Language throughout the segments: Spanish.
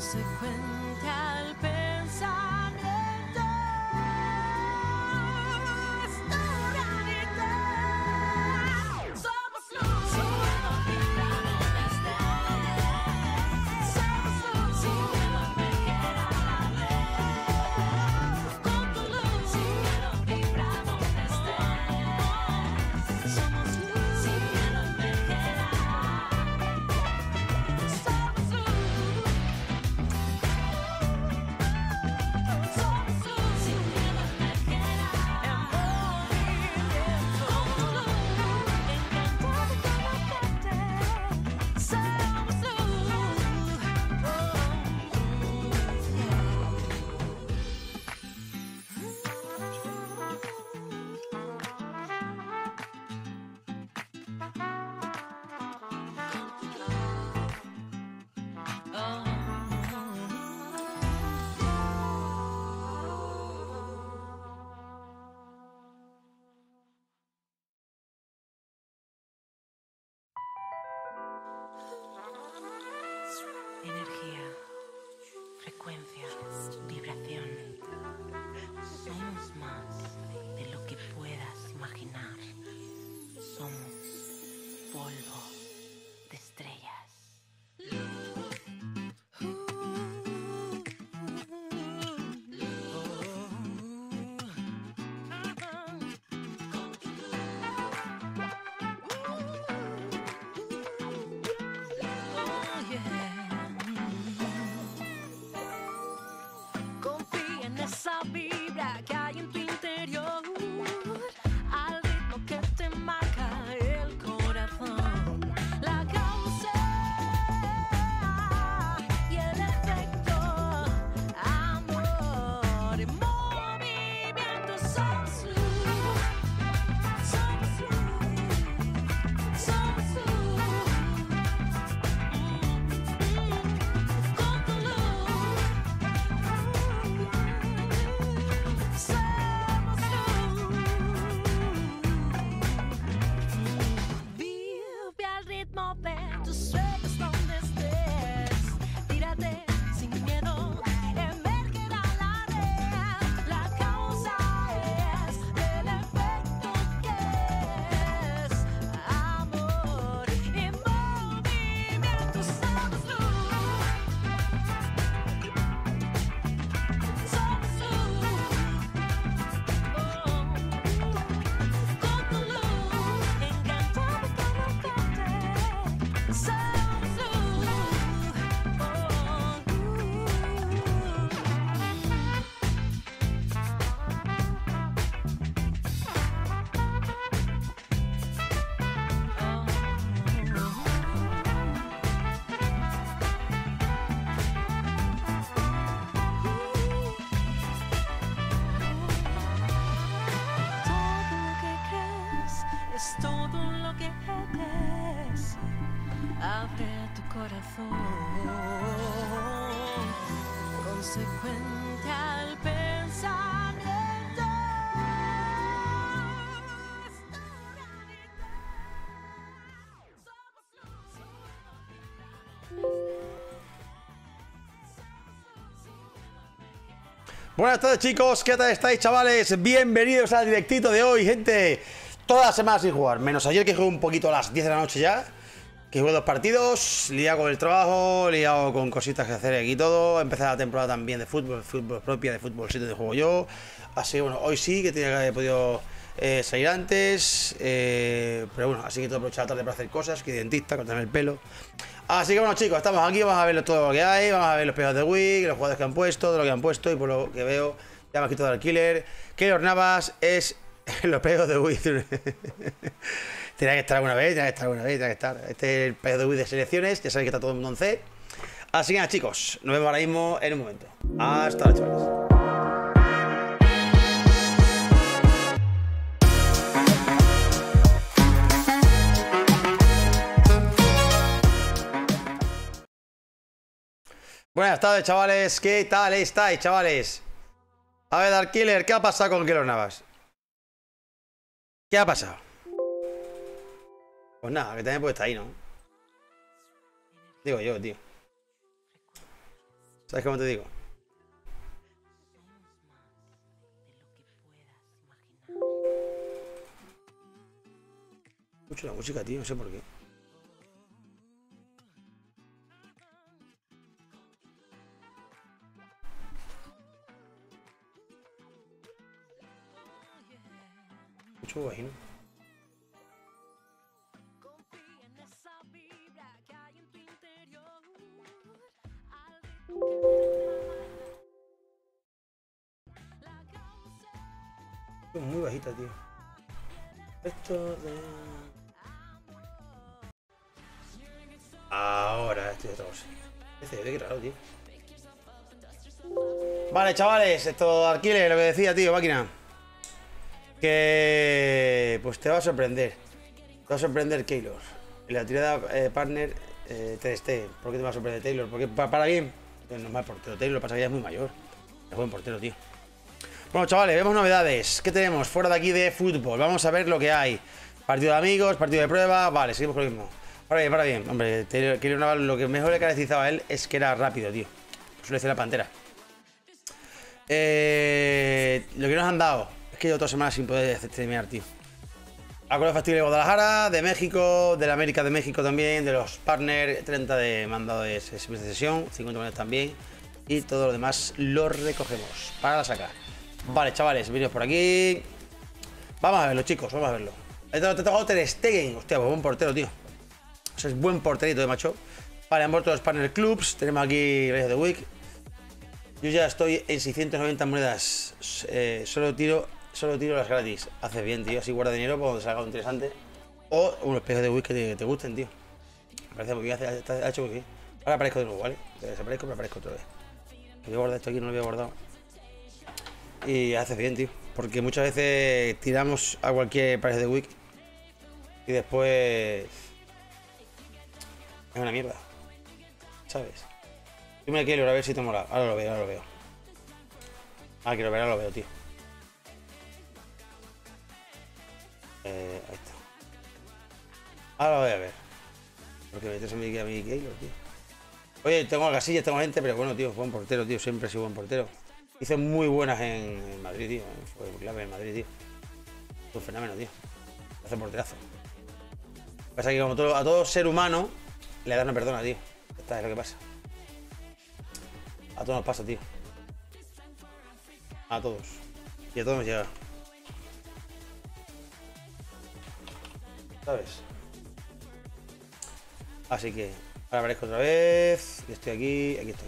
consecuente al pensamiento. Es tu realidad. Somos luz. Sin miedo vibramos desde. Somos luz. Sin miedo emergerá la luz. Con tu luz. Sin miedo vibramos desde. Somos luz. Sin miedo emergerá. Somos luz. Somos luz. Sin miedo emergerá. En movimiento. Con tu luz. Encantado con la gente. Somos luz. Energía, frecuencia, vibración. Somos más de lo que puedas imaginar. Somos polvo de estrellas. Confía en esa vibra que hay en tu interior, al ritmo que te marca el corazón. La causa y el efecto, amor, movimiento. Somos luz, somos luz, somos luz. Con tu luz. Somos luz. Vive al ritmo de tus sueños donde estés. Tírate sin miedo, emergerá la red. La causa es el efecto que es amor y movimiento. Somos luz. Somos luz. Con tu luz, encantado con la gente. Somos luz. Todo lo que crees es todo lo que eres. Abre tu corazón, consecuente al pensamiento. Es tu realidad. Somos Buenas tardes, chicos, ¿qué tal estáis, chavales? Bienvenidos al directito de hoy, gente. Toda la semana sin jugar, menos ayer que jugué un poquito a las 10 de la noche ya, que jugué 2 partidos, liado con el trabajo, liado con cositas que hacer aquí y todo. Empecé la temporada también de fútbol propia, de fútbol 7 de juego yo. Así que bueno, hoy sí que tenía que haber podido salir antes, pero bueno, así que tengo que aprovechar la tarde para hacer cosas, que dentista, cortarme el pelo. Así que bueno, chicos, estamos aquí, vamos a ver todo lo que hay, vamos a ver los pegados de Wii, los jugadores que han puesto, todo lo que han puesto, y por lo que veo, ya me ha quitado el killer. Keylor Navas es los pegados de Wii. Tenía que estar alguna vez, tenía que estar alguna vez, tenía que estar. Este es el pegado de Wii de selecciones, ya sabéis que está todo el mundo en C. Así que nada, chicos, nos vemos ahora mismo en un momento. Hasta ahora, chavales. Buenas tardes, chavales. ¿Qué tal estáis, chavales? A ver, Dark Killer, ¿qué ha pasado con Keylor Navas? ¿Qué ha pasado? Pues nada, que también puede estar ahí, ¿no? Digo yo, tío. ¿Sabes cómo te digo? Escucho la música, tío, no sé por qué. Mucho bajino. Confía en esa vibra que hay en tu interior. La causa. Es muy bajita, tío. Esto de... Ahora, esto es otra cosa. Qué raro, tío. Vale, chavales, esto de Arquile, lo que decía, tío, máquina. Que... Pues te va a sorprender. Te va a sorprender Keylor. En la tirada partner Ter Stegen. ¿Por qué te va a sorprender Taylor? Porque para bien. No es mal portero. Taylor pasa que ya es muy mayor. Es buen portero, tío. Bueno, chavales, vemos novedades. ¿Qué tenemos fuera de aquí de fútbol? Vamos a ver lo que hay. Partido de amigos, partido de prueba. Vale, seguimos con lo mismo. Para bien. Hombre, Keylor Navas, lo que mejor le caracterizaba a él es que era rápido, tío. Suele decir la pantera. Lo que nos han dado. Es que llevo 2 semanas sin poder terminar, tío. Acuerdo factible de Guadalajara, de México, de la América de México también, de los partners, 30 de mandado de sesión, 50 monedas también. Y todo lo demás lo recogemos para la saca. Vale, chavales, vídeos por aquí. Vamos a verlo, chicos, vamos a verlo. Te ha tocado Ter Stegen. Hostia, pues buen portero, tío. O sea, es buen porterito de macho. Vale, han vuelto los partner clubs. Tenemos aquí Race of the Week. Yo ya estoy en 690 monedas. Solo tiro las gratis. Haces bien, tío. Así guarda dinero para cuando salga algo interesante. O unos espejos de Week que te gusten, tío. Me parece muy bien. Ha hecho muy bien. Ahora aparezco de nuevo, ¿vale? Desaparezco, pero aparezco otra vez. Voy a guardar esto aquí, no lo había guardado. Y haces bien, tío. Porque muchas veces tiramos a cualquier Price de Week y después es una mierda, ¿sabes? Yo me quiero a ver si te mola. Ahora lo veo. Ah, quiero ver, ahora lo veo, tío. Ahí está. Ahora lo voy a ver. Porque metes a mi Keylor, tío. Oye, tengo casillas, tengo gente, pero bueno, tío, buen portero, tío. Siempre he sido buen portero. Hizo muy buenas en Madrid, tío. Fue clave en Madrid, tío. Es un fenómeno, tío. Hace porterazo. Pasa que como a todo ser humano le das una perdona, tío. Esta es lo que pasa. A todos nos pasa, tío. A todos. Y a todos nos llega. ¿Sabes? Así que ahora aparezco otra vez. Estoy aquí estoy.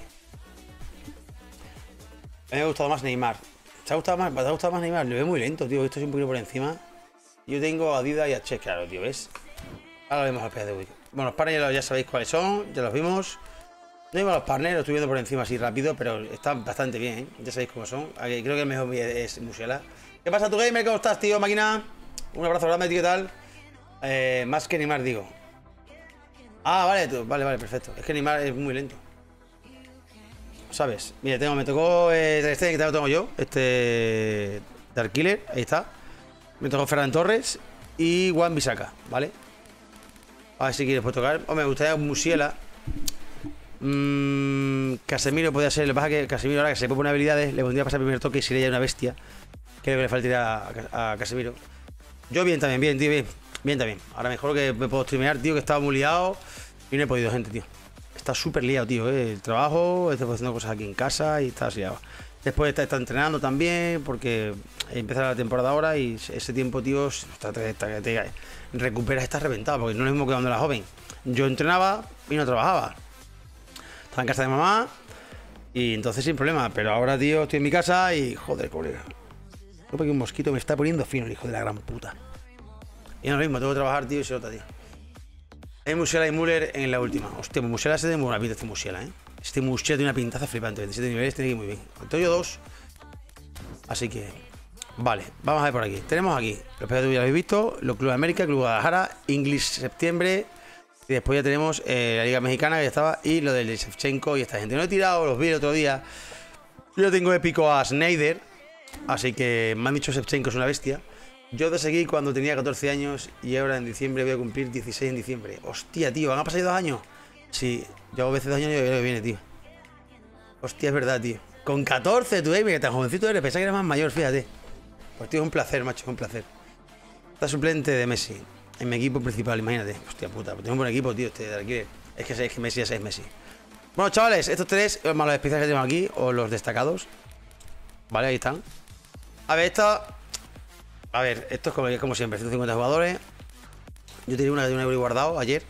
A mí me ha gustado más Neymar. ¿Te ha gustado más Neymar? Lo veo muy lento, tío. Esto es un poquito por encima. Yo tengo a Adidas y a Che, claro, tío, ¿ves? Ahora vemos al PS de Week. Bueno, los partners ya sabéis cuáles son, ya los vimos. No vimos los partners, los estoy viendo por encima así rápido, pero están bastante bien, ¿eh? Ya sabéis cómo son. Creo que el mejor es Musiala. ¿Qué pasa, tu gamer? ¿Cómo estás, tío, máquina? Un abrazo grande, tío, ¿qué tal? Más que Neymar, digo. Ah, vale, vale, perfecto. Es que Neymar es muy lento. ¿Sabes? Mira, me tocó Ter Stegen, que lo tengo yo. Dark Killer, ahí está. Me tocó Ferran Torres y Wan Bissaka, ¿vale? A ver si quieres puedo tocar. Me gustaría Musiala. Casemiro podría ser. Lo que pasa es que Casemiro, ahora que se puede poner habilidades, le pondría a pasar el primer toque y sería ya una bestia. Creo que le faltaría a Casemiro. Yo bien también, bien, tío, bien también. Ahora mejor que me puedo streamear, tío, que estaba muy liado y no he podido, gente, tío. Está súper liado, tío, el trabajo, estoy haciendo cosas aquí en casa y está liado. Después está entrenando también porque empieza la temporada ahora y ese tiempo, tío, te recuperas, estás reventado, porque no es lo mismo que cuando era joven. Yo entrenaba y no trabajaba. Estaba en casa de mamá y entonces sin problema, pero ahora, tío, estoy en mi casa y joder, colega. Porque un mosquito me está poniendo fino, el hijo de la gran puta. Y no es lo mismo, tengo que trabajar, tío, y se nota, tío. Hay Musiala y Müller en la última. Hostia, pues Musiala se tiene buena pinta, este Musiala, ¿eh? Este Musiala tiene una pintaza flipante, 27 niveles, tiene que ir muy bien. Tengo yo 2. Así que... Vale, vamos a ver por aquí. Tenemos aquí, los pedados ya lo habéis visto, los Club de América, Club Guadalajara, English septiembre. Y después ya tenemos la Liga Mexicana, que ya estaba, y lo del Shevchenko y esta gente. No he tirado, los vi el otro día. Yo tengo épico a Snyder, así que me han dicho Shevchenko es una bestia. Yo te seguí cuando tenía 14 años y ahora en diciembre voy a cumplir 16 en diciembre. Hostia, tío, ¿van a pasar 2 años? Sí, yo hago veces 2 años y lo que viene, tío. Hostia, es verdad, tío. Con 14, tú, mira, tan jovencito eres. Pensaba que eras más mayor, fíjate. Pues, tío, es un placer, macho, es un placer. Está suplente de Messi en mi equipo principal, imagínate. Hostia puta, pues tengo un buen equipo, tío, este de aquí. Es que Messi ya es Messi. Bueno, chavales, estos tres, más los especiales que tengo aquí, o los destacados. Vale, ahí están. A ver, esto. A ver, esto es como siempre, 150 jugadores. Yo tenía una de 1 euro guardado ayer.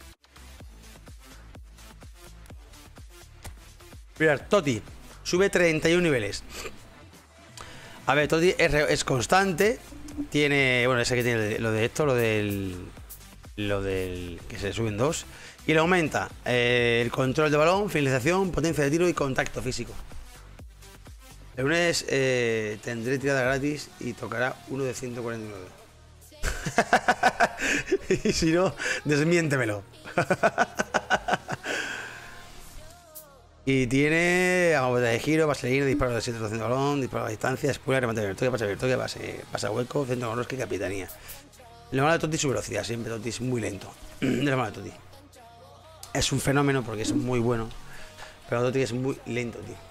Mirad, Totti sube 31 niveles. A ver, Totti es constante. Tiene, bueno, ese que tiene lo de esto, lo del que se suben 2. Y le aumenta el control de balón, finalización, potencia de tiro y contacto físico. El lunes tendré tirada gratis y tocará uno de 149. Y si no, desmiéntemelo. Y tiene agua de giro, vaselina, disparo de 7% de balón, disparo a distancia, espuela, remate abierto, toque pase, pasa hueco, centro con rosca y capitanía. Lo malo de Totti es su velocidad, siempre Totti es muy lento. Lo malo de Totti. Es un fenómeno porque es muy bueno, pero Totti es muy lento, tío.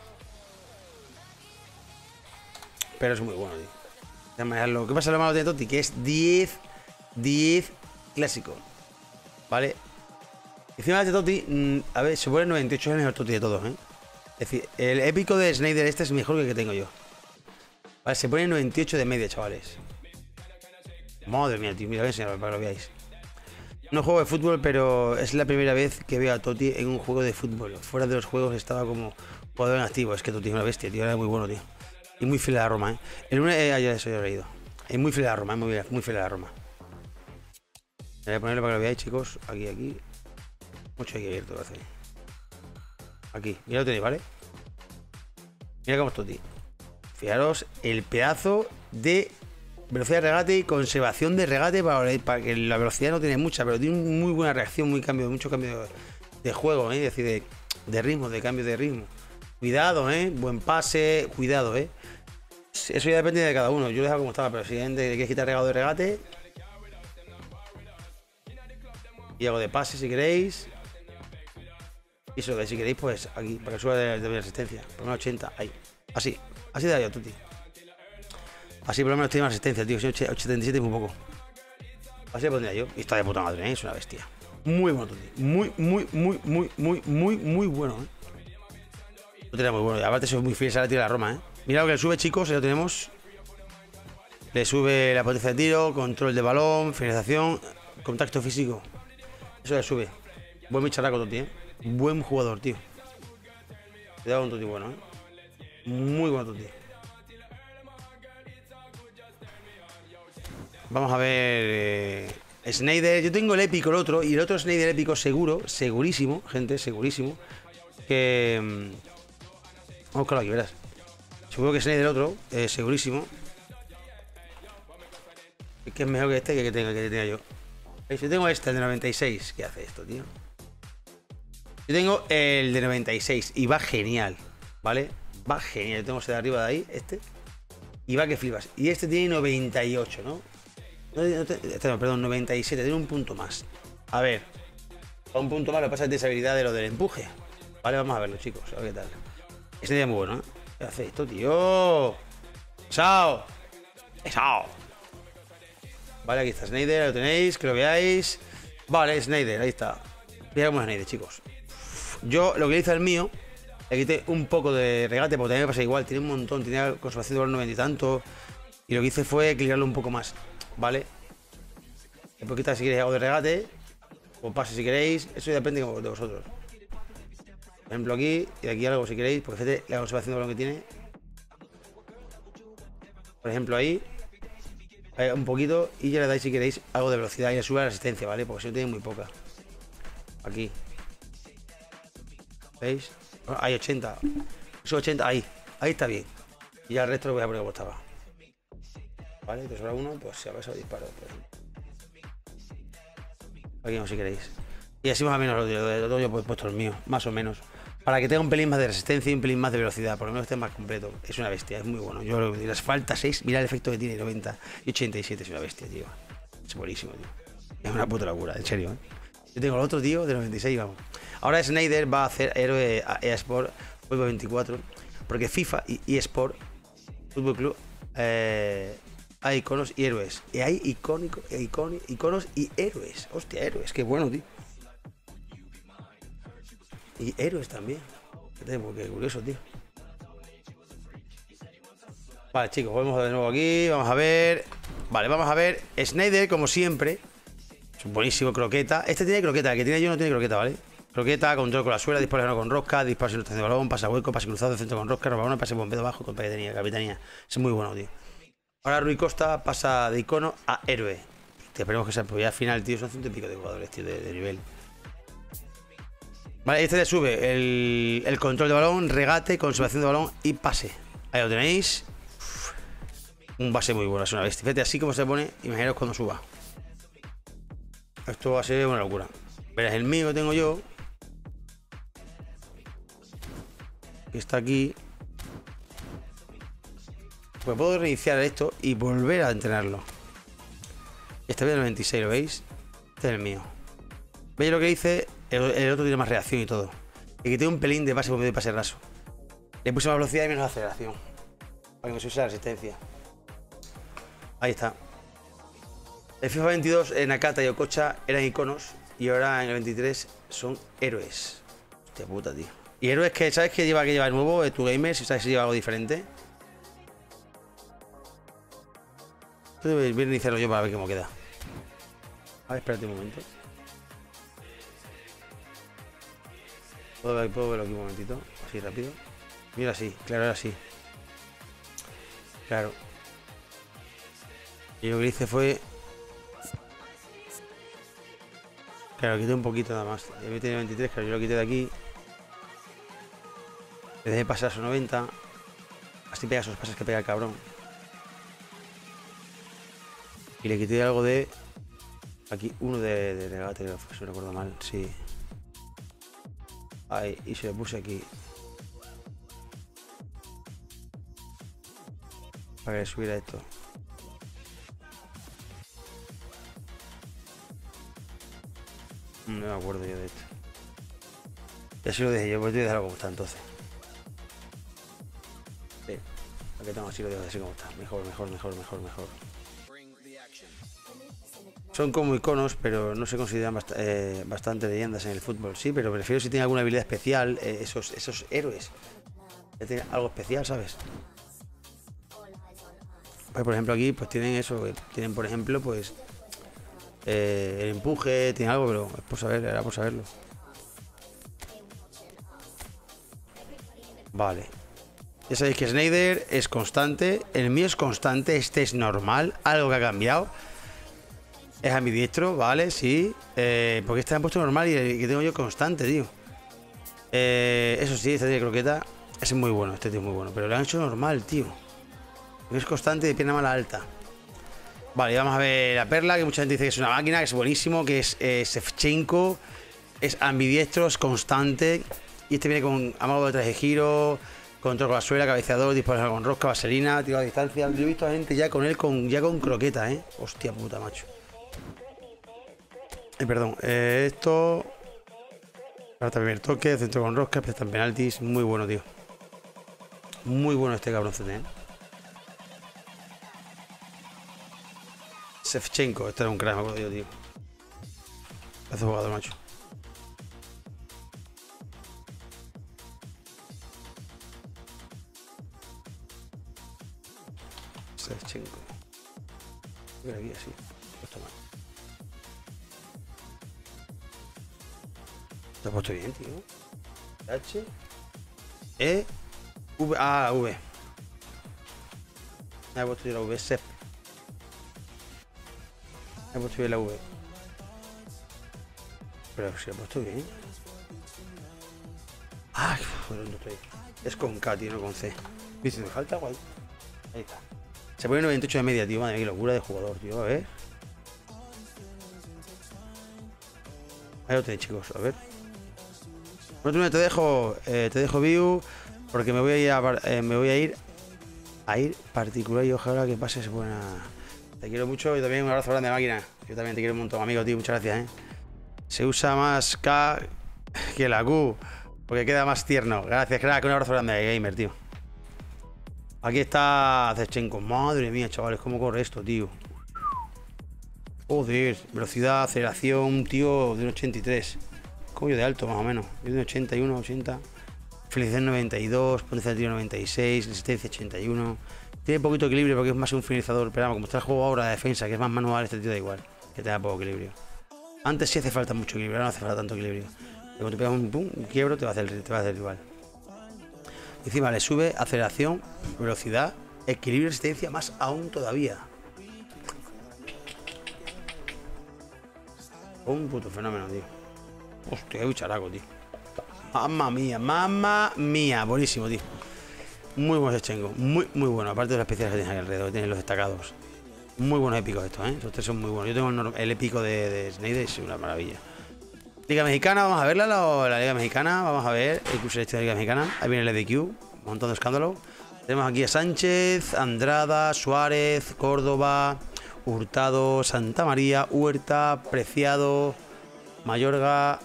Pero es muy bueno, tío. ¿Qué pasa lo malo de Totti? Que es 10 clásico. ¿Vale? Encima de Totti, a ver, se pone 98, es el mejor Totti de todos, ¿eh? Es decir, el épico de Snyder este es mejor que el que tengo yo. Vale, se pone 98 de media, chavales. Madre mía, tío, mira, voy a enseñarlo para que lo veáis. No juego de fútbol, pero es la primera vez que veo a Totti en un juego de fútbol. Fuera de los juegos estaba como jugador en activo. Es que Totti es una bestia, tío, era muy bueno, tío. Y muy fiel a la Roma, ¿eh? El lunes, ya eso ya lo he leído. Es muy fiel a la Roma, muy fiel a la Roma. Voy a ponerlo para que lo veáis, chicos. Aquí. Mucho aquí abierto, lo hace. Aquí, mira lo tenéis, ¿vale? Mira cómo es Totti. Fijaros el pedazo de velocidad de regate y conservación de regate para que la velocidad no tiene mucha, pero tiene muy buena reacción, mucho cambio de juego, ¿eh? Es decir, de ritmo, de cambio de ritmo. Cuidado, buen pase, cuidado, eso ya depende de cada uno. Yo lo dejo como estaba, pero si alguien le quieres quitar regado de regate y hago de pase si queréis. Y eso, si queréis, pues aquí, para que suba de resistencia. Por una 80, ahí. Así daría Totti. Así por lo menos tiene más resistencia, tío. 87 es muy poco. Así le pondría yo. Y está de puta madre, es una bestia. Muy bueno, Totti. Muy bueno, Totti era muy bueno. Y aparte soy muy fiel a la tira de la Roma, Mira lo que le sube, chicos, ya lo tenemos. Le sube la potencia de tiro, control de balón, finalización, contacto físico. Eso le sube. Buen bicharraco, Totti, Buen jugador, tío. Cuidado con Totti, bueno, Muy bueno, Totti. Vamos a ver. Snyder. Yo tengo el épico, el otro. Y el otro Snyder épico seguro. Segurísimo, gente, segurísimo. Que. Vamos a buscarlo aquí, verás. Seguro que Snyder el otro. Segurísimo. Que es mejor que este que tenga yo. Yo tengo este, el de 96. ¿Qué hace esto, tío? Yo tengo el de 96 y va genial, ¿vale? Va genial. Yo tengo ese de arriba de ahí, este. Y va que flipas. Y este tiene 98, ¿no? Perdón, 97. Tiene un punto más. A ver. Un punto más, lo que pasa es esa habilidad de lo del empuje. Vale, vamos a verlo, chicos. A ver qué tal. Este día es muy bueno, ¿eh? ¿Qué hace esto, tío? ¡Chao! ¡Chao! Vale, aquí está Snyder, lo tenéis, que lo veáis. Vale, Snyder, ahí está. Mira cómo es Snyder, chicos. Yo lo que hice al mío, le quité un poco de regate, porque también me pasa igual, tiene un montón, tenía conservación de valor 90 y tanto. Y lo que hice fue equilibrarlo un poco más, ¿vale? Después quitar si queréis algo de regate, o pase si queréis, eso ya depende de vosotros. Por ejemplo aquí, y aquí algo si queréis, porque fíjate la conservación de valor que tiene. Por ejemplo ahí, un poquito, y ya le dais si queréis algo de velocidad y le sube la resistencia, ¿vale? Porque si no tiene muy poca. Aquí. ¿Veis? Hay 80. Eso 80, ahí está bien. Y ya el resto lo voy a poner como estaba. Vale, te sobra uno, pues si a veces disparo. Aquí no, si queréis. Y así más o menos lo de yo he puesto el mío, más o menos. Para que tenga un pelín más de resistencia y un pelín más de velocidad, por lo menos esté más completo. Es una bestia, es muy bueno. Yo lo que las falta 6, mira el efecto que tiene, 90 y 87, es una bestia, tío. Es buenísimo, tío. Es una puta locura, en serio, Yo tengo el otro, tío, de 96, vamos. Ahora Snyder va a hacer héroe a eSport Fútbol 24. Porque FIFA y eSport, Fútbol Club, hay iconos y héroes. Y hay iconos y héroes. Hostia, héroes, qué bueno, tío. Y héroes también. Qué curioso, tío. Vale, chicos, volvemos de nuevo aquí. Vamos a ver. Vale, vamos a ver. Snyder, como siempre. Es un buenísimo croqueta. Este tiene croqueta, el que tiene yo no tiene croqueta, ¿vale? Croqueta, control con la suela, disparo con rosca, disparo sin de balón, pasa hueco, pase cruzado, centro con rosca, roba uno, pase bombeo bajo, con capitanía. Es muy bueno, tío. Ahora Rui Costa pasa de icono a héroe. Te esperemos que sea, pues ya al final, tío, son 100 y pico de jugadores, tío, de nivel. Vale, este le sube el control de balón, regate, conservación de balón y pase. Ahí lo tenéis. Uf, un base muy bueno, es una bestia. Fíjate, así como se pone, imaginaos cuando suba. Esto va a ser una locura. Verás, el mío que tengo yo, que está aquí. Pues puedo reiniciar esto y volver a entrenarlo. Este es el 96, ¿lo veis? Este es el mío. ¿Veis lo que hice? El otro tiene más reacción y todo. Y quité un pelín de base por medio de pase raso. Le puse más velocidad y menos aceleración. Para que me subiese la resistencia. Ahí está. El FIFA 22, Nakata y Okocha eran iconos. Y ahora en el 23 son héroes. Hostia puta, tío. Y héroes que, ¿sabes qué lleva nuevo? Tu gamer, si sabes si lleva algo diferente. Voy a iniciarlo yo para ver cómo queda. A ver, espérate un momento. Puedo verlo aquí un momentito. Así rápido. Mira, así, claro, era así. Claro. Y lo que hice fue. Claro, quité un poquito nada más. Yo tenía 23, claro, yo lo quité de aquí. Le dejé pasar a esos 90. Así pega esos pases que pega el cabrón. Y le quité algo de. Aquí, uno de regate, si no recuerdo mal, sí. Ahí, y se lo puse aquí. Para que subiera esto. No me acuerdo yo de esto. Y así lo dejé yo, pues voy a dejarlo como está entonces. Sí, aquí tengo así, lo dejo así como está. Mejor. Son como iconos, pero no se consideran bastante leyendas en el fútbol. Sí, pero prefiero si tiene alguna habilidad especial, esos héroes. Que tienen algo especial, ¿sabes? Pues, por ejemplo, aquí pues tienen eso. Tienen, por ejemplo, pues el empuje, tiene algo, pero es por saber, era por saberlo. Vale. Ya sabéis que Snyder es constante. El mío es constante, este es normal. Algo que ha cambiado. Es ambidiestro, vale, sí. Porque este han puesto normal y el que tengo yo constante, tío. Eso sí, este de croqueta es muy bueno, este tío es muy bueno. Pero lo han hecho normal, tío. Es constante de pierna mala alta. Vale, vamos a ver la perla, que mucha gente dice que es una máquina, que es buenísimo, que es Shevchenko. Es ambidiestro, es constante. Y este viene con amago de traje giro, control con la suela, cabeceador, disparar con rosca, vaselina, tiro a distancia. Yo he visto a gente ya con él, ya con croqueta, Hostia puta, macho. Perdón, esto. Hasta primer toque, centro con rosca, está en penaltis. Muy bueno, tío. Muy bueno este cabroncete, Shevchenko, este era un crack, me acuerdo yo, tío. Hace jugador, macho. Shevchenko. Voy aquí así. Puesto mal. Te has puesto bien, tío. H. E. V. Ah, V. Me he puesto yo la V. Sep. Me he puesto bien la V. Pero si he puesto bien. Ay, ¿dónde estoy? Es con K, tío, no con C. Dice, me falta algo ahí. Ahí está. Se pone 98 de media, tío. Madre mía, qué locura de jugador, tío. A ver. Ahí lo tenéis, chicos. A ver. Bueno, te dejo view porque me voy a ir particular y ojalá que pase se buena. Te quiero mucho y también un abrazo grande, máquina. Yo también te quiero un montón, amigo, tío. Muchas gracias, Se usa más K que la Q. Porque queda más tierno. Gracias, crack. Un abrazo grande, gamer, tío. Aquí está Zechenko. Madre mía, chavales, cómo corre esto, tío. Joder, velocidad, aceleración, tío, de un 83. Como yo de alto, más o menos. Yo de un 81, 80. Felicidad 92, potencia de tiro 96, resistencia 81. Tiene poquito equilibrio porque es más un finalizador. Pero vamos, como está el juego ahora de defensa, que es más manual, este tío da igual. Que tenga poco equilibrio. Antes sí hace falta mucho equilibrio, ahora no hace falta tanto equilibrio. Pero cuando te pegas un quiebro, te va a hacer igual. Encima le sube aceleración, velocidad, equilibrio y resistencia más aún todavía. Un puto fenómeno, tío. Hostia, qué bicharaco, tío. Mamma mía. Buenísimo, tío. Muy bueno Zechenko. Muy bueno. Aparte de las especiales que tienes aquí alrededor, tienes los destacados. Muy buenos épicos estos, ¿eh? Estos tres son muy buenos. Yo tengo el épico de Snyder, es una maravilla. Liga Mexicana, vamos a verla, la Liga Mexicana. Vamos a ver el curso de la Liga Mexicana. Ahí viene el EDQ, un montón de escándalo. Tenemos aquí a Sánchez, Andrada, Suárez, Córdoba, Hurtado, Santa María, Huerta, Preciado, Mayorga,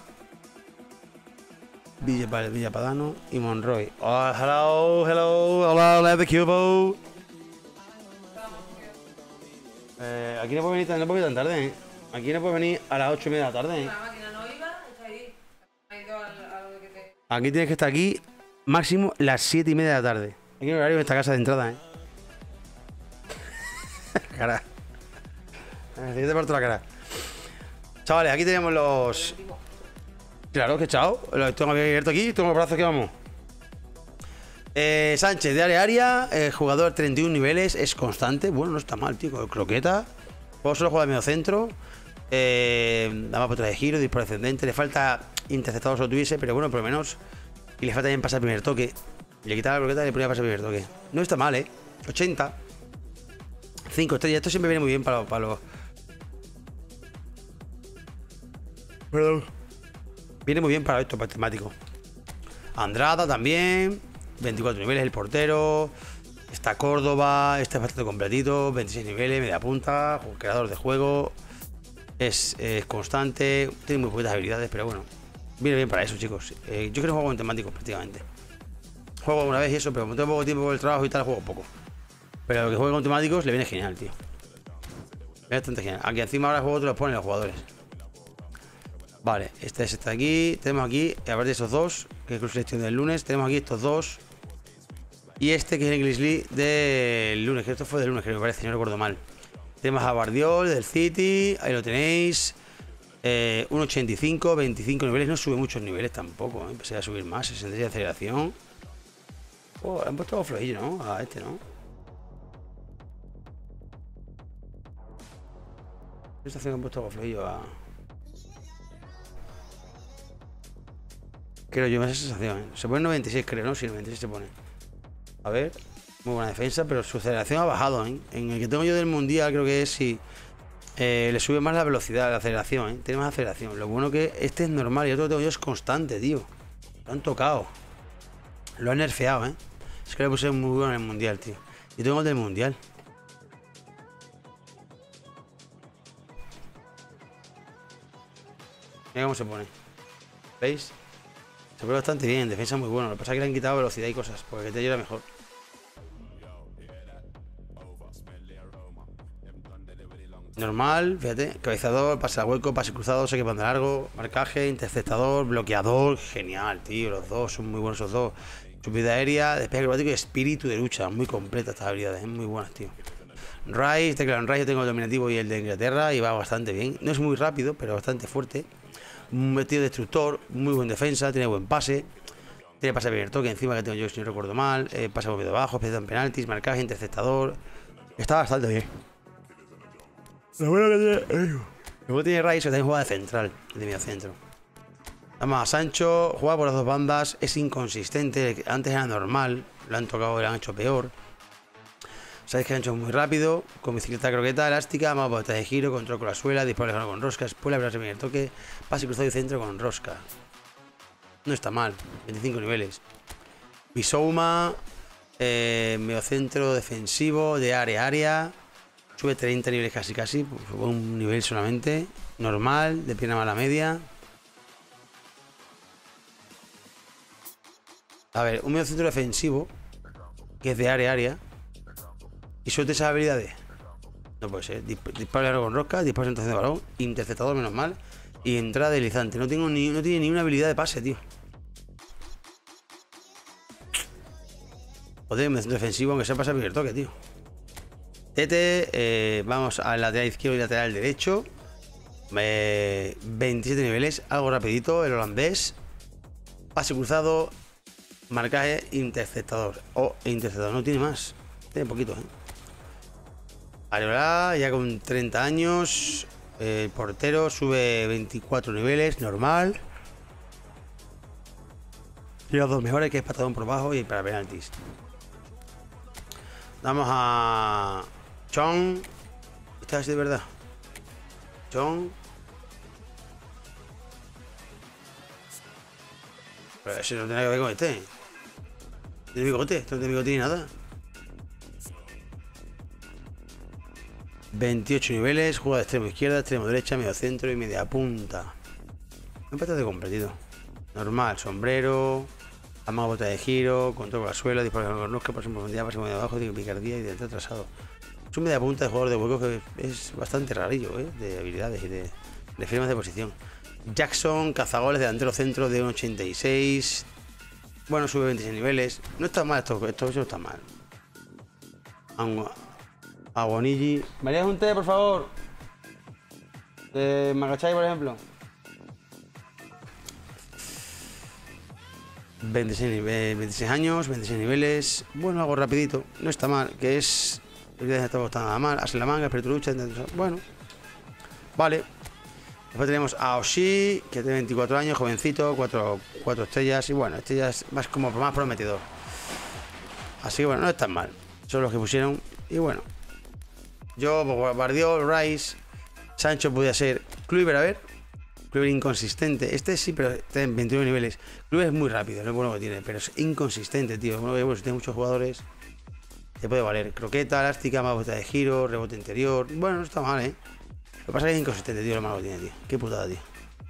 Villapadano y Monroy. Oh, hola, the Cubo. Aquí no puede venir tan tarde, ¿eh? Aquí no puede venir a las 8:30 de la tarde, ¿eh? La máquina no iba, está ahí. Ha ido a lo que te... Aquí tienes que estar aquí máximo las 7:30 de la tarde. Aquí en horario de esta casa de entrada, ¿eh? Cara. Yo te parto la cara. Chavales, aquí tenemos los... Claro que chao. Lo tengo abierto aquí, tengo los brazos que vamos. Sánchez de área, jugador 31 niveles, es constante. Bueno, no está mal, tío. Croqueta. Juego solo juega de medio centro. Dama por de giro, disparo descendente. Le falta interceptador solo tuviese, pero bueno, por lo menos. Y le falta también pasar el primer toque. Le quitaba la croqueta y le ponía pasar el primer toque. No está mal, 80. 5 estrellas. Esto siempre viene muy bien para los. Perdón. Viene muy bien para esto, para el temático. Andrada también. 24 niveles el portero. Está Córdoba. Este es bastante completito. 26 niveles, media punta. Creador de juego. Es constante. Tiene muy poquitas habilidades, pero bueno. Viene bien para eso, chicos. Yo creo que juego en temáticos prácticamente. Juego una vez y eso, pero como tengo poco tiempo por el trabajo y tal, juego poco. Pero lo que juegue con temáticos le viene genial, tío. Es bastante genial. Aquí encima ahora el juego te los ponen los jugadores. Vale, este es este de aquí. Tenemos aquí, aparte de esos dos, que es la selección del lunes, tenemos aquí estos dos. Y este que es el English League del lunes, que esto fue del lunes, creo que me parece, si no recuerdo mal. Tenemos a Bardiol del City, ahí lo tenéis. 1.85, 25 niveles, no sube muchos niveles tampoco, empecé a subir más, 66 de aceleración. Oh, han puesto algo flojillo, ¿no? A este, ¿no? Esta acción han puesto algo flojillo a... Creo yo, me da esa sensación, ¿eh? Se pone 96, creo, ¿no? Sí, 96 se pone. A ver, muy buena defensa, pero su aceleración ha bajado, ¿eh? En el que tengo yo del mundial, creo que es si le sube más la velocidad, la aceleración, ¿eh? Tiene más aceleración. Lo bueno que este es normal y otro que tengo yo es constante, tío. Lo han tocado. Lo han nerfeado, ¿eh? Es que le puse muy bueno en el mundial, tío. Yo tengo el del mundial. Mira cómo se pone. ¿Veis? Se pone bastante bien, defensa muy bueno. Lo que pasa es que le han quitado velocidad y cosas, porque te era mejor. Normal, fíjate, cabezador, pase al hueco, pase cruzado, saque banda largo, marcaje, interceptador, bloqueador, genial, tío, los dos son muy buenos esos dos. Subida aérea, despeje acrobático y espíritu de lucha, muy completa estas habilidades, muy buenas, tío. Rice, teclado en Rice, yo tengo el dominativo y el de Inglaterra y va bastante bien. No es muy rápido, pero bastante fuerte. Un metido destructor, muy buen defensa, tiene buen pase. Tiene pase abierto, que encima que tengo yo, si no recuerdo mal. Pase movido abajo, especial en penaltis, marcaje, interceptador. Está bastante bien. Lo bueno que tiene. Luego tiene Rice, que también juega de central, de medio centro. Vamos a Sancho, juega por las dos bandas, es inconsistente. Antes era normal, lo han tocado y lo han hecho peor. Sabéis que han hecho muy rápido, con bicicleta croqueta elástica, más botas de giro, control con la suela, disparo lejano con rosca, spoiler, el primer toque, pase cruzado y centro con rosca. No está mal, 25 niveles. Bisouma, medio centro defensivo, de área a área. Sube 30 niveles casi, un nivel solamente. Normal, de pierna mala media. A ver, un medio centro defensivo, que es de área, y suelte esas habilidades. No puede ser. Disparo largo con rosca, disparo en de balón, interceptador menos mal, y entrada deslizante. No tiene ni una habilidad de pase, tío. Joder, medio centro defensivo, aunque sea pasar primer toque, tío. Tete, vamos al lateral izquierdo y lateral derecho. 27 niveles, algo rapidito, el holandés. Pase cruzado, marcaje, interceptador. Interceptador, no tiene más. Tiene poquito, Areola, ya con 30 años. El portero sube 24 niveles, normal. Y los dos mejores, que es patadón por bajo y para penaltis. Vamos a Chong. ¿Esta es de verdad? Chong. Pero ese no tiene nada que ver con este. ¿Tiene bigote? Esto no tiene bigote ni nada. 28 niveles, juega de extremo izquierda, extremo derecha, medio centro y media punta. Un bastante completito. Normal, sombrero, amago bota de giro, control con la suela, disparo con rosca, paso en profundidad, paso de abajo, tiene picardía y de atrasado. Es un media punta de jugador de hueco que es bastante rarillo, de habilidades y de firmas de posición. Jackson, cazagoles, delantero centro de 1,86. Bueno, sube 26 niveles. No está mal esto no está mal. Aguanigi. ¿María un té, por favor? De Magachai, por ejemplo. 26 años, 26 niveles. Bueno, algo rapidito. No está mal. Que es... No está costando nada mal. Hace la manga, espíritu lucha. Bueno. Vale. Después tenemos a Oshii, que tiene 24 años, jovencito, 4 estrellas. Y bueno, este ya es más prometedor. Así que bueno, no es tan mal. Son los que pusieron. Y bueno. Yo, Guardiol, Rice, Sancho podía ser. Kluivert, a ver. Kluivert inconsistente. Este sí, pero está en 21 niveles. Kluivert es muy rápido, no es bueno que tiene, pero es inconsistente, tío. Bueno, si tiene muchos jugadores, te puede valer. Croqueta, elástica, más bota de giro, rebote interior. Bueno, no está mal, Lo que pasa es que es inconsistente, tío, lo malo que tiene, tío. Qué putada, tío.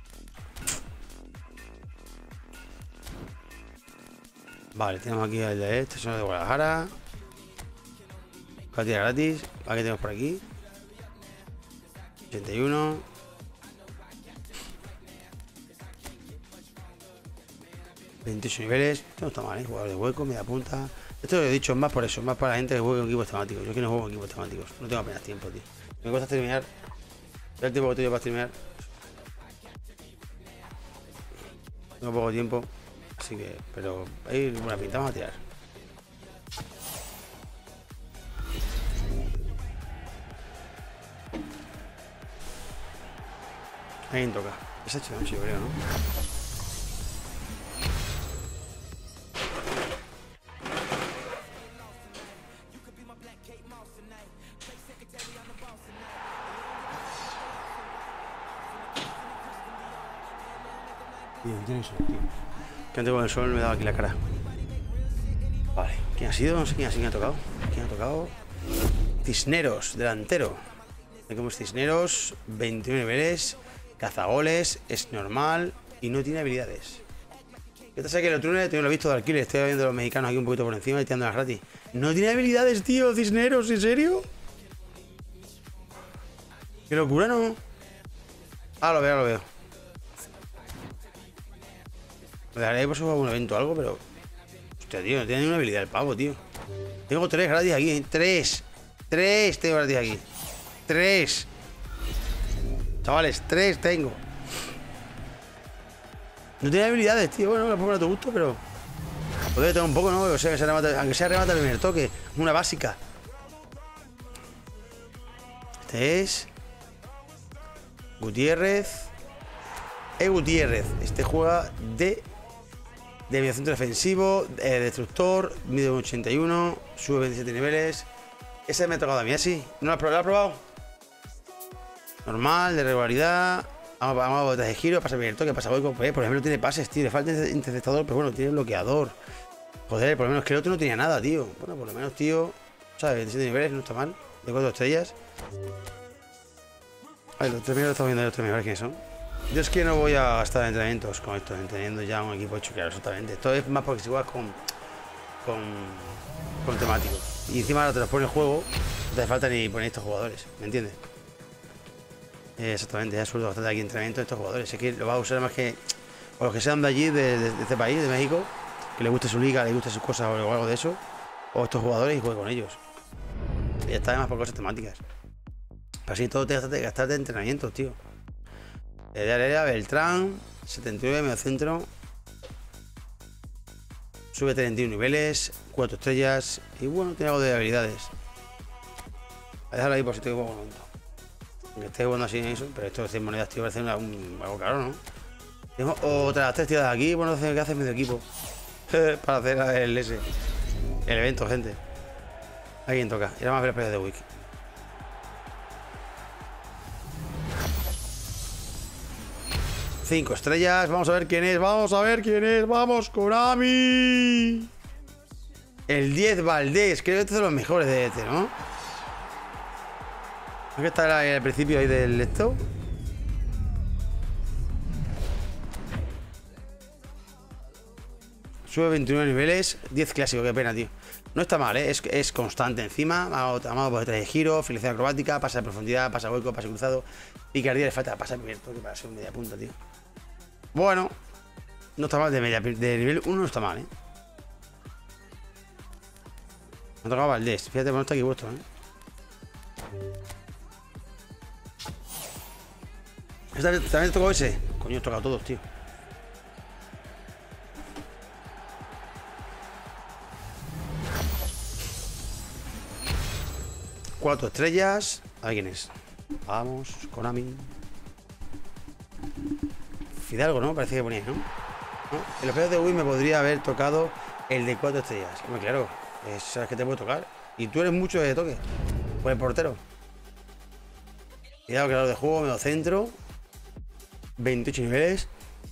Vale, tenemos aquí el de este, son de Guadalajara. Partida gratis. ¿A qué tenemos por aquí? 81. ...28 niveles... No está mal, jugador de hueco, media punta... Esto lo he dicho, es más por eso, más para la gente que juega en equipos temáticos. Yo que no juego en equipos temáticos, no tengo apenas tiempo, tío. Me cuesta terminar. Ya el tiempo que tengo para terminar. Tengo poco tiempo. Así que, pero ahí buena pinta, vamos a tirar. Alguien toca. Es hecho de noche, yo creo, ¿no? Bien, tiene sol, tío. Que antes con el sol me daba aquí la cara. Vale, ¿quién ha sido? No sé quién ha tocado. ¿Quién ha tocado? Cisneros, delantero. ¿Cómo es Cisneros? 21 niveles. Cazagoles, es normal y no tiene habilidades. Yo te sé que el otro día lo he visto de alquiler, estoy viendo a los mexicanos aquí un poquito por encima y tirando las gratis. No tiene habilidades, tío, Cisneros, ¿en serio? Qué locura, ¿no? Ah, lo veo. Me daré por eso algún evento o algo, pero... Hostia, tío, no tiene ninguna habilidad el pavo, tío. Tengo 3 gratis aquí, ¿eh? 3 tengo gratis aquí. 3. Chavales, 3 tengo. No tiene habilidades, tío. Bueno, la pongo a tu gusto, pero... Podría tener un poco, ¿no? O sea, que se remata, aunque sea remata el primer toque. Una básica. Este es... Gutiérrez. Gutiérrez. Este juega de mediocentro defensivo, destructor, mide 1,81, sube 27 niveles. Ese me ha tocado a mí, así. ¿No lo has probado? Normal, de regularidad. Vamos a botas de giro, pasa el toque, pasa hueco. Por ejemplo, tiene pases, tío. Le falta interceptador, pero bueno, tiene bloqueador. Joder, por lo menos que el otro no tenía nada, tío. Bueno, por lo menos, tío. ¿Sabes? 27 niveles, no está mal. De 4 estrellas. A ver, los 3 mejores estamos viendo los 3 mejores quiénes son. Yo es que no voy a gastar entrenamientos con esto, teniendo ya un equipo hecho, claro, exactamente. Esto es más porque si juegas con temático. Y encima ahora te los pone el juego, no te hace falta ni poner estos jugadores, ¿me entiendes? Exactamente, ya suelto bastante aquí entrenamiento de estos jugadores. Es que lo vas a usar más que. O los que sean de allí, de este país, de México, que les guste su liga, les guste sus cosas o algo de eso. O estos jugadores y juegue con ellos. Y ya está, además por cosas temáticas. Pero así todo te gastas de entrenamientos, tío. De área, Beltrán, 79, medio centro. Sube 31 niveles, 4 estrellas. Y bueno, tiene algo de habilidades. Voy a dejarlo ahí por si tengo un momento. Aunque esté jugando así en eso, pero esto de 100 monedas, tío, parece algo caro, ¿no? Tenemos otras 3 tiradas aquí. Bueno, ¿qué hace medio equipo? Para hacer el evento, gente. Alguien toca. Y ahora vamos a ver las peleas de Wick. Cinco estrellas. Vamos a ver quién es. Vamos a ver quién es. Vamos, Konami. El 10 Valdés. Creo que este es de los mejores de este, ¿no? Aquí está el principio ahí del esto. Sube 29 niveles, 10 clásico, qué pena, tío. No está mal, ¿eh? Es constante encima. Amado por detrás de giro, felicidad acrobática, pasa de profundidad, pasa hueco, pase cruzado. Picardía le falta pasar primer toque para ser un media punta, tío. Bueno, no está mal, de nivel 1 no está mal, ¿eh? Me ha tocado Valdés, fíjate, no está aquí puesto, ¿eh? ¿También te tocó ese? Coño, he tocado todos, tío. Cuatro estrellas. A ver quién es. Vamos, Konami. Fidalgo, ¿no? Parece que ponía, ¿no? En los pedos de Wii me podría haber tocado el de 4 estrellas. Hombre, claro, sabes que te puede tocar. Y tú eres mucho de toque. Por el portero. Cuidado, creador de juego, medio centro. 28 niveles.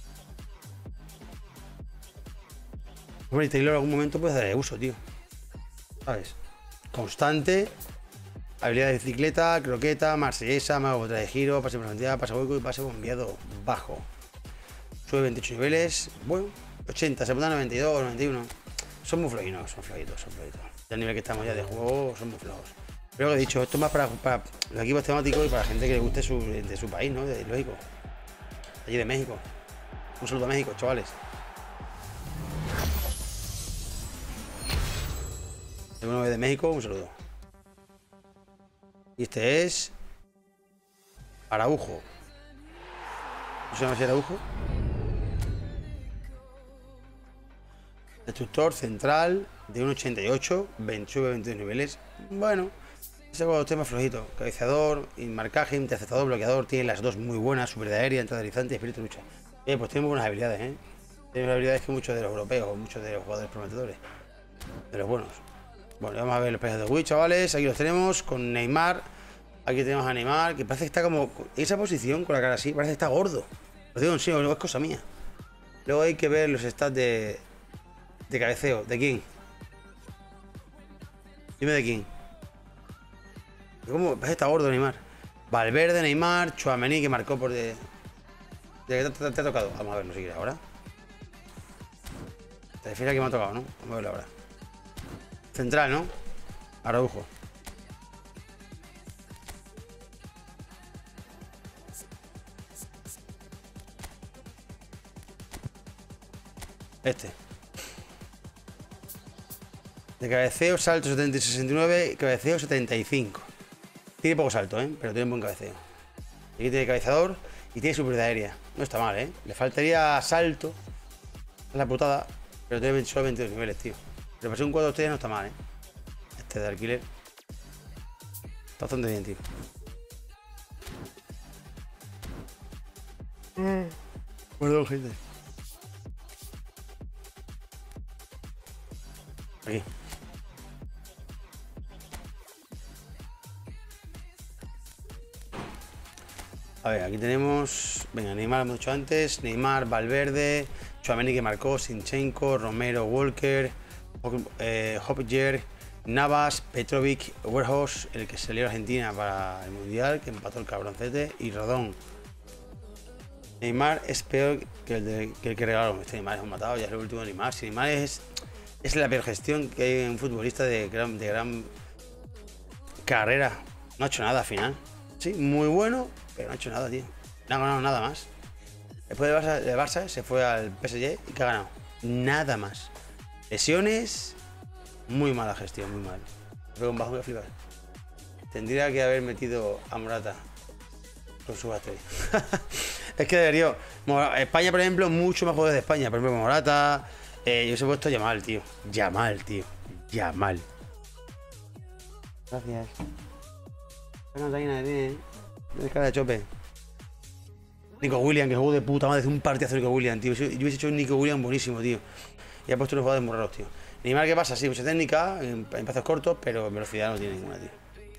Hombre, y Taylor en algún momento puedes darle uso, tío. ¿Sabes? Constante. Habilidad de bicicleta, croqueta, marsellesa, mago botra de giro, pase de profundidad, pase hueco y pase bombeado bajo. Sube 28 niveles. Bueno, 80, se pone a 92, 91. Son muy flojitos, son flojitos. Ya el nivel que estamos ya de juego son muy flojos. Pero lo he dicho, esto es más para los equipos temáticos y para la gente que le guste de su país, ¿no? Lógico. Allí de México. Un saludo a México, chavales. Si uno de México, un saludo. Y este es Araujo. ¿No se llama así Araujo? Destructor central de 1.88, 22 niveles. Bueno, ese juego tema flojito. Cabeceador, marcaje, interceptador, bloqueador. Tiene las dos muy buenas: superioridad aérea, entrada deslizante y espíritu de lucha. Pues tiene muy buenas habilidades, ¿eh? Tiene más habilidades que muchos de los europeos o muchos de los jugadores prometedores. De los buenos. Bueno, vamos a ver los peleas de Wii, chavales. Aquí los tenemos con Neymar. Aquí tenemos a Neymar, que parece que está como en esa posición con la cara así. Parece que está gordo. Lo digo en serio, no es cosa mía. Luego hay que ver los stats de cabeceo. ¿De quién? Dime de quién. ¿Cómo? Parece que está gordo Neymar. Valverde, Neymar, Tchouaméni, que marcó por de que te ha tocado. Vamos a verlo si quieres ahora. Te refieres a que me ha tocado, ¿no? Vamos a verlo ahora. Central, ¿no? Araujo. Este. De cabeceo, salto 70 y 69, cabeceo 75. Tiene poco salto, ¿eh? Pero tiene buen cabeceo. Aquí tiene cabezador y tiene superioridad aérea. No está mal, ¿eh? Le faltaría salto. Es la putada. Pero tiene solo 22 niveles, tío. Pero para ser un 4 estrellas no está mal, ¿eh? Este de alquiler. Está bastante bien, tío. Perdón, gente. Aquí. A ver, aquí tenemos. Venga, Neymar lo hemos dicho antes. Neymar, Valverde, Tchouaméni que marcó, Sinchenko, Romero, Walker, Hopger, Navas, Petrovic, Weghorst, el que salió a Argentina para el Mundial, que empató el cabroncete, y Rodón. Neymar es peor que el que regalaron. Este Neymar es un matado, ya es el último de Neymar. Si Neymar es la peor gestión que hay en un futbolista de gran carrera. No ha hecho nada al final. Sí, muy bueno, pero no ha hecho nada, tío. No ha ganado nada más. Después del Barça se fue al PSG y que ha ganado. Nada más. Lesiones, muy mala gestión, muy mal. Fue con bajo que flipas. Tendría que haber metido a Morata con su batería. Es que debería. España, por ejemplo, mucho más jugadores de España. Por ejemplo, Morata. Yo os he puesto Yamal, tío. Yamal, tío. Yamal. Gracias. Una reina de ti, de cara de chope. Nico Williams, que jugó de puta madre. Hace un partidazo de Nico Williams, tío. Yo hubiese hecho un Nico Williams buenísimo, tío. Y ha puesto unos jugadores muy raros, tío. Neymar, ¿qué pasa? Sí, mucha técnica, en pasos cortos, pero en velocidad no tiene ninguna, tío.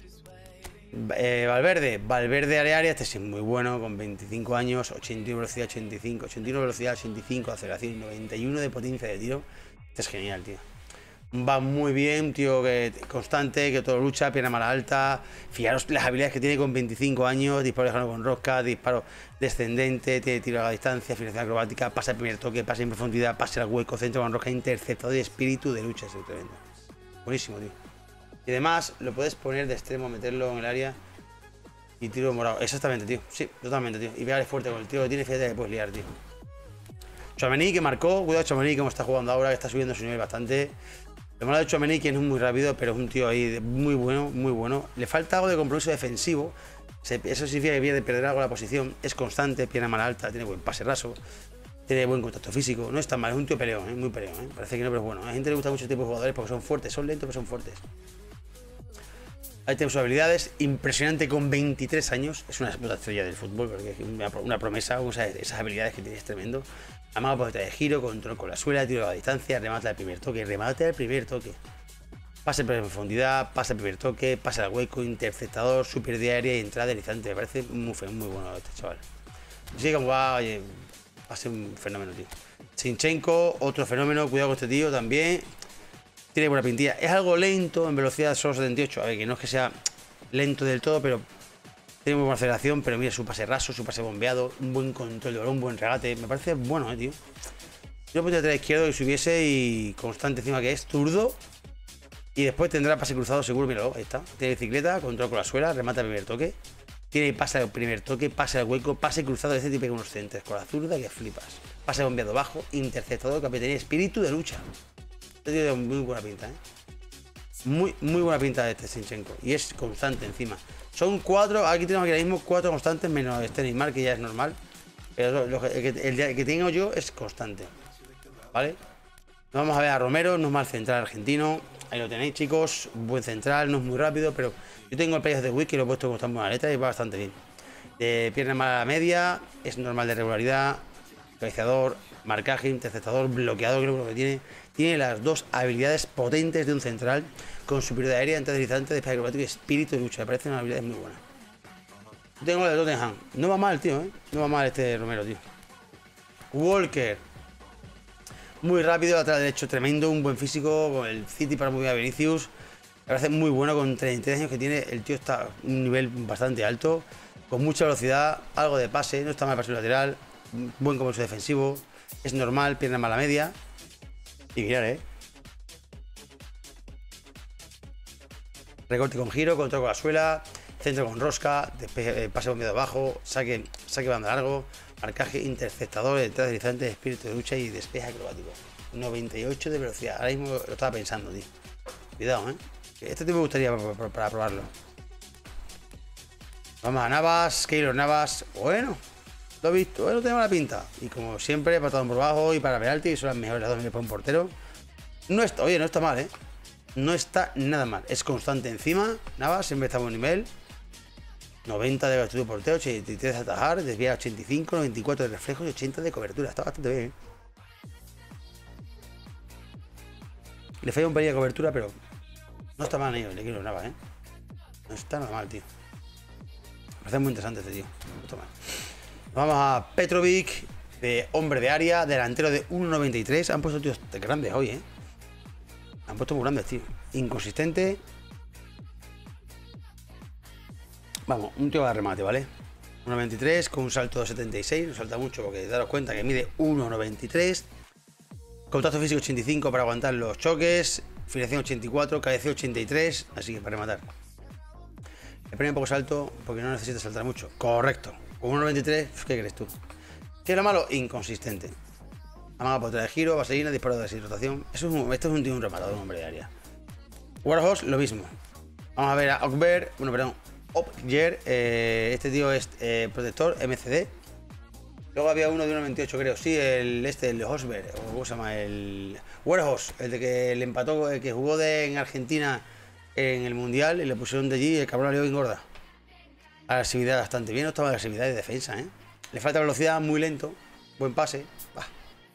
Valverde área, este sí es muy bueno, con 25 años, 81 velocidad, 85, 81 velocidad, 85, aceleración, 91 de potencia de tiro. Este es genial, tío. Va muy bien, tío, que constante, que todo lucha, pierna mala alta. Fijaros las habilidades que tiene con 25 años, disparo lejano con rosca, disparo descendente, tiene tiro a la distancia, finalización acrobática, pasa el primer toque, pasa en profundidad, pasa al hueco, centro con rosca, interceptador y espíritu de lucha, es tremendo. Buenísimo, tío. Y además lo puedes poner de extremo, meterlo en el área y tiro morado. Exactamente, tío. Sí, totalmente, tío. Y pegarle fuerte con el tiro que tiene, fíjate que puedes liar, tío. Tchouaméni que marcó, cuidado Tchouaméni como está jugando ahora, que está subiendo su nivel bastante. Lo malo de Tchouaméni que no es muy rápido, pero es un tío ahí muy bueno, muy bueno. Le falta algo de compromiso defensivo. Eso significa que pierde perder algo la posición. Es constante, pierna mala alta, tiene buen pase raso. Tiene buen contacto físico. No es tan mal, es un tío peleón, muy peleón. Parece que no, pero es bueno. A la gente le gusta mucho este tipo de jugadores porque son fuertes, son lentos, pero son fuertes. Ahí tenemos sus habilidades, impresionante con 23 años, es una puta estrella del fútbol, porque es una promesa, esas habilidades que tiene es tremendo. Amaga por detrás de giro, control con la suela, tiro a la distancia, remata el primer toque, pase por profundidad, pase el primer toque, pase al hueco, interceptador, super de área y entrada deslizante. Me parece muy bueno este chaval. Sí, como va, oye, va a ser un fenómeno, tío. Zinchenko, otro fenómeno, cuidado con este tío también. Tiene buena pintilla. Es algo lento, en velocidad solo 78. A ver, que no es que sea lento del todo, pero tiene muy buena aceleración. Pero mira, su pase raso, su pase bombeado, un buen control de balón, un buen regate. Me parece bueno, tío. Yo lo pondría de izquierdo y subiese y constante encima que es zurdo. Y después tendrá pase cruzado seguro, míralo, ahí está. Tiene bicicleta, control con la suela, remata el primer toque. Tiene pase al primer toque, pase al hueco, pase cruzado de este tipo de unos centros con la zurda que flipas. Pase bombeado bajo, interceptador, capitanía, espíritu de lucha. Este tío tiene muy buena pinta, muy buena pinta de este Zinchenko. Y es constante encima. Son 4, aquí tenemos aquí ahora mismo 4 constantes menos este Neymar, que ya es normal. Pero el que tengo yo es constante. ¿Vale? Vamos a ver a Romero, no es mal central argentino. Ahí lo tenéis, chicos. Buen central, no es muy rápido, pero yo tengo el Players de Week que lo he puesto como está en buena letra y va bastante bien. De pierna mala media, es normal de regularidad. Cabeceador, marcaje, interceptador, bloqueador, creo que tiene. Tiene las dos habilidades potentes de un central, con superioridad aérea, entrada deslizante, despeje acrobático y espíritu de lucha. Me parecen unas habilidades muy buenas. Yo tengo la de Tottenham. No va mal, tío, No va mal este Romero, tío. Walker. Muy rápido, lateral derecho, tremendo, un buen físico, con el City para muy bien a Vinicius. Me parece muy bueno, con 33 años que tiene. El tío está a un nivel bastante alto, con mucha velocidad, algo de pase, no está mal para su lateral, buen compromiso defensivo, es normal, pierna mala media. Y mirar, recorte con giro, control con la suela, centro con rosca, pase bombeado abajo, saque banda largo, marcaje, interceptador, entrada deslizante, espíritu de lucha y despeje acrobático. 98 de velocidad. Ahora mismo lo estaba pensando, tío. Cuidado, Este tipo me gustaría para probarlo. Vamos a Navas, Keylor Navas. Bueno, lo he visto, no tenemos la pinta. Y como siempre, patadón por bajo y para penalti, y son las mejores las dos para un portero. No está, oye, no está mal, No está nada mal. Es constante encima. Navas siempre está a buen nivel. 90 de virtud de portero, 83 de atajar, desvía 85, 94 de reflejos y 80 de cobertura. Está bastante bien, Le falla un pelín de cobertura, pero no está mal, le quiero nada, No está nada mal, tío. Me parece muy interesante este tío. No está mal. Vamos a Petrovic, de hombre de área, delantero de 1,93. Han puesto tíos grandes hoy, Han puesto muy grandes, tío. Inconsistente. Vamos, un tío de remate, ¿vale? 1,93 con un salto de 76, no salta mucho porque daros cuenta que mide 1,93. Contacto físico 85 para aguantar los choques, financiación 84, cabeceo 83, así que para rematar. Le pone un poco salto porque no necesita saltar mucho. Correcto. Con 1,93, ¿qué crees tú? ¿Qué es lo malo? Inconsistente. Amaga por de giro, vaselina, disparo de rotación. Esto es un tío, un rematador, un hombre de área. Warhorse, lo mismo. Vamos a ver a Ogber, Opger, este tío es protector, MCD. Luego había uno de 1,28 creo, sí, el Hosberg, o ¿cómo se llama? El Warhorse, el de que le empató, el que jugó en Argentina en el Mundial y le pusieron de allí, el cabrón la lió bien gorda. Agresividad bastante bien, no estaba la agresividad de defensa, ¿eh? Le falta velocidad, muy lento, buen pase. Bah.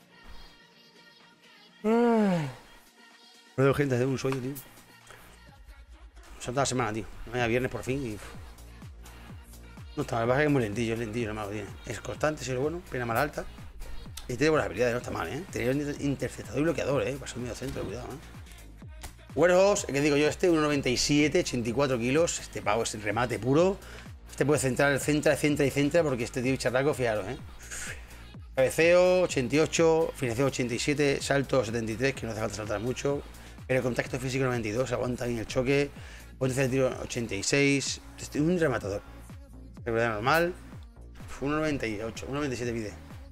Pero gente, de un sueño, tío. Son toda la semana, tío. Mañana viernes por fin y... No está mal, el pasa que es muy lentillo, lo malo tiene. Es constante, si es lo bueno, pena más alta. Y tiene buenas habilidades, no está mal, ¿eh? Tiene interceptador y bloqueador, ¿eh? Para ser medio centro, cuidado, ¿eh? Warhorse, que digo yo, 1,97, 84 kilos. Este pavo es el remate puro. Este puede centrar, centra, porque este tío bicharraco, fijaros, ¿eh? Cabeceo, 88, financiación 87, salto 73, que no hace falta saltar mucho. Pero contacto físico 92, aguanta bien el choque. Potencia de tiro 86. Este es un rematador. Seguridad normal. 1,98, 1,97 pide.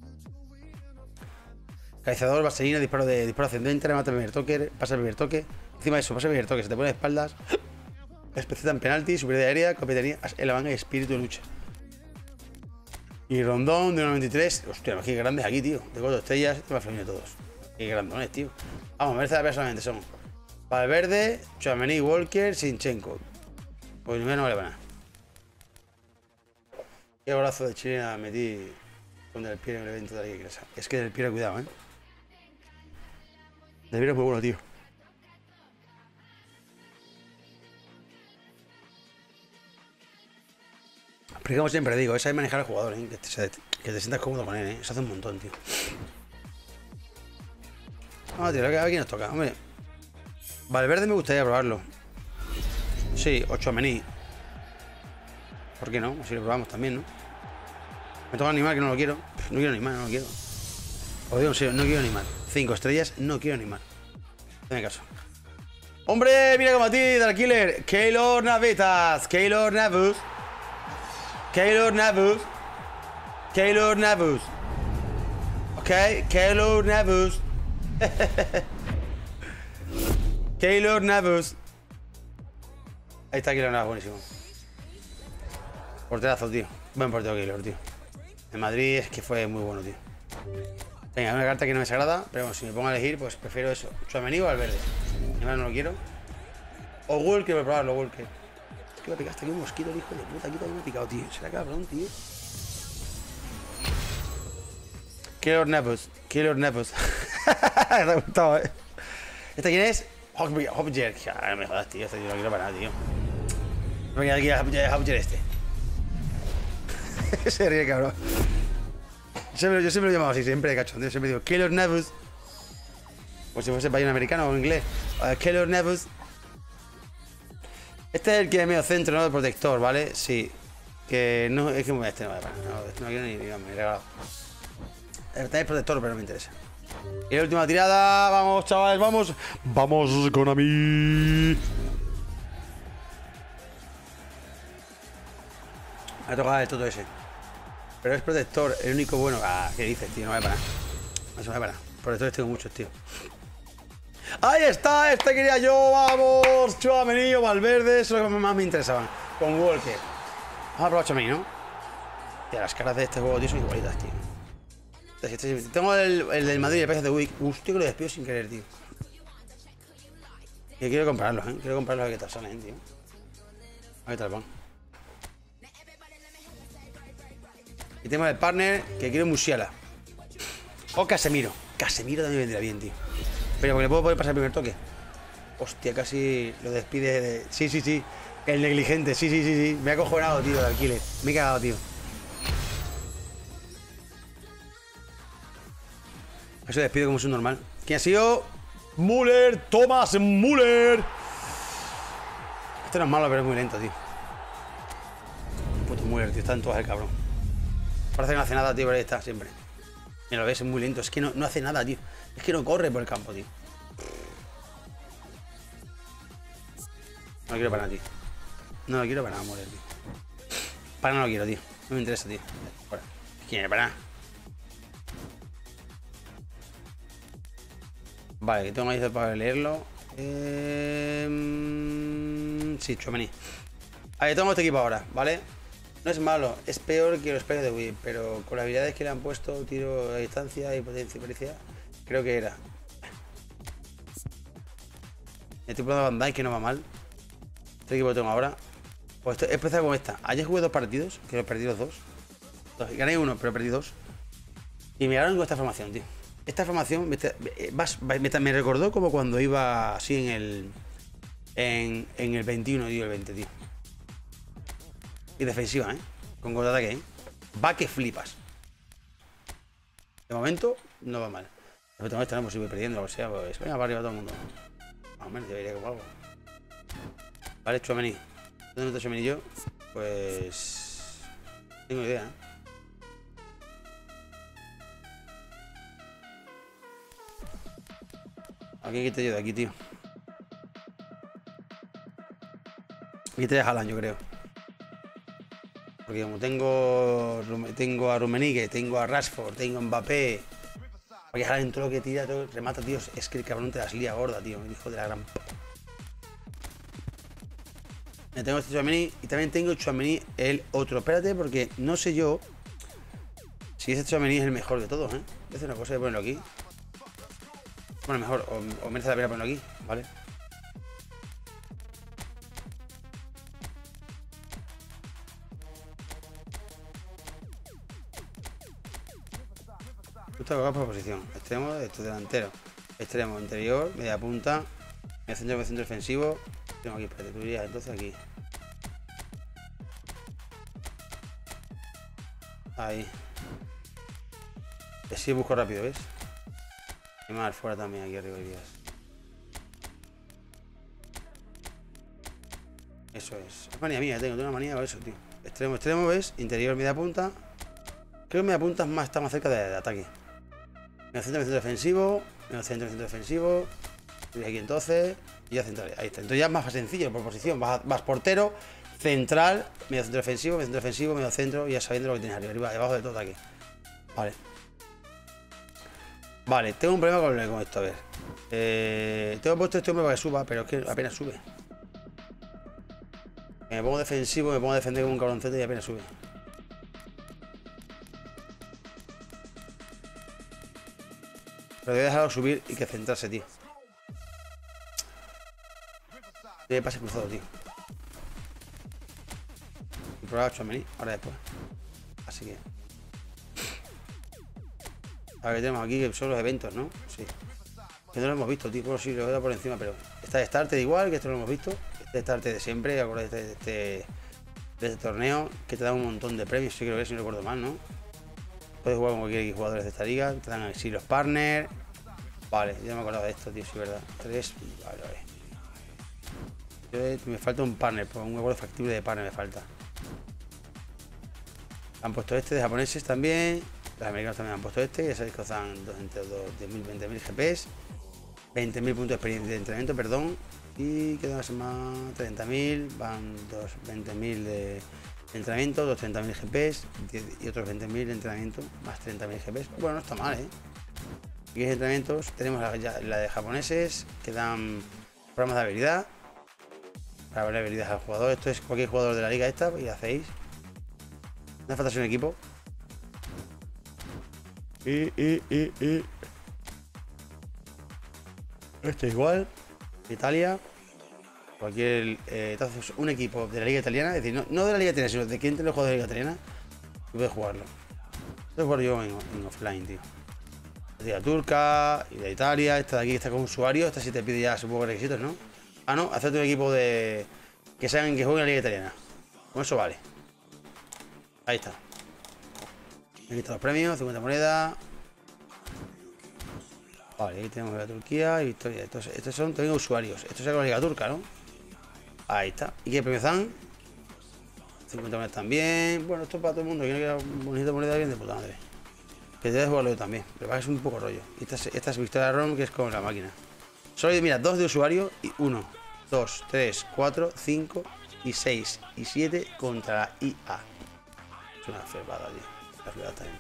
Cabezador, vaselina, disparo ascendente, remate el primer toque, pasa el primer toque. Encima de eso, pasa el primer toque, se te pone de espaldas. Especialista en penalti, superioridad aérea, copetería en la manga y espíritu de lucha. Y rondón de 1,93. Hostia, más que grandes aquí, tío. De 4 estrellas, este me ha fluido todos. Qué grandones, tío. Vamos, merece la personalmente son Valverde, Tchouaméni, Walker, Sinchenko. Pues no vale para nada. Qué golazo de chilena metí con Del Piero en el evento de la iglesia. Es que Del Piero, cuidado, Del Piero es muy bueno, tío. Pero como siempre digo, es ahí manejar al jugador, que te sientas cómodo con él, Eso hace un montón, tío. Vamos a tirar, a ver quién nos toca, hombre. Valverde me gustaría probarlo. Sí, o Tchouaméni. ¿Por qué no? Así lo probamos también, ¿no? Me toca animal que no lo quiero. No quiero animal, no lo quiero. Os digo en serio, no quiero animal. 5 estrellas, no quiero animal. Dame caso. ¡Hombre! Mira como a ti, Dark Killer. Keylor Navas. Keylor Navas. Keylor Navas. Keylor Navas. Ok, Keylor Navas. Keylor Navas. Ahí está Keylor Navas, buenísimo. Porterazo, tío. Buen portero Keylor, tío. En Madrid es que fue muy bueno, tío. Venga, una carta que no me desagrada, pero bueno, si me pongo a elegir, pues prefiero eso. Tchouaméni o Valverde. Además no lo quiero. O Walker, voy a probarlo, Walker. Es que me picaste aquí un mosquito, el hijo de puta. Aquí también me ha picado, tío. Será cabrón, tío. Keylor Navas. Keylor Navas. Me ha gustado, ¿Este quién es? Hopger. No me jodas, tío. Este tío no lo quiero para nada, tío. Venga, aquí a Hopger este. Se ríe, cabrón. Yo siempre lo he llamado así, siempre de cachondeo. Siempre digo Keylor Navas. Como si fuese país americano o en inglés. Keylor Navas. Este es el que es medio centro, ¿no? De protector, ¿vale? Sí. Que no, es que este no vale para nada. No, este no quiero ni digamos, ni regalado. Este es protector, pero no me interesa. Y la última tirada. Vamos, chavales, vamos. Vamos con a mí. Me ha tocado el toto ese. Pero es protector, el único bueno. Ah, ¿qué dices, tío? No vale para nada. Eso no vale para nada. Protectores tengo muchos, tío. Ahí está, este quería yo. Vamos, Tchouaméni o Valverde. Eso es lo que más me interesaban. Con Walker. Vamos a probar Tchouaméni, ¿no? Tío, las caras de este juego, tío, son igualitas, tío. Tengo el del Madrid y el PSG de Wick. Hostia, que lo despido sin querer, tío. Que quiero comprarlos, Quiero comprarlos a ver qué tal salen, tío. A ver qué tal van. Y tenemos el partner que quiero Musiala. O Casemiro. Casemiro también vendría bien, tío. Pero porque le puedo poder pasar el primer toque. Hostia, casi lo despide de... Sí, sí, sí. El negligente, sí, sí, sí, sí. Me ha acojonado, tío, de alquiler. Me he cagado, tío. Eso despido como es un normal. ¿Quién ha sido? Müller, Thomas Müller. Este no es malo, pero es muy lento, tío. Puto Müller, tío. Está en todas el cabrón. Parece que no hace nada, tío, pero ahí está siempre. Mira, lo ves, es muy lento. Es que no hace nada, tío. Es que no corre por el campo, tío. No lo quiero para nada, tío. No lo quiero para nada, morir, tío. Para no lo quiero, tío. No me interesa, tío. Fuera. ¿Quién es para nada? Vale, que tengo ahí para leerlo. Sí, Tchouaméni. Ahí tengo este equipo ahora, ¿vale? No es malo, es peor que los peores de Wii, pero con las habilidades que le han puesto, tiro a distancia y potencia y pericia, creo que era. Estoy probando a Van Dijk, que no va mal. Este equipo que tengo ahora. Pues he empezado con esta. Ayer jugué 2 partidos, que los perdí los dos. Gané uno, pero perdí 2. Y me ganaron con esta formación, tío. Esta formación me recordó como cuando iba así en el 21, tío, el 20, tío. Y defensiva, con contraataque, va que flipas. De momento no va mal. Pero tengo esta, no, pues si voy perdiendo, o sea, pues venga, para arriba todo el mundo. Más o menos debería como algo. Vale, Tchouaméni. ¿Dónde meto Tchouaméni yo? Pues... tengo idea, Aquí quité yo de aquí, tío. Quité a Haaland, yo creo. Porque como tengo a Rummenigge, tengo a Rashford, tengo a Mbappé. Porque Haaland todo lo que tira, todo remata, tío. Es que el cabrón te las lía gorda, tío. El hijo de la gran... Tengo este Tchouaméni y también tengo Tchouaméni el otro. Espérate, porque no sé yo si este Tchouaméni es el mejor de todos, Voy a hacer una cosa de ponerlo aquí. Bueno, mejor, o merece la pena ponerlo aquí, ¿vale? Justo a por posición. Extremo, esto delantero. Extremo, interior, media punta. Medio centro defensivo. Tengo aquí, espérate, tú irías entonces aquí. Ahí. Así busco rápido, ¿ves? Y más fuera también, aquí arriba irías. Eso es. Es manía mía, tengo una manía con eso, tío. Extremo, ¿ves? Interior, media punta. Creo que media punta está más cerca de ataque. Medio centro defensivo. Medio centro defensivo. Y aquí entonces. Y ya central. Ahí está. Entonces ya es más sencillo por posición. Vas portero, central, medio centro defensivo, medio centro. Y ya sabiendo lo que tienes arriba, debajo de todo ataque. Vale. Vale, tengo un problema con esto, a ver. Tengo puesto este hombre para que suba, pero es que apenas sube. Me pongo defensivo, me pongo a defender como un cabroncete y apenas sube. Pero voy a dejarlo subir y que centrarse, tío. Tiene pase cruzado, tío. Y probar a Tchouaméni, ahora después. Así que... a ver, tenemos aquí que son los eventos, ¿no? Sí. Que no lo hemos visto, tío. Bueno, sí, lo he dado por encima, pero... Está de Starter igual, que esto no lo hemos visto. Este Starter de siempre, acordáis de este torneo, que te da un montón de premios, sí creo que si no recuerdo mal, ¿no? Puedes jugar con cualquier jugadores de esta liga, te dan así los partners. Vale, yo no me acordaba de esto, tío, sí, verdad. 3, vale. Me falta un partner, pues un huevo factible de partner me falta. Han puesto este de japoneses también. Los americanos también han puesto este, ya sabéis que os dan entre 20.000 GPs, 20.000 puntos de experiencia de entrenamiento, perdón. Y quedan más 30.000, van 20.000 de entrenamiento, 30.000 GPs y otros 20.000 de entrenamiento, más 30.000 GPs. Bueno, no está mal, Aquí en entrenamientos tenemos la de japoneses, que dan programas de habilidad, para ver habilidades al jugador. Esto es cualquier jugador de la liga esta, y hacéis. No hace falta ser un equipo. Esto igual. Italia. Cualquier. Entonces, un equipo de la liga italiana, es decir, no de la liga italiana, sino de quien entre los jugadores de la liga italiana, y puedes jugarlo. Puedes jugar yo en offline, tío. De la turca y de Italia. Esta de aquí está con usuario. Esta sí te pide ya supongo requisitos, ¿no? Ah, no, hacerte un equipo de. Que saben que jueguen en la liga italiana. Con eso vale. Ahí está. Aquí están los premios, 50 monedas. Vale, ahí tenemos la Turquía y victoria. Estos son también usuarios. Esto es la liga turca, ¿no? Ahí está. ¿Y qué premios dan? 50 monedas también. Bueno, esto es para todo el mundo. Yo no quiero bonita moneda bien de puta madre. Que debes jugarlo yo también. Pero es un poco rollo. Y esta es Victoria ROM, que es con la máquina. Solo hay, mira, 2 de usuario y 1, 2, 3, 4, 5 y 6 y 7 contra la IA. Es una fervada, tío. La fervada también.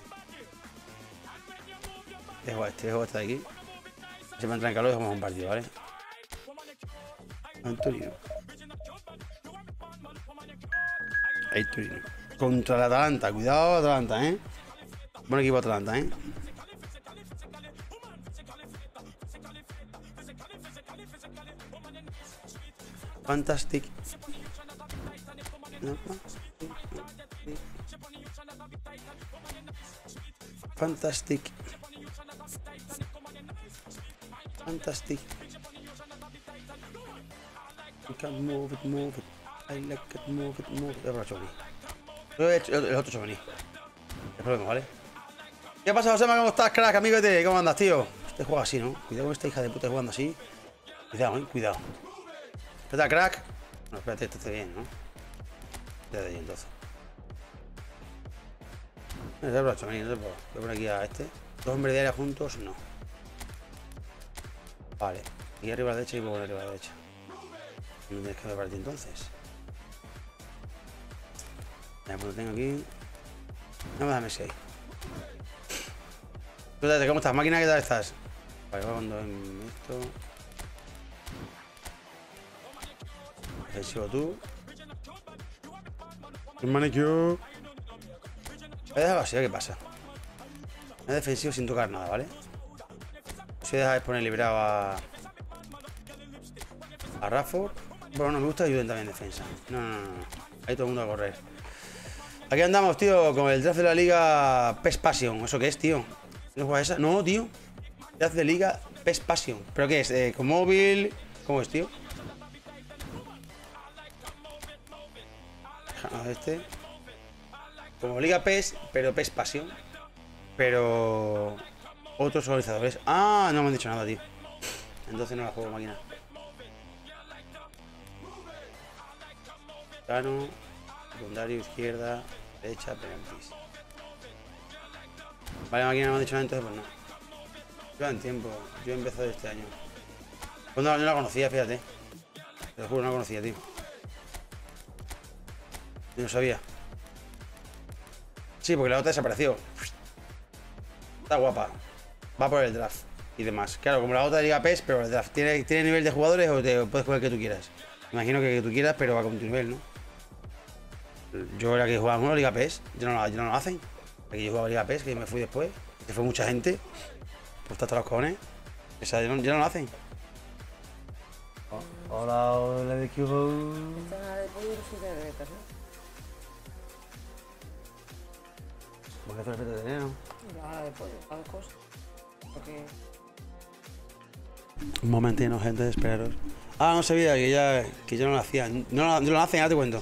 Dejo este de aquí. Se me entra en calor y dejamos un partido, ¿vale? Antonio. Ahí Torino. Contra el Atalanta. Cuidado, Atalanta, ¿eh? Buen equipo Atalanta, ¿eh? Fantastic. Fantastic. Fantastic. You can move it. I like it, move it. Es para Chomini. El otro Chomini. Es problema, ¿vale? ¿Qué pasa, Josema? ¿Cómo estás, crack, amigote? ¿Cómo andas, tío? Este juega así, ¿no? Cuidado con esta hija de puta jugando así. Cuidado, cuidado. ¿Está crack? No, espérate, este está bien, ¿no? Desde ahí, entonces. No te puedo, Chomini, no te puedo. Voy a poner aquí a este. 2 hombres de área juntos, no. Vale. Aquí arriba a la derecha y luego arriba a la derecha. No tienes que prepararte entonces. Ya, pues lo tengo aquí. No me da Messi ahí. Cuéntate, ¿cómo estás? Máquina, ¿qué tal estás? Vale, cuando en esto. Defensivo tú. Hermaniquio. Voy a dejar vacío, ¿qué pasa? Es defensivo sin tocar nada, ¿vale? Si dejas de poner liberado a Rafford. Bueno, no me gusta ayuden también en defensa. No. Ahí todo el mundo a correr. Aquí andamos, tío, con el draft de la liga PES Passion. ¿Eso qué es, tío? ¿No juegas esa? No, tío. Draft de liga PES Passion. ¿Pero qué es? ¿Con móvil? ¿Cómo es, tío? Este. Como liga PES, pero PES Passion. Pero otros organizadores. Ah, no me han dicho nada, tío. Entonces no la juego, máquina. Plano, secundario, izquierda, derecha, penaltis. Vale, máquina no me han dicho nada, entonces pues no. Lleva en tiempo, yo he empezado este año. Pues no la conocía, fíjate. Te lo juro, no la conocía, tío. Yo no sabía. Sí, porque la otra desapareció. Está guapa. Va por el draft y demás. Claro, como la otra liga PES, pero el draft. ¿Tiene nivel de jugadores o te puedes jugar el que tú quieras? Imagino que tú quieras, pero va con tu nivel, ¿no? Yo era que jugaba en Liga PES, ya no lo hacen. Aquí yo jugaba Liga PES, que me fui después. Que fue mucha gente. Pues está hasta los cojones. Esa ya no lo hacen. Hola, de Cubo. Está de pollo y de vegetas, ¿no? ¿Por qué hace el de enero? La de pollo, cada cosa. Porque Un momentino, gente, esperaros. Ah, no sabía que ya no lo hacían. No lo hacen, ya te cuento.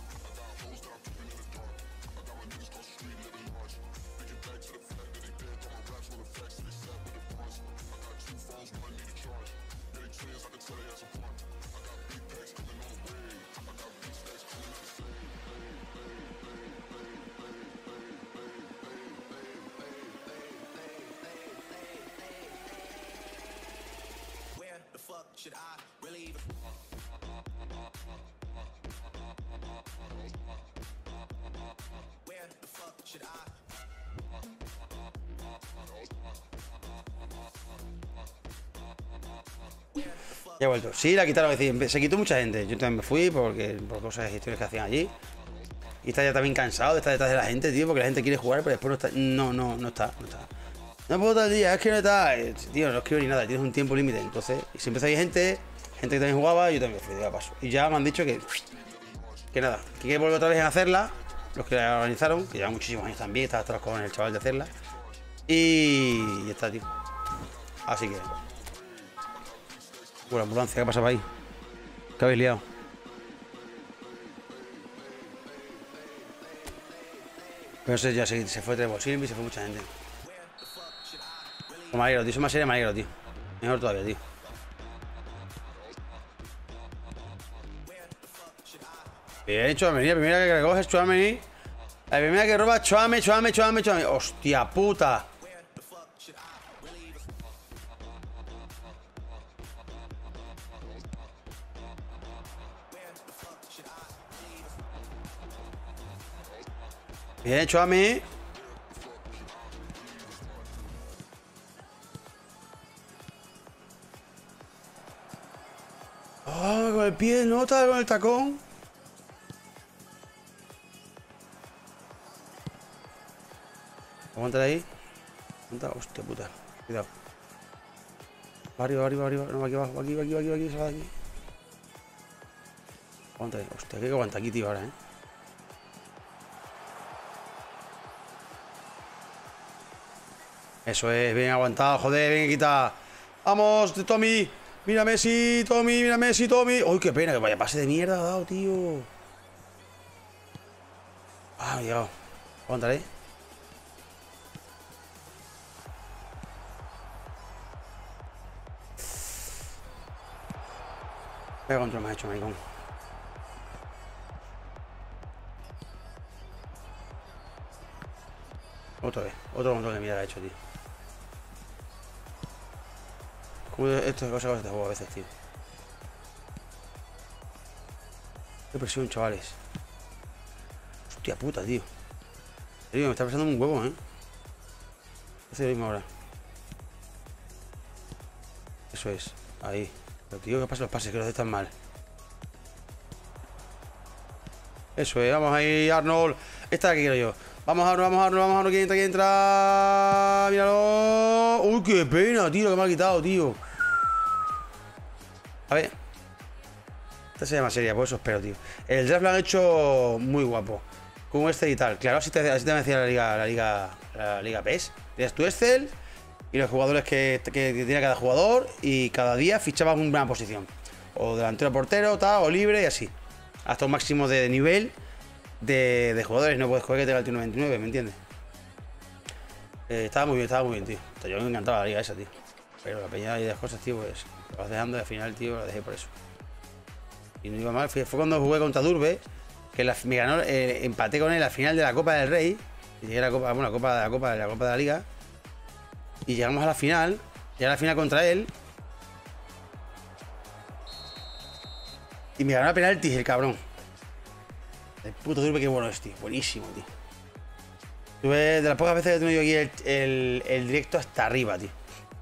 Ya he vuelto. Sí, la quitaron, es decir, se quitó mucha gente. Yo también me fui por cosas de historias que hacían allí. Y está ya también cansado de estar detrás de la gente, tío, porque la gente quiere jugar, pero después no está. No está. No puedo todo el día, es que no está. Tío, no escribo ni nada, tienes un tiempo límite. Entonces, y siempre hay gente que también jugaba, y yo también me fui, de paso. Y ya me han dicho que nada, que quiere volver otra vez a hacerla. Los que la organizaron, que llevan muchísimos años también, está hasta los cojones el chaval de hacerla. Y ya está, tío. Así que. La ambulancia, ¿qué pasa por ahí? ¿Qué habéis liado? Pero ese ya se fue Trevor Silvi, se fue mucha gente. Me alegro, tío, soy más serio, me alegro, tío. Mejor todavía, tío. Bien, Chouameni, la primera que recoges, Chouameni. La primera que roba, Chouameni. Hostia puta. Bien, Chouameni. Oh, con el pie, nota con el tacón. Aguántale ahí. Aguanta, hostia puta. Cuidado. Va arriba. No, va aquí abajo. Aquí, se va de aquí. Aguanta ahí. Hostia, hay que aguanta aquí, tío, ahora, Eso es, bien aguantado, joder, bien quita. Vamos, Tommy. Mira Messi, Tommy. Uy, qué pena, que vaya pase de mierda ha dado, tío. Ah, me he llegado. Aguántale. Venga, control me ha hecho, maricón. Otra vez, otro control de mierda ha hecho, tío. Como esto es cosa que te juego a veces, tío. Qué presión, chavales. Hostia puta, tío. En serio, me está pasando un huevo, Hace lo mismo ahora. Eso es, ahí. Pero tío, ¿qué pasa los pases? Que los haces tan mal. Eso es, vamos ahí, Arnold. Esta es la que quiero yo. Vamos, Arnold, que entra. Míralo. Uy, qué pena, tío, lo que me ha quitado, tío. A ver. Esta se llama seria, por eso espero, tío. El draft lo han hecho muy guapo. Con este y tal. Claro, así te decía la liga PES. Tienes tu Excel y los jugadores que tiene cada jugador. Y cada día fichabas una posición. O delantero, portero, tal, o libre y así. Hasta un máximo de nivel de jugadores. No puedes coger que tenga el 99, ¿me entiendes? Estaba muy bien, tío. Yo me encantaba la liga esa, tío. Pero la peña y las cosas, tío, pues lo vas dejando y al final, tío, lo dejé por eso. Y no iba mal. Fue cuando jugué contra Durbe, que me ganó, empaté con él al final de la Copa del Rey. Y llegué a la Copa, bueno, la Copa de la Liga. Y llegamos a la final. Llegué a la final contra él. Y me ganó a penaltis el cabrón. El puto Durbe, qué bueno es, tío. Buenísimo, tío. Tuve de las pocas veces que he tenido aquí el directo hasta arriba, tío.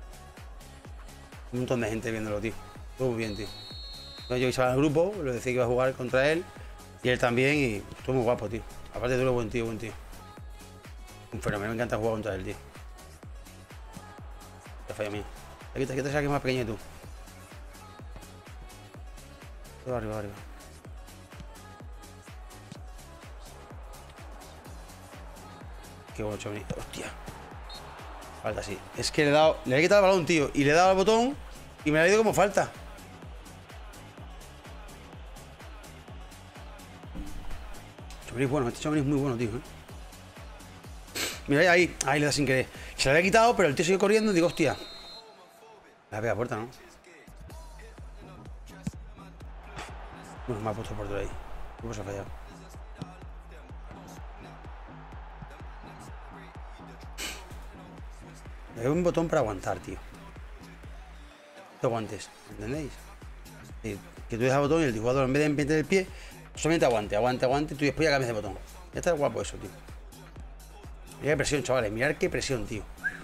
Un montón de gente viéndolo, tío. Estuvo muy bien, tío. Entonces yo estaba en el grupo, le decía que iba a jugar contra él. Y él también, y estuvo muy guapo, tío. Aparte de todo, buen tío. Un fenómeno, me encanta jugar contra él, tío. Te fallo a mí. Aquí te saques más pequeño que tú. Todo arriba. Qué bueno, Chomini. Hostia. Falta, sí. Es que le he quitado el balón, tío. Y le he dado al botón y me lo ha ido como falta. Chomini es bueno. Este Chomini es muy bueno, tío. Mira, ahí le da sin querer. Se lo había quitado, pero el tío sigue corriendo y digo, hostia. La pega puerta, ¿no? Bueno, me ha puesto el portero ahí. ¿Cómo se ha fallado? Me doy un botón para aguantar, tío. No aguantes, ¿entendéis? Que tú dejas el botón y el jugador en vez de meter el pie, solamente aguante, tú después ya cambias de botón. Ya está guapo eso, tío. Mirad qué presión, chavales, mirad qué presión, tío.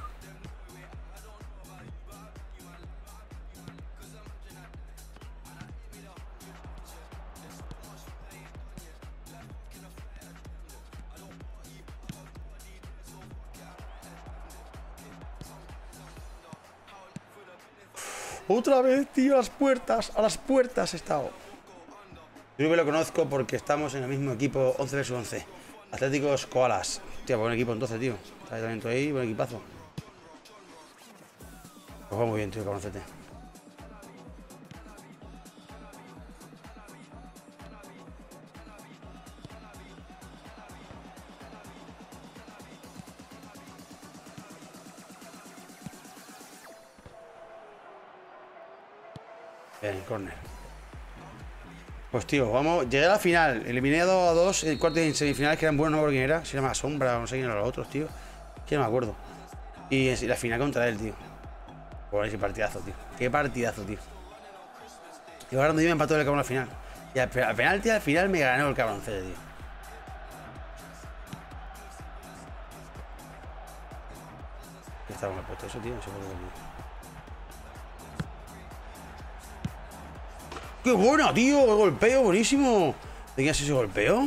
Otra vez, tío, a las puertas he estado. Yo que lo conozco porque estamos en el mismo equipo 11 vs 11. Atléticos Koalas. Tío, buen equipo entonces, tío. Está talento ahí, buen equipazo. Lo juego muy bien, tío, conocerte. Bien, corner. Pues tío, vamos, llegué a la final, eliminé a 2 en cuartos y en semifinales que eran buenos, no me acuerdo quién era, si era más sombra o no sé quién eran los otros, tío. Que no me acuerdo. Y la final contra él, tío. Pues qué partidazo, tío. Qué partidazo, tío. Y ahora me empató el cabrón al final. Y al penalti al final me ganó el cabroncete, tío. ¿Qué estaba mal puesto eso, tío? No sé por qué, tío. ¡Qué buena, tío! ¡Qué golpeo! ¡Buenísimo! ¿De quién es ese golpeo?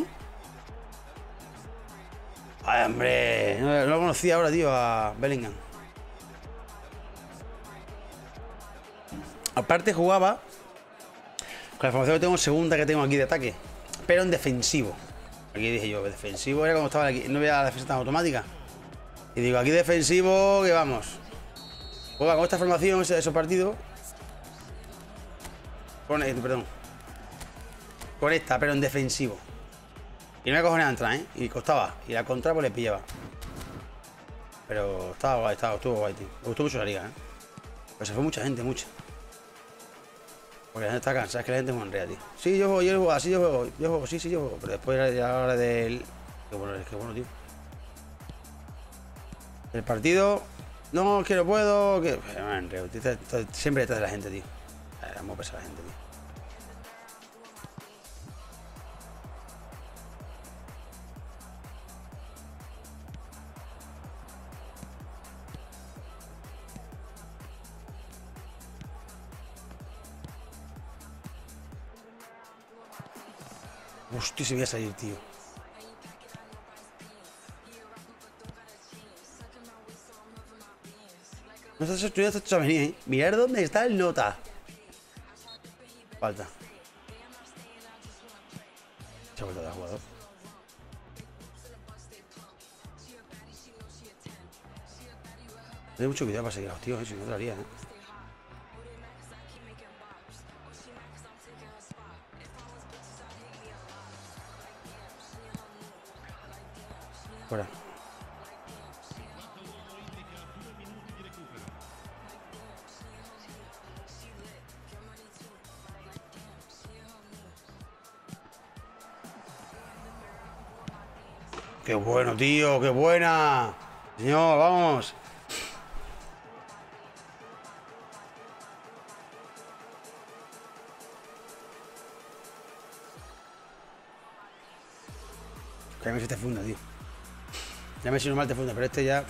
¡Ay, hombre! No lo conocía ahora, tío, a Bellingham. Aparte jugaba con la formación que tengo en segunda que tengo aquí de ataque, pero en defensivo. Aquí dije yo, defensivo era cuando estaba aquí, no veía la defensa tan automática. Y digo, aquí defensivo, que vamos. Juega con esta formación, esos partidos. Perdón. Con esta, pero en defensivo. Y no me cojones a entrar, ¿eh? Y costaba. Y la contra pues le pillaba. Pero estaba guay, estuvo guay, tío. Me gustó mucho la liga, ¿eh? Pero se fue mucha gente, mucha. Porque la gente está cansada, es que la gente es monrea, tío. Sí, yo juego, así yo juego, sí, yo juego. Pero después a la hora del... Qué bueno, tío. El partido... No, que no puedo, que... Siempre detrás de la gente, tío. Vamos a pesar la gente, tío. Hostia, se voy a salir, tío. No estás estudiando esta venir, ¿eh? Mirar dónde está el nota. Falta. Se ha vuelto a dar jugador. Hay mucho cuidado para seguir a los tíos, si no te lo haría, ¿eh? Fuera. ¡Qué bueno, tío! ¡Qué buena! Señor, vamos. Que a mí se te funda, tío. Ya me si normal te funda, pero este ya...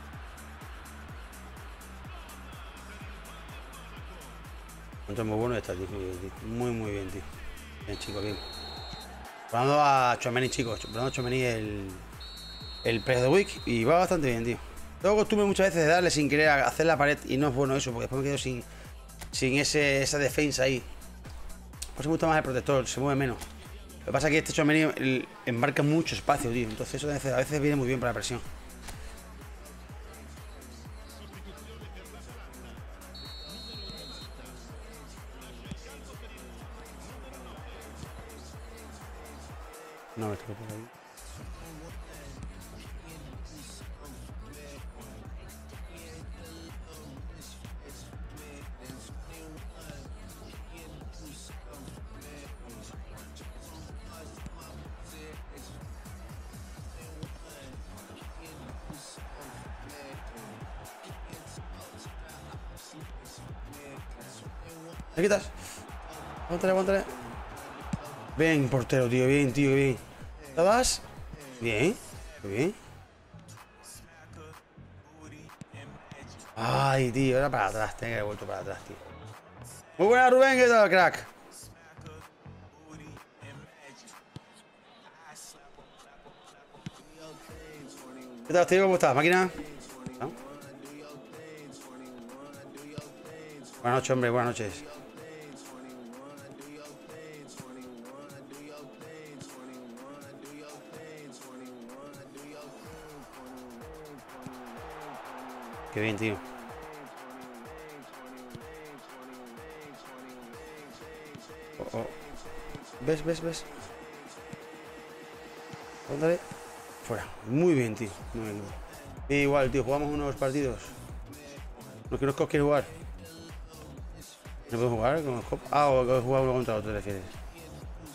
Esto es muy bueno, está, tío. Muy bien, tío. Bien, chico, bien. Probando a Tchouaméni, chicos. Probando a Tchouaméni el Player of the Week y va bastante bien, tío. Tengo costumbre muchas veces de darle sin querer a hacer la pared y no es bueno eso, porque después me quedo sin esa defensa ahí. Pues me gusta más el protector, se mueve menos. Lo que pasa es que este Tchouaméni embarca mucho espacio, tío. Entonces eso a veces viene muy bien para la presión. No, me estoy por ahí. ¿Me quitas? Aguántale. Bien, portero, tío, bien, tío, bien. ¿La das? Bien, muy bien. Ay, tío, era para atrás, tenía que haber vuelto para atrás, tío. Muy buena, Rubén, ¿qué tal, crack? ¿Qué tal, tío? ¿Cómo estás, máquina? ¿No? Buenas noches, hombre, buenas noches. Qué bien, tío. Oh. ¿Ves? Póndale. Fuera. Muy bien, tío. Muy bien. Igual, tío, jugamos unos partidos. ¿No que Scott quiere jugar? ¿No puedo jugar con Scott? Ah, o que jugar uno contra otro, te refieres.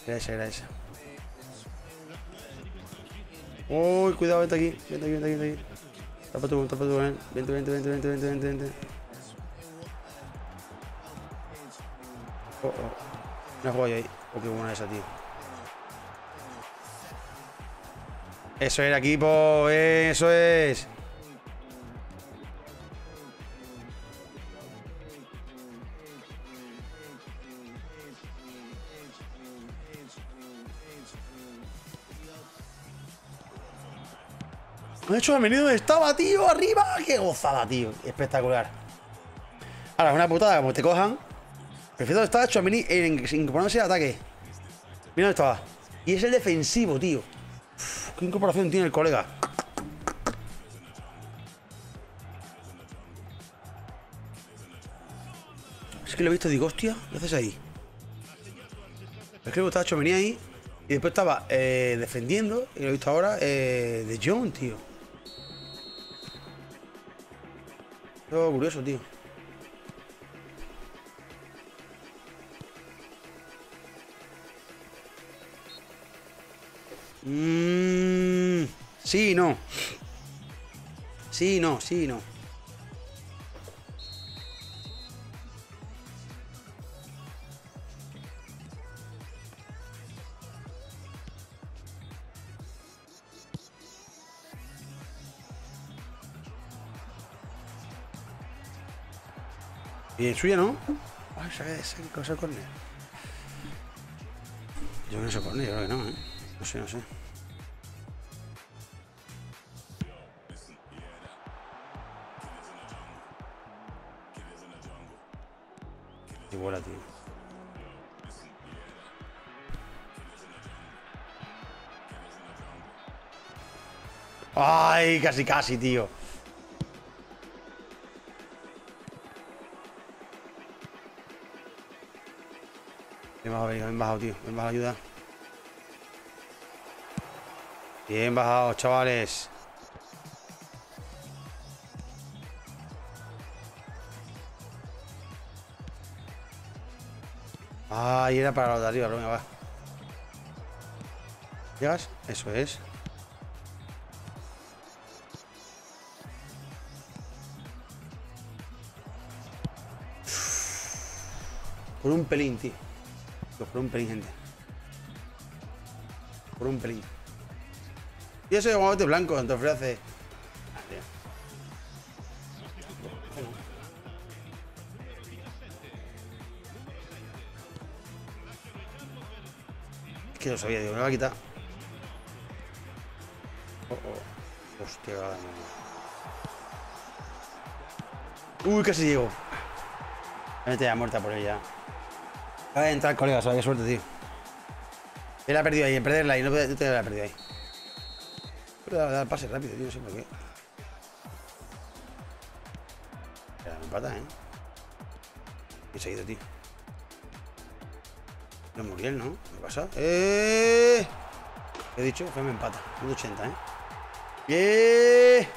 Era esa, era esa. Uy, cuidado, vente aquí. Vente aquí, vente aquí, vente aquí. Tapa tú, ven. Vente, vente, vente, vente, vente, vente, vente. Oh, oh. Una joya ahí. Oh, qué buena esa, tío. Eso era, equipo. Eso es. Me ha hecho bienvenido donde estaba, tío, arriba. Qué gozada, tío. Espectacular. Ahora, es una putada, como te cojan. Prefiero donde estaba Chouameni en incorporándose al ataque. Mira dónde estaba. Y es el defensivo, tío. Uf, qué incorporación tiene el colega. Es que lo he visto, digo, hostia, ¿qué haces ahí? Es que luego estaba Chouameni ahí. Y después estaba defendiendo. Y lo he visto ahora de Jong, tío. Algo curioso, tío. Sí, no. Sí, no, sí, no. Bien, suya, ¿no? Ay, ese cosa de córner. Yo no sé córner, yo creo que no, ¿eh? No sé, no sé. Y vuela, tío. Ay, casi, casi, tío. Bien bajado, tío. Bien bajado, ayuda. Bien bajado, chavales. Ay, era para los de arriba, pero venga, va. ¿Llegas? Eso es. Por un pelín, tío. Por un pelín, gente. Por un pelín. Y eso es guante blanco, entonces hace. Es que lo sabía, digo, me lo va a quitar. Oh, oh. Hostia, cada mierda. Uy, casi llego. Mete ya muerta por ella. Acaba de entrar, colega, ¿sabes? Qué suerte, tío. Él ha perdido ahí, en perderla ahí, no te la ha perdido ahí. Pero da el pase rápido, tío, no sé por qué. Pero me empata, ¿eh? Qué seguido, tío. No Muriel, ¿no? ¿Qué pasa? He dicho, fue me empata. 180, ¿eh? ¡Bien!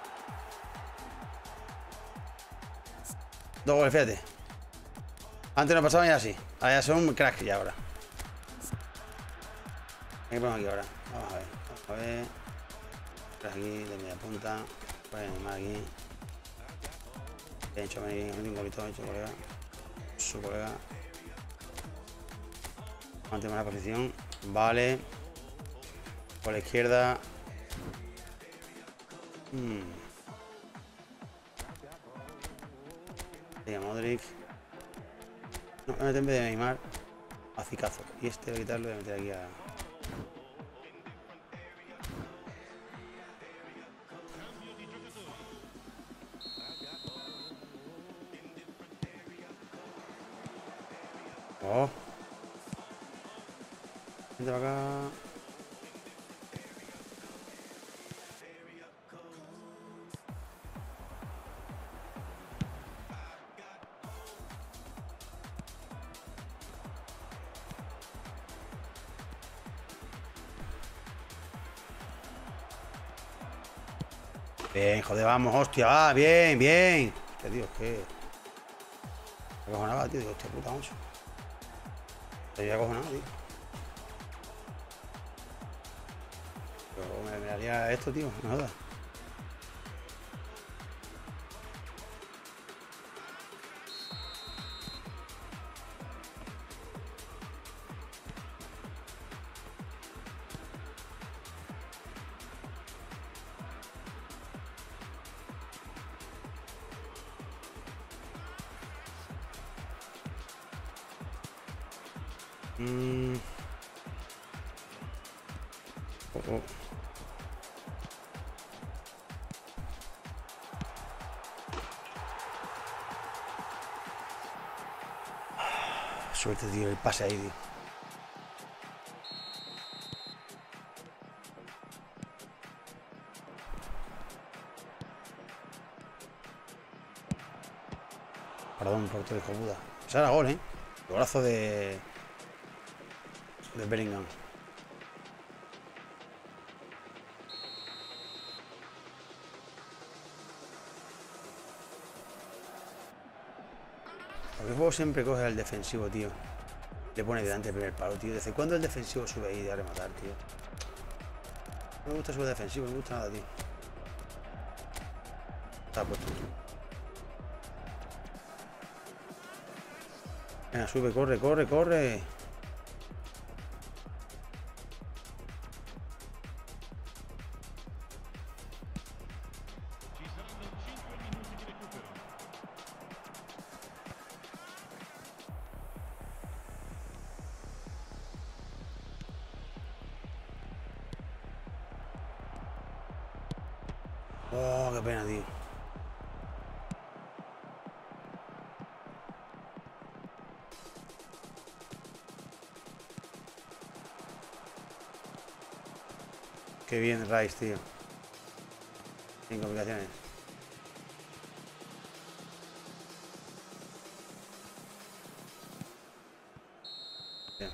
2 goles, fíjate. Antes no pasaba y así. Ahora ya son cracks ya ahora. ¿Qué ponemos aquí ahora? Vamos a ver. Vamos a ver. Aquí, de media punta. Pues más aquí. He hecho un golito, he hecho colega. Su colega. Mantenemos la posición. Vale. Por la izquierda. Venga, Modric. No, voy a meter en vez de Neymar a Zicazo. Y este voy a quitarlo y voy a meter aquí a. Oh. Vente para acá. Bien, joder, vamos, hostia, va, bien, bien. Hostia, tío, es que. Me cojo nada, tío, digo, hostia puta, mucho. Te voy a coger nada, tío. Pero me haría esto, tío. No jodas. Oh, oh. Suerte, tío, el pase ahí, tío. Perdón, por de comuda. Ese era gol, ¿eh? El golazo de Bellingham. Porque el juego siempre coge al defensivo, tío. Le pone delante el primer palo, tío. ¿Desde cuándo el defensivo sube ahí de rematar, tío? No me gusta subir defensivo, no me gusta nada, tío. Está puesto. Venga, sube, corre, corre, corre. Oh, qué pena, tío. Qué bien, Rice, tío. Sin complicaciones. Bien.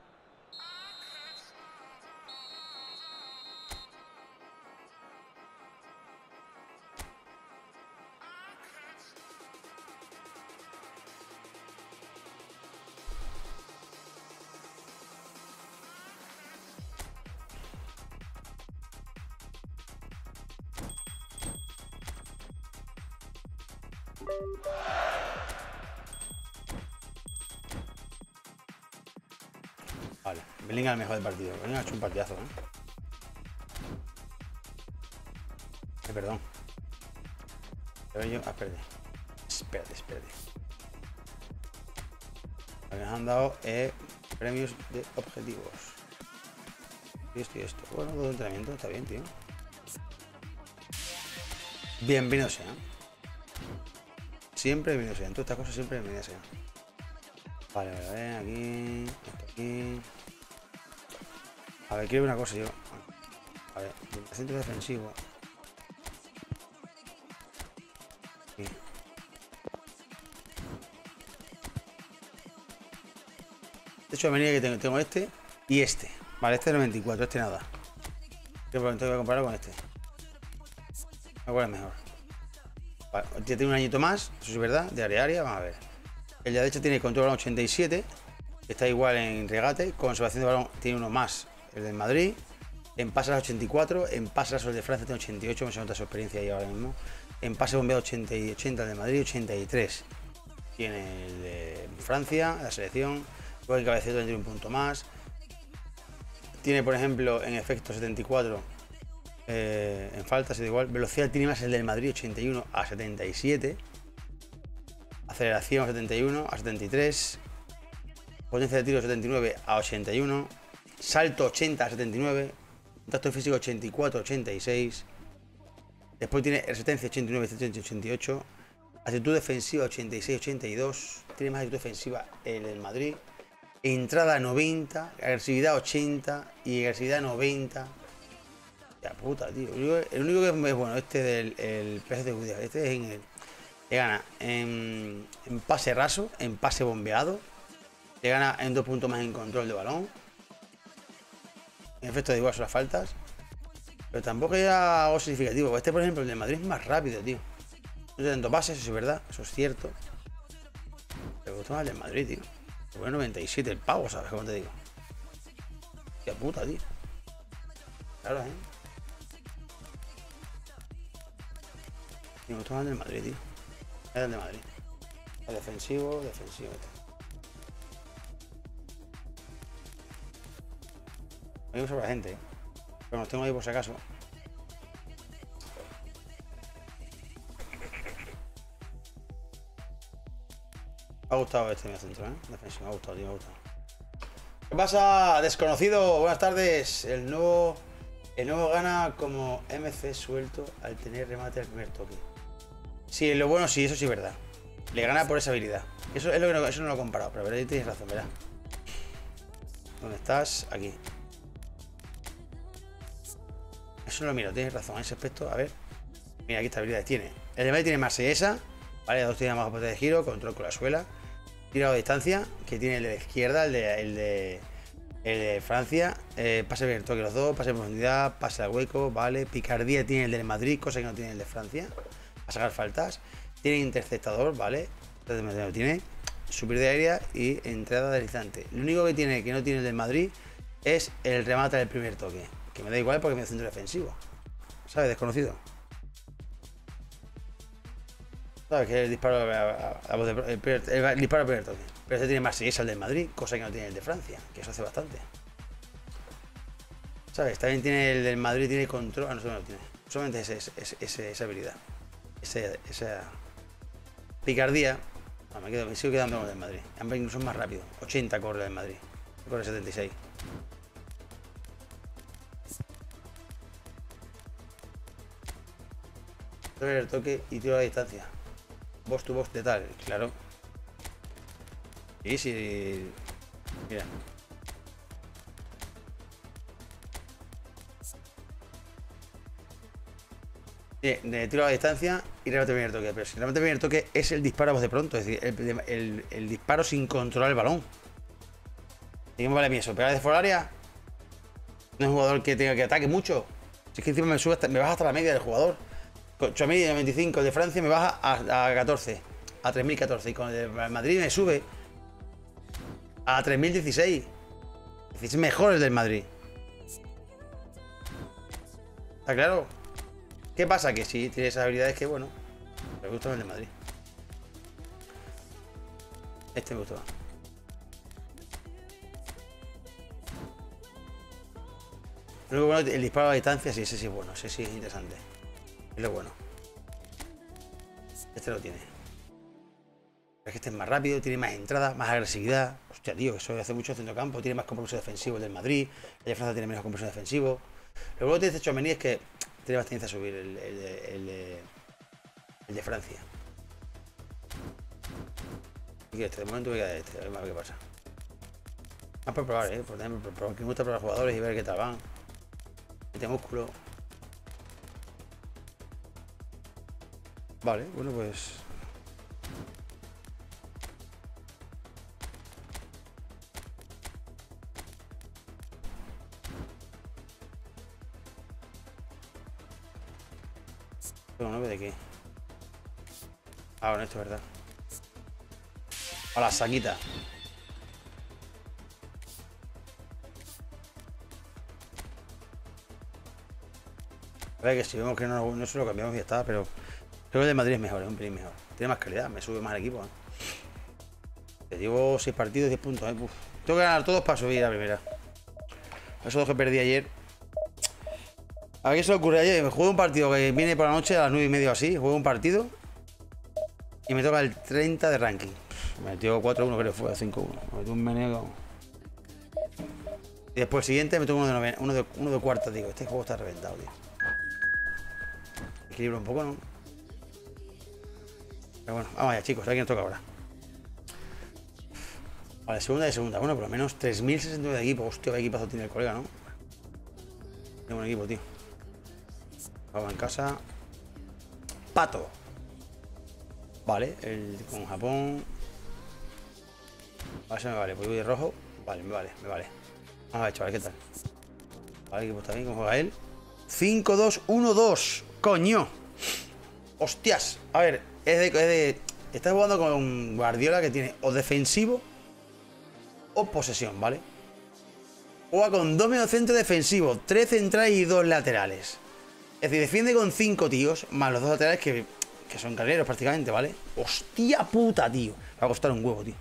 Vale, Bellingham el mejor del partido. Bellingham ha hecho un partidazo, ¿eh? Perdón. Pero yo... Ah, espérate. Espérate. Lo que nos han dado premios de objetivos. Y esto. Bueno, todo entrenamiento, está bien, tío. Bienvenido sea. Siempre bienvenido sea. En todas estas cosas siempre bienvenido sea. Vale, aquí. Esto aquí. A ver, quiero ver una cosa yo. A ver, centro defensivo. Aquí. De hecho, a venir que tengo este y este. Vale, este es el 94, este nada. Yo por entonces voy a compararlo con este. ¿Cuál es mejor? Vale, tiene un añito más, eso es verdad, de área, vamos a ver. El de derecha tiene control balón 87, está igual en regate, conservación de balón tiene uno más, el del Madrid. En pase a las 84, en pase a las de Francia tiene 88, me se nota su experiencia ahí ahora mismo. En pase bombeado 80 y 80 el de Madrid, 83. Tiene el de Francia, la selección. Luego el cabeceo tiene un punto más. Tiene, por ejemplo, en efecto 74. En faltas es igual. Velocidad tiene más el del Madrid, 81 a 77. Aceleración 71 a 73. Potencia de tiro 79 a 81. Salto 80 a 79. Contacto físico 84 a 86. Después tiene resistencia 89 a 88. Actitud defensiva 86 a 82. Tiene más actitud defensiva el del Madrid. Entrada 90. Agresividad 80. Y agresividad 90. Ya puta, tío. El único que es bueno, este del PC de Judía. Este es en el. Le gana en pase raso, en pase bombeado. Le gana en 2 puntos más en control de balón. En efecto, de igual son las faltas. Pero tampoco era algo significativo. Este, por ejemplo, el de Madrid es más rápido, tío. No tiene tanto pases, eso es verdad, eso es cierto. Pero me gusta más el de Madrid, tío. Se pone 97 el pavo, ¿sabes cómo te digo? Qué puta, tío. Claro, ¿eh? Me gusta más el del Madrid, tío. Es el de Madrid. El defensivo, defensivo. Hay mucha gente, ¿eh? Pero los tengo ahí por si acaso. Me ha gustado este medio centro, ¿eh? Defensivo, me ha gustado, tío, me ha gustado. ¿Qué pasa, desconocido? Buenas tardes. El nuevo gana como MC suelto al tener remate al primer toque. Sí, lo bueno sí, eso sí es verdad. Le gana por esa habilidad. Eso es lo que no, eso no lo he comparado, pero ahí tienes razón, ¿verdad? ¿Dónde estás? Aquí. Eso no lo miro, tienes razón en ese aspecto. A ver. Mira, aquí esta habilidad tiene. El de Madrid tiene Marsellesa. Vale, dos tiene más aporte de giro, control con la suela. Tirado a distancia, que tiene el de la izquierda, el de Francia. Pase bien el toque los dos, pase en profundidad, pase al hueco, vale. Picardía tiene el del Madrid, cosa que no tiene el de Francia. A sacar faltas. Tiene interceptador, vale. Entonces no tiene. Subir de área y entrada deslizante. Lo único que tiene que no tiene el del Madrid es el remate del primer toque. Que me da igual porque me centro defensivo. ¿Sabes? Desconocido. ¿Sabes? Que el disparo el disparo al primer toque. Pero este tiene más si es el del Madrid, cosa que no tiene el de Francia, que eso hace bastante. ¿Sabes? También tiene el del Madrid, tiene control. Ah, no, no lo tiene. Solamente esa habilidad. Esa picardía. No, me sigo quedando con el del Madrid. Ambos incluso más rápido. 80 corre el del Madrid. Corre 76. El toque y tiro a la distancia. Box to box de tal, claro. Y si. Mira. De tiro a la distancia y remate primer toque. Pero si el remate primer toque es el disparo a voz de pronto, es decir, el disparo sin controlar el balón. ¿Y qué me vale a mí eso? ¿Pegar de fuera del área? No es un jugador que tenga que ataque mucho. Si es que encima me baja hasta la media del jugador. Con 8.095 el de Francia me baja a 14. A 3.014. Y con el de Madrid me sube a 3.016. Es mejor el del Madrid. ¿Está claro? ¿Qué pasa? Que sí, tiene esas habilidades que, bueno, me gusta el de Madrid. Este me gustó. Luego, bueno, el disparo a la distancia, sí, ese sí es bueno, ese sí es interesante. Es lo bueno. Este lo tiene. Es que este es más rápido, tiene más entrada, más agresividad. Hostia, tío, eso hace mucho centrocampo, tiene más compromiso defensivo el del Madrid. El de Francia tiene menos compromiso defensivo. Lo bueno que tiene este Tchouaméni es que tiene más tendencia a subir el de Francia. Y este, de momento voy a quedar este, a ver qué pasa. Más por probar, porque me gusta probar jugadores y ver qué tal van. Mete músculo. Vale, bueno pues. Tengo 9 de qué. Ah, bueno, esto es verdad. A la saquita. A ver que si vemos que no se lo cambiamos y ya está, pero creo que el de Madrid es mejor, es un pelín mejor. Tiene más calidad, me sube más el equipo. Te llevo 6 partidos, 10 puntos. Tengo que ganar todos para subir a primera. Esos dos que perdí ayer. ¿A qué se le ocurre ayer? Me juego un partido que viene por la noche a las 9:30 o así. Juego un partido y me toca el 30 de ranking. Me metió 4-1, creo que fue, 5-1. Me metió un meneo. Y después el siguiente me toca uno de cuarta, digo. Este juego está reventado, tío. Equilibro un poco, ¿no? Pero bueno, vamos allá, chicos. A ver quién nos toca ahora. Vale, segunda de segunda. Bueno, por lo menos 3.069 de equipo. Hostia, qué equipazo tiene el colega, ¿no? Qué buen equipo, tío. Vamos en casa. Pato. Vale, el con Japón. Vale, eso me vale. Pues voy de rojo. Vale, me vale. Vamos a ver, chaval, ¿qué tal? Vale, equipo está bien. ¿Cómo juega él? 5-2-1-2. Coño. Hostias. A ver, está jugando con Guardiola que tiene o defensivo o posesión, ¿vale? Juega con 2 mediocentros defensivos, 3 centrales y 2 laterales. Es decir, defiende con 5 tíos, más los 2 laterales que que son cargueros prácticamente, ¿vale? Hostia puta, tío. Va a costar un huevo, tío.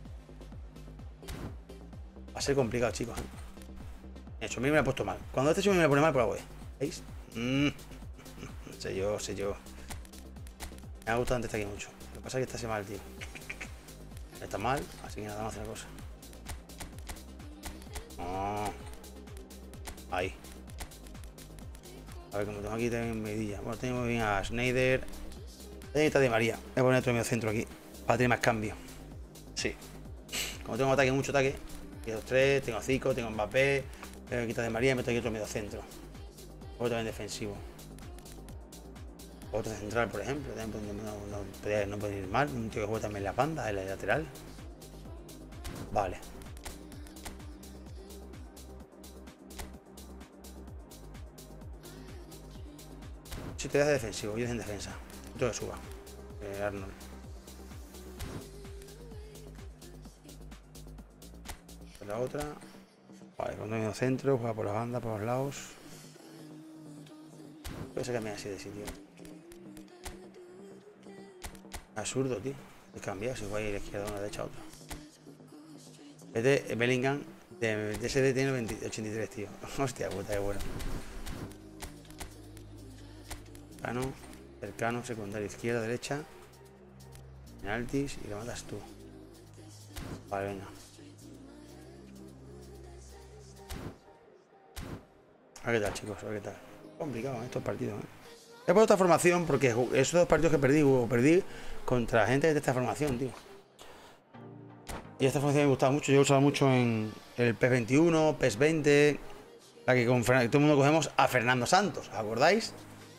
Va a ser complicado, chicos, ¿eh? Eso, a mí me lo he puesto mal. Cuando este me lo pone mal, por algo, ¿veis? Sé yo, sé yo. Me ha gustado antes este aquí mucho. Lo que pasa es que está mal, tío. Está mal, así que nada, vamos a hacer una cosa. Oh. Ahí. A ver, como tengo aquí también medilla. Bueno, tengo bien a Schneider. Está de María. Voy a poner otro medio centro aquí. Para tener más cambio. Sí. Como tengo ataque, mucho ataque. Tengo 3, tengo 5, tengo Mbappé. Voy a quitar de María y meto aquí otro medio centro. Otro también defensivo. Otro central, por ejemplo. También no puede ir mal. Un tío que juega también la banda, en la lateral. Vale. Si te das de defensivo, yo en defensa. Otro que suba. Arnold. Por la otra. Vale, con medio centro, juega por las bandas, por los lados. Puede ser que me así de sitio. Absurdo, tío. Es cambiar, si voy a ir a la izquierda a una derecha a otra. Este Bellingham de SD tiene 83, tío. Hostia puta, qué bueno. Cercano, secundario, izquierda, derecha. Penaltis y lo matas tú. Vale, venga. A ver qué tal, chicos, a ver qué tal. Complicado, estos partidos, He puesto esta formación porque esos dos partidos que perdí contra gente de esta formación, tío. Y esta formación me gustaba mucho. Yo usaba mucho en el PES 21, PES 20. La que con todo el mundo cogemos a Fernando Santos, ¿os acordáis?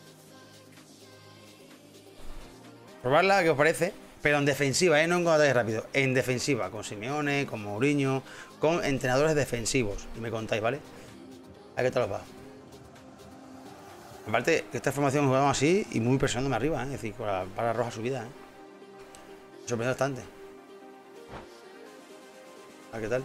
Probarla, ¿qué os parece? Pero en defensiva, no en ataque rápido. En defensiva, con Simeone, con Mourinho, con entrenadores defensivos. Y me contáis, ¿vale? ¿A qué tal os va? Aparte, que esta formación jugamos así y muy presionándome arriba, Es decir, con la barra roja subida, Me sorprendió bastante. ¿A qué tal?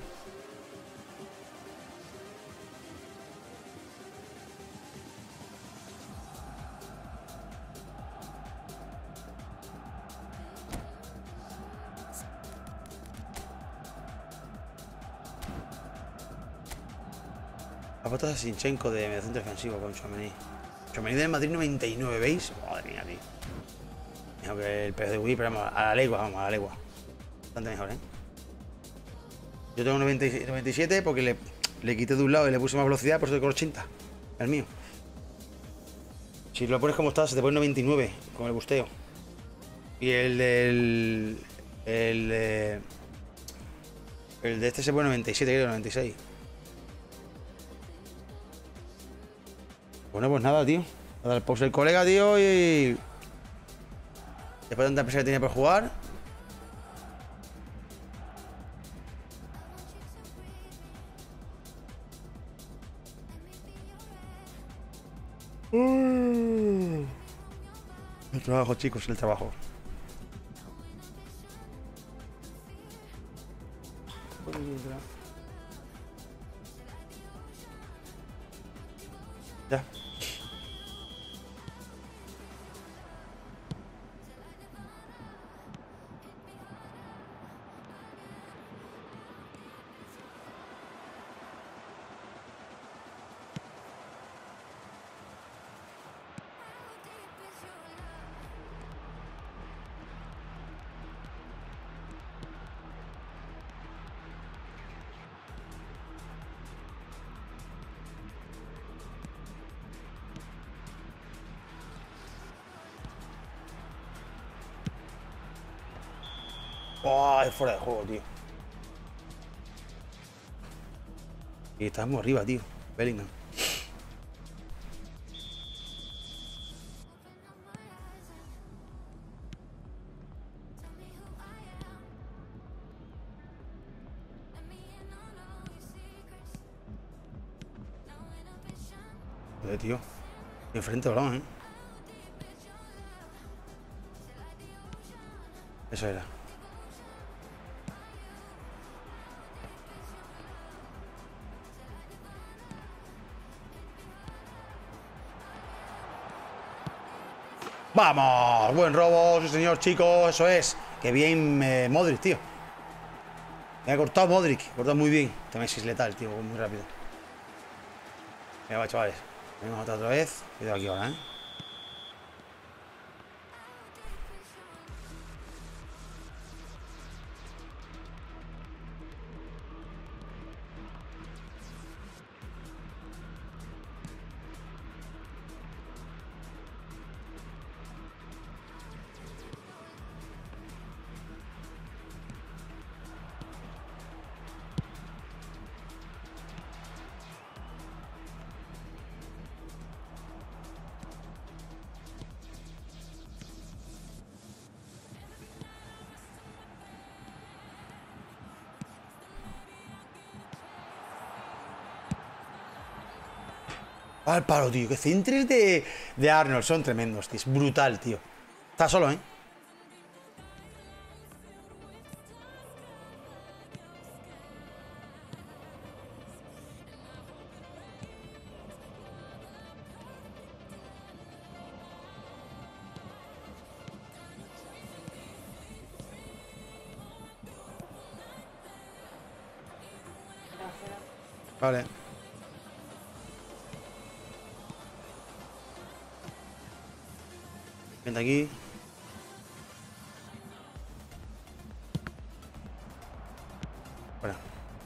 La foto de Sinchenko de mediocentro defensivo con Tchouaméni. Tchouaméni del Madrid 99, ¿veis? Madre mía, tío. Mejor que el PSV, pero vamos, a la legua, vamos, a la legua. Bastante mejor, Yo tengo 97 porque le quité de un lado y le puse más velocidad, por eso tengo 80. El mío. Si lo pones como está, se te pone 99 con el busteo. Y el de este se pone 97, creo, 96. Bueno, pues nada, tío. A dar pause el colega, tío, y después de tanta presa que tenía por jugar. El trabajo, chicos, el trabajo. Ya. Oh, es fuera de juego, tío. Y estamos arriba, tío. Bellingham. Joder, tío. Enfrente del balón, Eso era. Vamos, buen robo, sí señor, chicos, eso es. Qué bien Modric, tío. Me ha cortado Modric, ha cortado muy bien. Este Messi es letal, tío, muy rápido. Venga, va, chavales. Venimos a otra vez. Cuidado aquí ahora, Al palo, tío. Que centres de Arnold son tremendos, tío. Es brutal, tío. Está solo, ¿eh? Vale. Vente aquí. Bueno.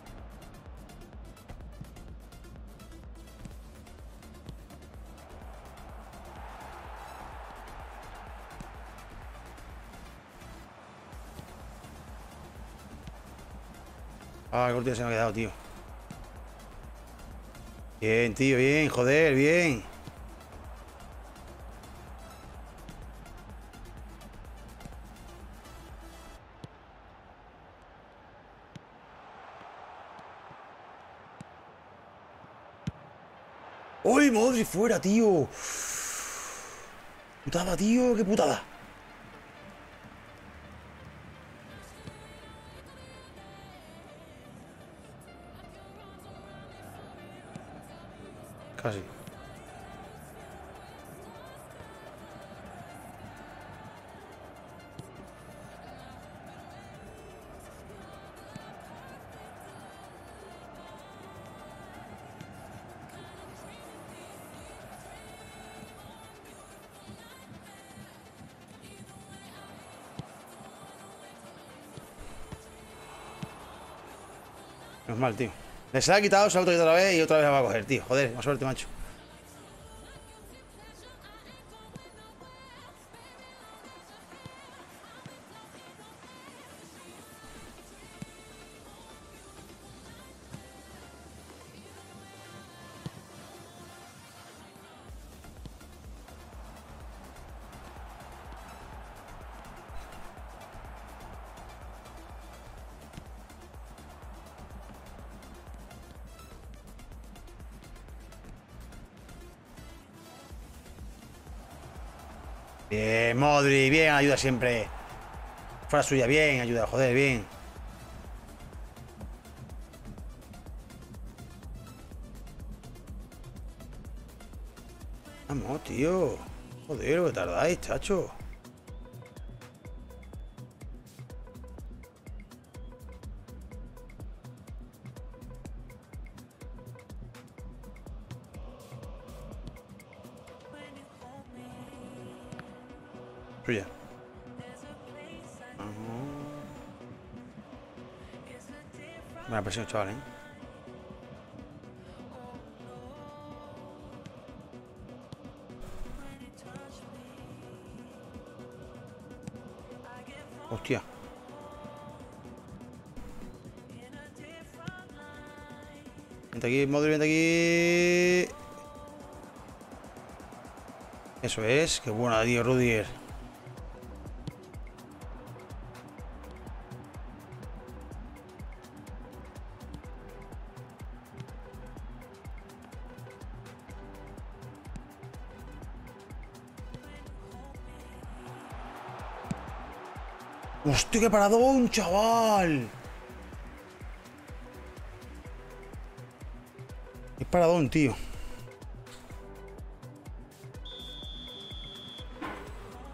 Ah, qué cortito se me ha quedado, tío. Bien, tío, bien, joder, bien. ¡Uy, Modric fuera, tío! Putada, tío, qué putada. Casi. Normal, tío. Se la ha quitado, se la ha quitado otra vez y otra vez la va a coger, tío. Joder, más suerte, macho. Bien, Modric, bien, ayuda siempre. Fuera suya, bien, ayuda, joder, bien. Vamos, tío. Joder, lo que tardáis, chacho. Suya. Buena presión, chaval, ¿eh? Hostia. Vente aquí, Modric, vente aquí. Eso es, qué buena, tío, Rudiger. ¡Hostia, qué paradón, chaval! Qué paradón, tío.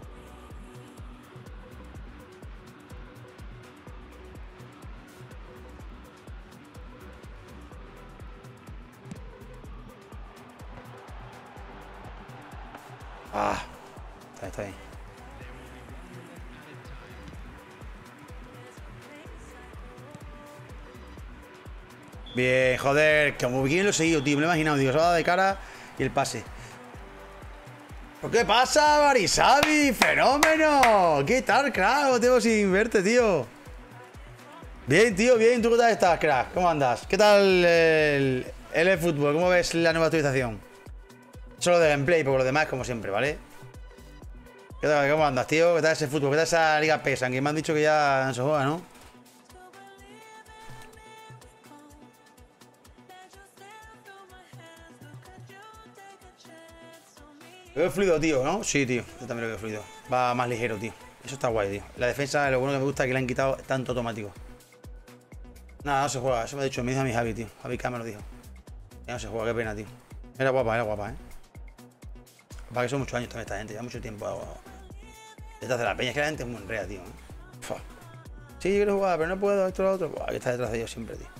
Ah, está bien. Bien, joder, como bien lo he seguido, tío. Me lo he imaginado, digo, se va de cara y el pase. ¿Pero qué pasa, Barisabi? ¡Fenómeno! ¿Qué tal, crack? Lo tengo sin verte, tío. Bien, tío, bien. ¿Tú qué tal estás, crack? ¿Cómo andas? ¿Qué tal el fútbol? ¿Cómo ves la nueva actualización? Solo de gameplay, por lo demás, como siempre, ¿vale? ¿Qué tal? ¿Cómo andas, tío? ¿Qué tal ese fútbol? ¿Qué tal esa Liga PES? Que me han dicho que ya no se juega, ¿no? Lo veo fluido, tío, ¿no? Sí, tío. Yo también lo veo fluido. Va más ligero, tío. Eso está guay, tío. La defensa, lo bueno que me gusta es que le han quitado tanto automático. Nada, no se juega. Eso me ha dicho, me dijo a mi Javi, tío. Javi K me lo dijo. Ya no se juega, qué pena, tío. Era guapa, ¿eh? Para que son muchos años también esta gente, ya mucho tiempo detrás de la peña. Es que la gente es muy enrea, tío. Fua. Sí, yo quiero jugar, pero no puedo, esto, lo otro. Buah, que está detrás de ellos siempre, tío.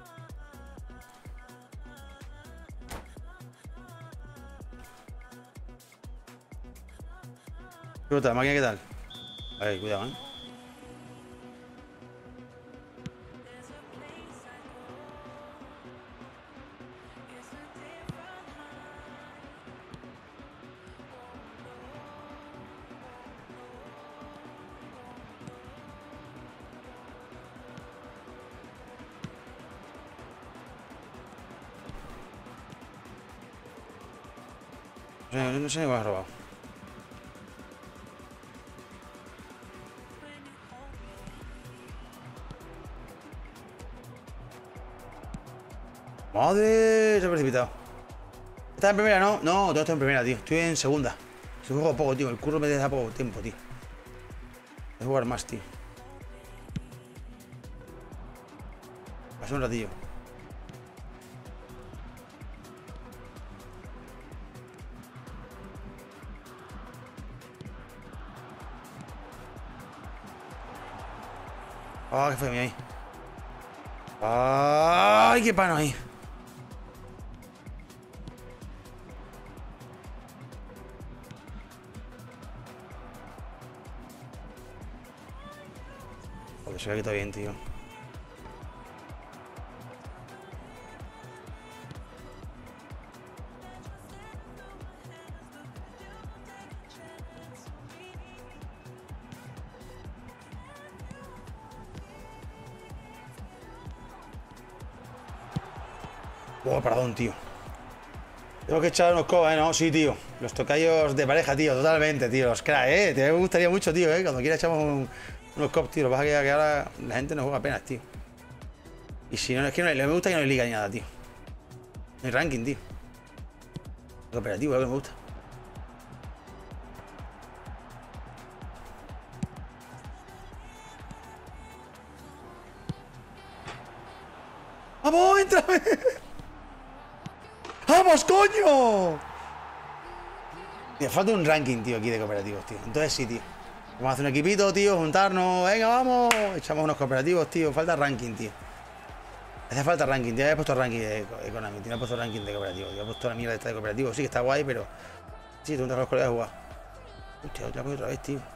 ¿Qué tal, máquina? ¿Qué tal? Ay, cuidado, ¿eh? No sé ni cuál has robado. Madre, se ha precipitado. ¿Estás en primera, no? No, no estoy en primera, tío. Estoy en segunda. Si juego poco, tío. El curro me deja poco tiempo, tío. Voy a jugar más, tío. Pasó un ratillo. Ah, qué fue mi ahí. Ay, qué pano ahí. Joder, se me ha quitado bien, tío. Oh, perdón, tío. Tengo que echar unos cobas, ¿eh? No, sí, tío. Los tocayos de pareja, tío, totalmente, tío. Los crack, ¿eh? Me gustaría mucho, tío, ¿eh? Cuando quiera echamos unos cops, tío. Lo que pasa es que ahora la gente no juega apenas, tío. Y si no, es que no me gusta que no hay liga ni nada, tío. No hay ranking, tío. El cooperativo es lo que me gusta. ¡Vamos, entrame! ¡Vamos, coño! Me falta un ranking, tío, aquí de cooperativos, tío. Entonces sí, tío. Vamos a hacer un equipito, tío, juntarnos. Venga, vamos. Echamos unos cooperativos, tío. Falta ranking, tío. Hace falta ranking, tío. Ya he puesto ranking de Economy, tío. No he puesto ranking de cooperativo. Ya he puesto la mierda esta de cooperativo. Sí que está guay, pero... Sí, tú te los colegas a jugar. Hostia, otra vez, tío.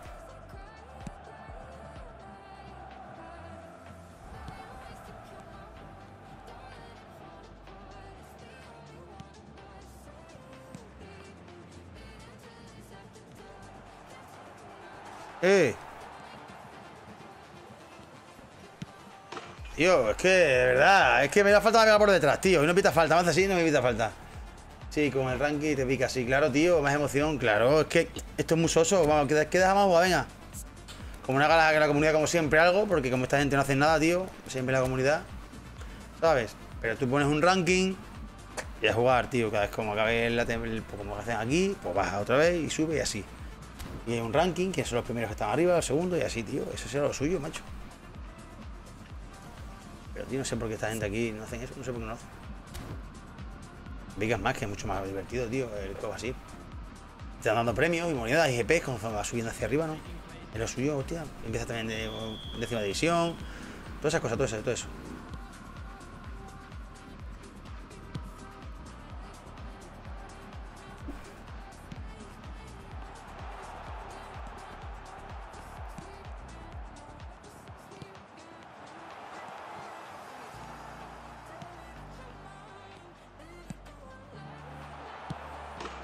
Tío, es que, de verdad, es que me da falta la pega por detrás, tío. Y no pita falta, más así, no me pita falta. Sí, con el ranking te pica así, claro, tío, más emoción, claro. Es que esto es muy soso, vamos, ¿qué dejamos agua? Venga. Como no haga la comunidad como siempre algo, porque como esta gente no hace nada, tío, siempre la comunidad, ¿sabes? Pero tú pones un ranking y a jugar, tío, cada vez como acabe pues como hacen aquí, pues baja otra vez y sube y así. Y hay un ranking, que son los primeros que están arriba, los segundos y así, tío. Eso será lo suyo, macho. Pero, tío, no sé por qué esta gente aquí no hacen eso, no sé por qué no lo hacen. Vigas más, que es mucho más divertido, tío, el juego así. Te están dando premios y monedas y GPs cuando va subiendo hacia arriba, ¿no? Es lo suyo, hostia. Empieza también de décima división. Todas esas cosas, todo eso.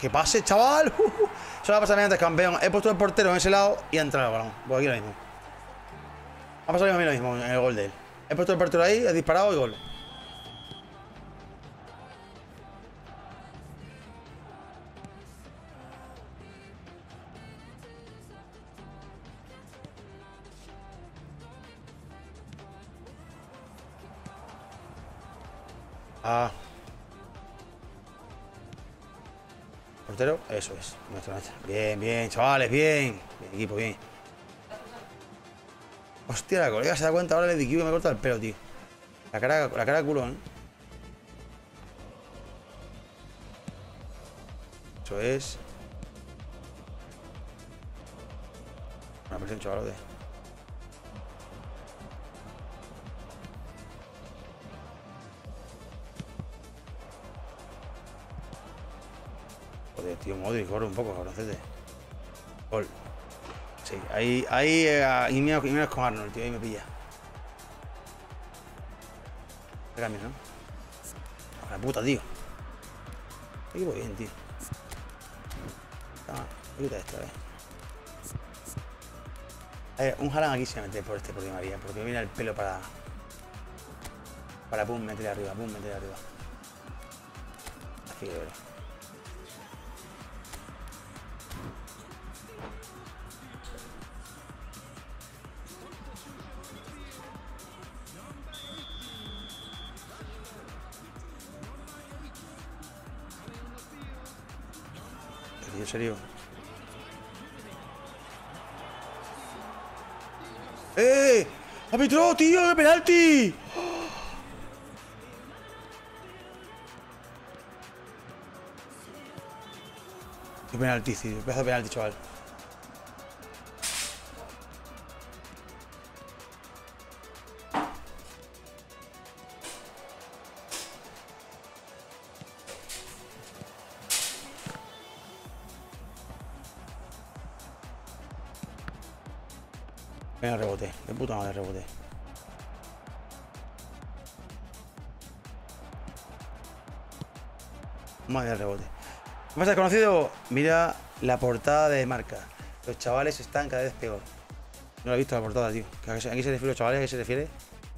¡Que pase, chaval! Eso va a pasar antes, campeón. He puesto el portero en ese lado y ha entrado el balón. Pues aquí lo mismo. Ha pasado a mí lo mismo en el gol de él. He puesto el portero ahí, he disparado y gol. Ah. Portero, eso es. Nuestra meta. Bien, bien, chavales, bien. Bien, equipo, bien. Hostia, la colega se da cuenta ahora de DQ que me corta el pelo, tío. La cara de culo, ¿eh? Eso es. Una presión, chaval, de. Joder, tío, Modric, corre un poco, cabroncete. Gol. Sí, ahí, y menos con Arnold, tío, ahí me pilla. ¿Qué cambio, no? A la puta, tío. Equipo bien, tío. Toma, quita esto, un Haaland aquí se mete por por Di María, porque me viene el pelo para pum, meterle arriba, pum, meterle arriba. Así que veré. ¿En serio? ¡Eh! ¡Arbitró, tío! ¡Qué penalti! ¡Qué penalti, tío! Pedazo de penalti, chaval. Venga, rebote. De puta madre, rebote. Madre del rebote. ¿Qué pasa, desconocido? Mira la portada de marca. Los chavales están cada vez peor. No lo he visto la portada, tío. ¿A qué se refiere los chavales? ¿A qué se refiere?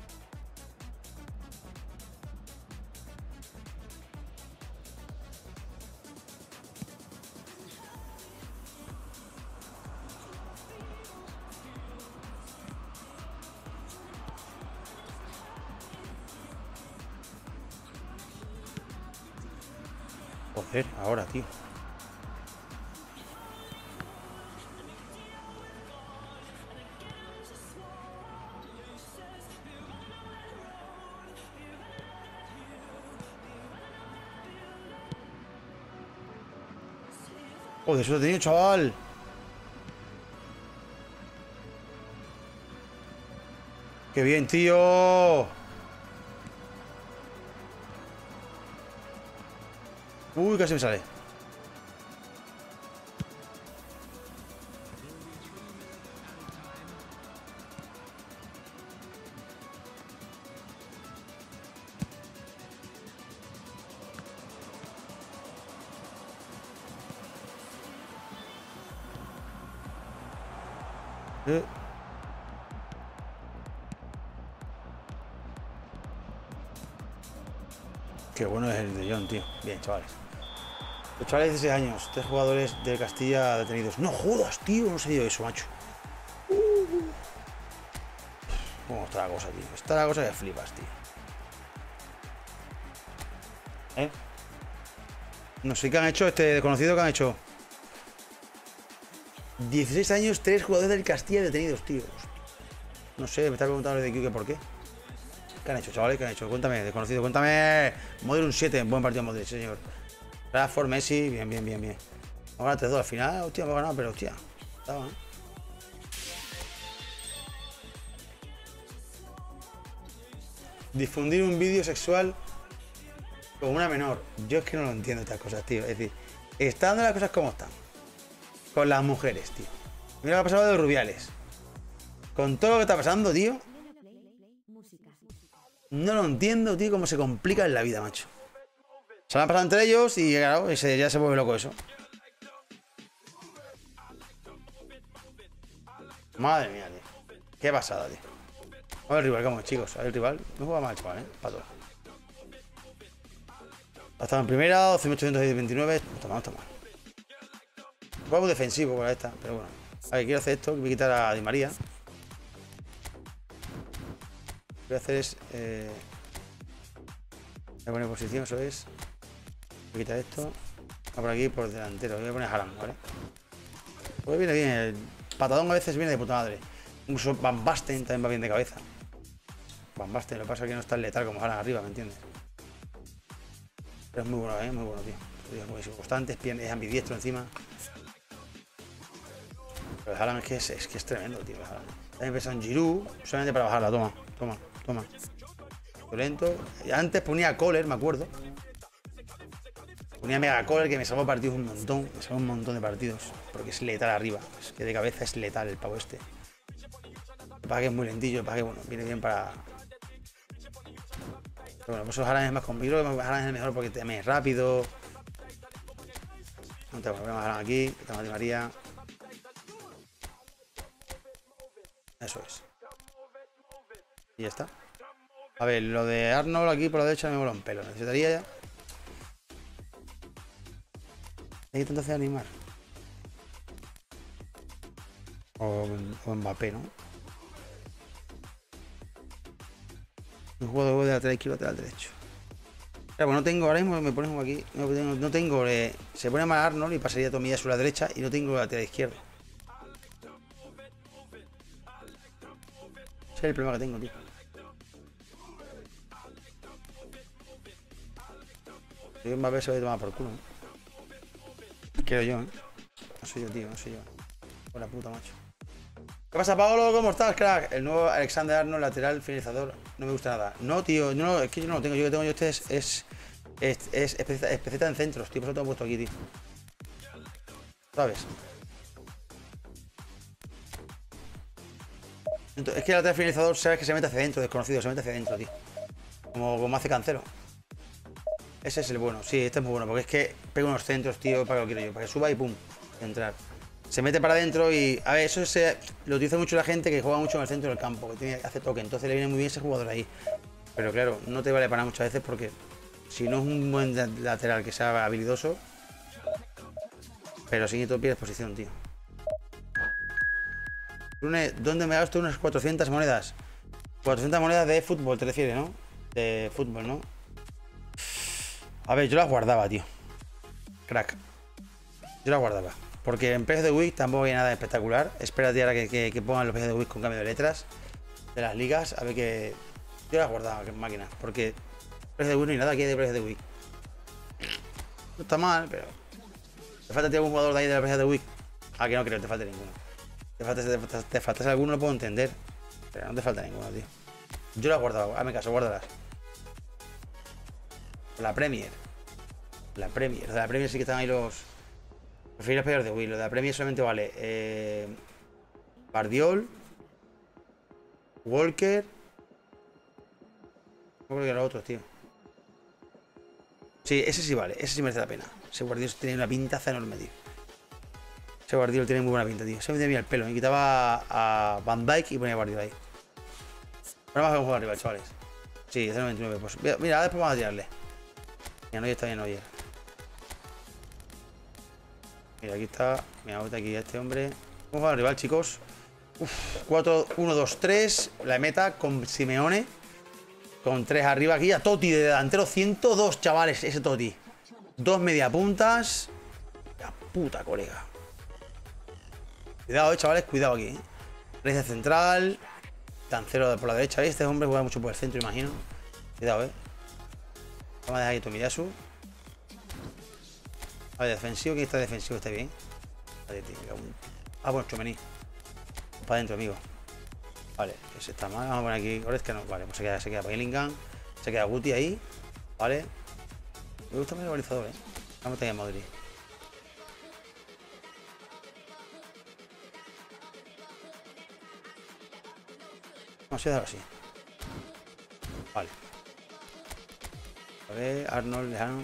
Joder, ahora, tío. Joder, eso lo he tenido, chaval. ¡Qué bien, tío! Uy, casi me sale. Qué bueno es el de John, tío. Bien, chavales. Los chavales de 16 años, 3 jugadores de Castilla detenidos. No jodas, tío, no se dio eso, macho. ¿Cómo está la cosa, tío? Está la cosa que flipas, tío. No sé qué han hecho, este desconocido que han hecho. 16 años, 3 jugadores del Castilla detenidos, tío. No sé, me está preguntando de que por qué. ¿Qué han hecho, chavales? ¿Qué han hecho? Cuéntame, desconocido, cuéntame. Modric un 7, buen partido Modric, señor. Rashford, Messi, bien, bien, bien, bien. Vamos a ganar 3-2 al final, hostia, hemos ganado, pero hostia. Estaba, ¿eh? Difundir un vídeo sexual con una menor. Yo es que no lo entiendo estas cosas, tío. Es decir, están las cosas como están. Con las mujeres, tío. Mira lo que ha pasado de Rubiales. Con todo lo que está pasando, tío. No lo entiendo, tío, cómo se complica en la vida, macho. Se lo han pasado entre ellos y claro, ya se vuelve loco eso. Madre mía, tío. Qué pasada, tío. A ver el rival, ¿cómo es, chicos? A ver el rival. No juega mal, chaval, Pato. Ha estado en primera, 12.829. No está mal, no está mal. Juego defensivo con esta, pero bueno. A ver, quiero hacer esto. Voy a quitar a Di María. Lo que voy a hacer es. Voy a poner posición, eso es. Voy a quitar esto. Va por aquí, por delantero. Voy a poner Haaland, ¿vale? Pues viene bien. El patadón a veces viene de puta madre. Incluso Van Basten también va bien de cabeza. Van Basten, lo que pasa es que no es tan letal como Haaland arriba, ¿me entiendes? Pero es muy bueno, muy bueno, tío. Es muy constante, es ambidiestro encima. Pero el Haaland es que es tremendo, tío. También pensado en Giroud, solamente para bajarla. Toma. Violento. Antes ponía a Kohler, me acuerdo. Ponía Mega Kohler que me salvó partidos un montón. Me salvó un montón de partidos. Porque es letal arriba. Es que de cabeza es letal el pavo este. El pague es muy lentillo, el pague, bueno, viene bien para. Pero bueno, pues el Haaland es más complicado. Yo creo que Haaland es el mejor porque también es rápido. No tengo problema, Haaland aquí. Quitamos a Di María. Eso es. Y ya está. A ver, lo de Arnold aquí por la derecha me mola un pelo. Necesitaría ya. Hay que tanto hacer animar. O Mbappé, ¿no? Un juego de lateral izquierdo, lateral derecho. Claro, pues no tengo, ahora mismo me pones uno aquí. No tengo, se pone mal Arnold y pasaría Tomilla a su la derecha y no tengo lateral izquierdo. Ese es el problema que tengo, tío. Yo Mbappé se va a tomar por culo, ¿no? Quiero yo, ¿eh? No soy yo, tío, no soy yo. Por la puta, macho. ¿Qué pasa, Paolo? ¿Cómo estás, crack? El nuevo Alexander Arnold, lateral, finalizador. No me gusta nada. No, tío, no, es que yo no lo tengo. Yo que tengo yo este es especialista en centros, tío. Por eso te lo he puesto aquí, tío. ¿Sabes? Entonces, es que el lateral finalizador, sabes que se mete hacia adentro, desconocido, se mete hacia adentro, tío. Como hace Cancelo. Ese es el bueno. Sí, este es muy bueno, porque es que pega unos centros, tío, para que lo quiero yo. Para que suba y pum, entrar. Se mete para adentro y, a ver, eso lo utiliza mucho la gente que juega mucho en el centro del campo, que hace toque, entonces le viene muy bien ese jugador ahí. Pero claro, no te vale para nada muchas veces porque si no es un buen lateral que sea habilidoso, pero sin que tú pierdes posición, tío. ¿Dónde me gasto unas 400 monedas? 400 monedas de fútbol, te refieres, ¿no? De fútbol, ¿no? A ver, yo las guardaba, tío. Crack. Yo las guardaba. Porque en precios de Wii tampoco hay nada espectacular. Espérate ahora que pongan los precios de Wii con cambio de letras de las ligas. A ver que. Yo las guardaba en máquinas. Porque precios de Wii no hay nada aquí de precios de Wii. No está mal, pero. ¿Te falta algún jugador de ahí de la precios de Wii? Ah, que no creo, te falte ninguno. Te faltas alguno, lo puedo entender. Pero no te falta ninguno, tío. Yo las guardaba. Hazme caso, guárdalas. La Premier. La Premier. De la Premier sí que están ahí los. Prefiero los peores de Wii. Lo de la Premier solamente vale. Bardiol. Walker. No creo que los otros, tío. Sí, ese sí vale. Ese sí merece la pena. Ese Guardiol tiene una pintaza enorme, tío. Ese Guardiol tiene muy buena pinta, tío. Se me tenía el pelo. Me quitaba a Van Dijk y ponía a Guardiol ahí. Ahora vamos a jugar arriba, chavales. Sí, 0.99. Pues mira, después vamos a tirarle. Mira, no está bien, oye. Mira, aquí está. Mira, ahorita aquí a este hombre. Vamos a jugar al rival, chicos. 4-1-2-3. La meta con Simeone. Con 3 arriba aquí. A Totti de delantero. 102, chavales. Ese Totti. 2 mediapuntas. La puta, colega. Cuidado, chavales. Cuidado aquí. Red central. Cancelo por la derecha. Este hombre juega mucho por el centro, imagino. Cuidado, Vamos a dejar ahí Tomiyasu. A ver, defensivo. ¿Quién está defensivo? Está bien. Vale, tío. Ah, bueno, Chomení. Para adentro, amigo. Vale, ese está mal. Vamos a poner aquí Goretzka, no. Vale, pues se queda Bellingham. Se queda Guti ahí. Vale. Me gusta más el balizador, Vamos a tener a Modric. Vamos a dejarlo así. Vale. A ver, Arnold, lejano.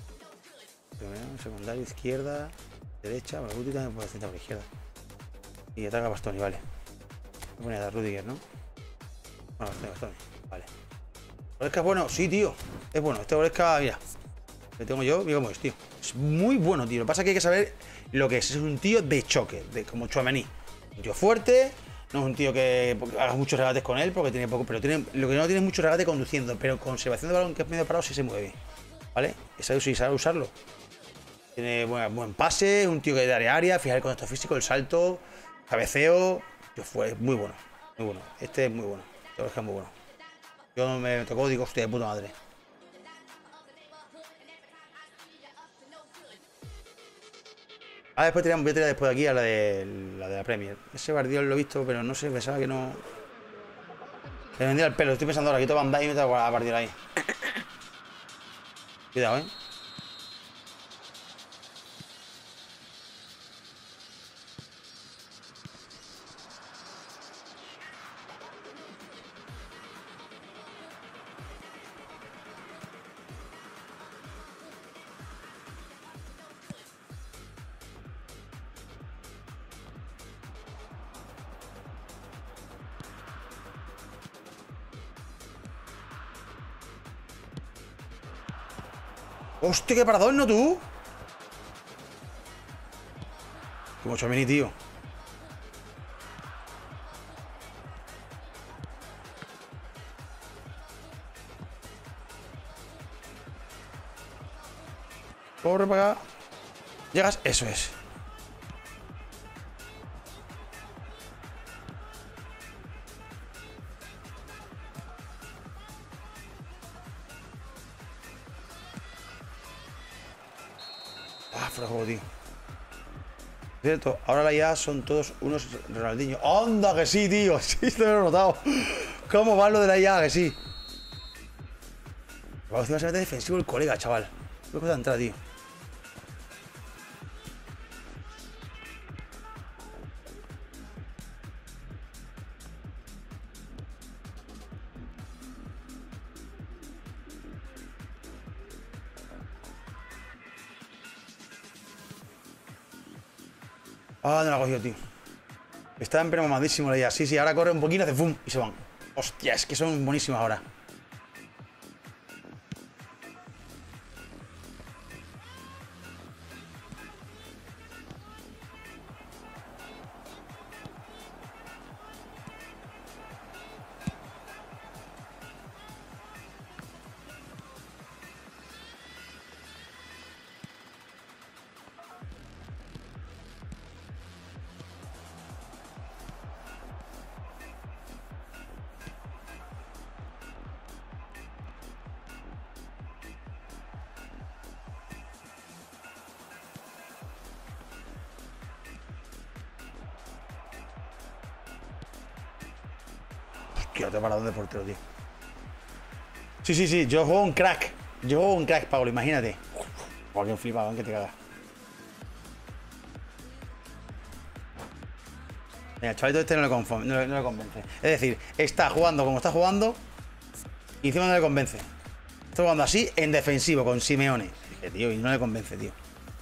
Primero, secundario, izquierda, derecha. Bueno, Guti también puede centrar por la izquierda. Y ataca a Bastoni, vale. Voy a poner a Rudiger, ¿no? Bueno, Bastoni, vale. Goretzka es bueno, sí, tío. Es bueno, este Goretzka, mira. Lo tengo yo, mira cómo es, tío. Es muy bueno, tío. Lo que pasa es que hay que saber lo que es. Es un tío de choque, como Tchouaméni. Un tío fuerte. No es un tío que haga muchos regates con él porque tiene poco. Pero tiene, lo que no tiene es mucho regate conduciendo. Pero conservación de balón, que es medio parado, sí se mueve. ¿Vale? Y sabe usarlo. Tiene buen pase. Es un tío que da área. Fijar el contacto físico, el salto, cabeceo. Tío, fue muy bueno. Muy bueno. Este es muy bueno. Este es muy bueno. Yo me tocó, digo, hostia, de puta madre. Ah, después voy a tirar después de aquí a la de la Premier. Ese Bardiol lo he visto, pero no sé, pensaba que no. Le vendría el pelo, estoy pensando ahora, quito Van Dijk y meto a Bardiol ahí. Cuidado, eh. ¡Hostia, qué paradón, no tú! Como Tchouaméni, tío. Corre para acá. Llegas, eso es. Ah, fuera de juego, tío. Cierto, ahora la IA son todos unos Ronaldinho. ¡Onda que sí, tío! Sí, te lo he notado. ¿Cómo va lo de la IA? Que sí. Va a ser defensivo el colega, chaval. Qué cosa de entrada, tío. Ah, no la ha cogido, tío. Está en mamadísimo la IA. Sí, sí, ahora corre un poquito, hace fum y se van. Hostia, es que son buenísimos ahora. Hostia, te paradón de portero, tío. Sí, sí, sí, yo juego un crack. Yo juego un crack, Pablo, imagínate. Porque un flipado, que te cagas. Mira, el chavalito este no le convence. Es decir, está jugando como está jugando y encima no le convence. Está jugando así en defensivo con Simeone. Dije, tío, y no le convence, tío.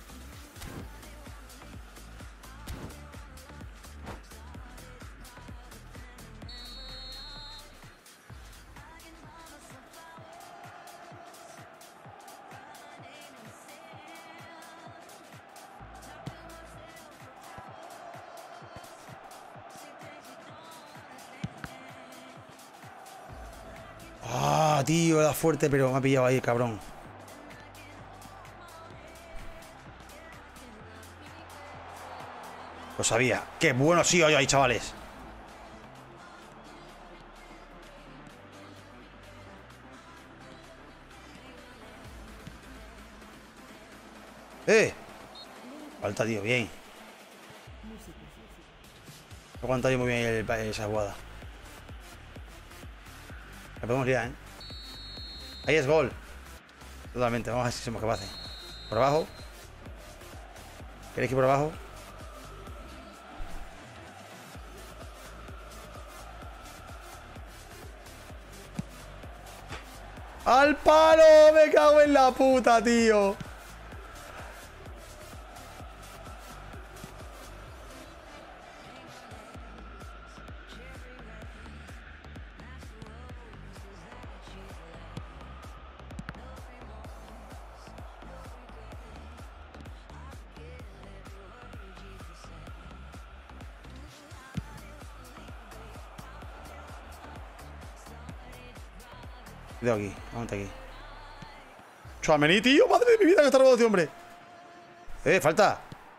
Ah, tío, era fuerte, pero me ha pillado ahí, cabrón. Lo sabía. Qué bueno sí hoy, chavales. Falta, tío, bien. Ha aguantado muy bien esa jugada. La podemos liar, ¿eh? Ahí es gol. Totalmente, vamos a ver si somos capaces. Por abajo. ¿Queréis que por abajo? ¡Al palo! ¡Me cago en la puta, tío! Cuidado aquí, aguanta aquí. Chouameni, tío, madre de mi vida que está robado este hombre. Falta.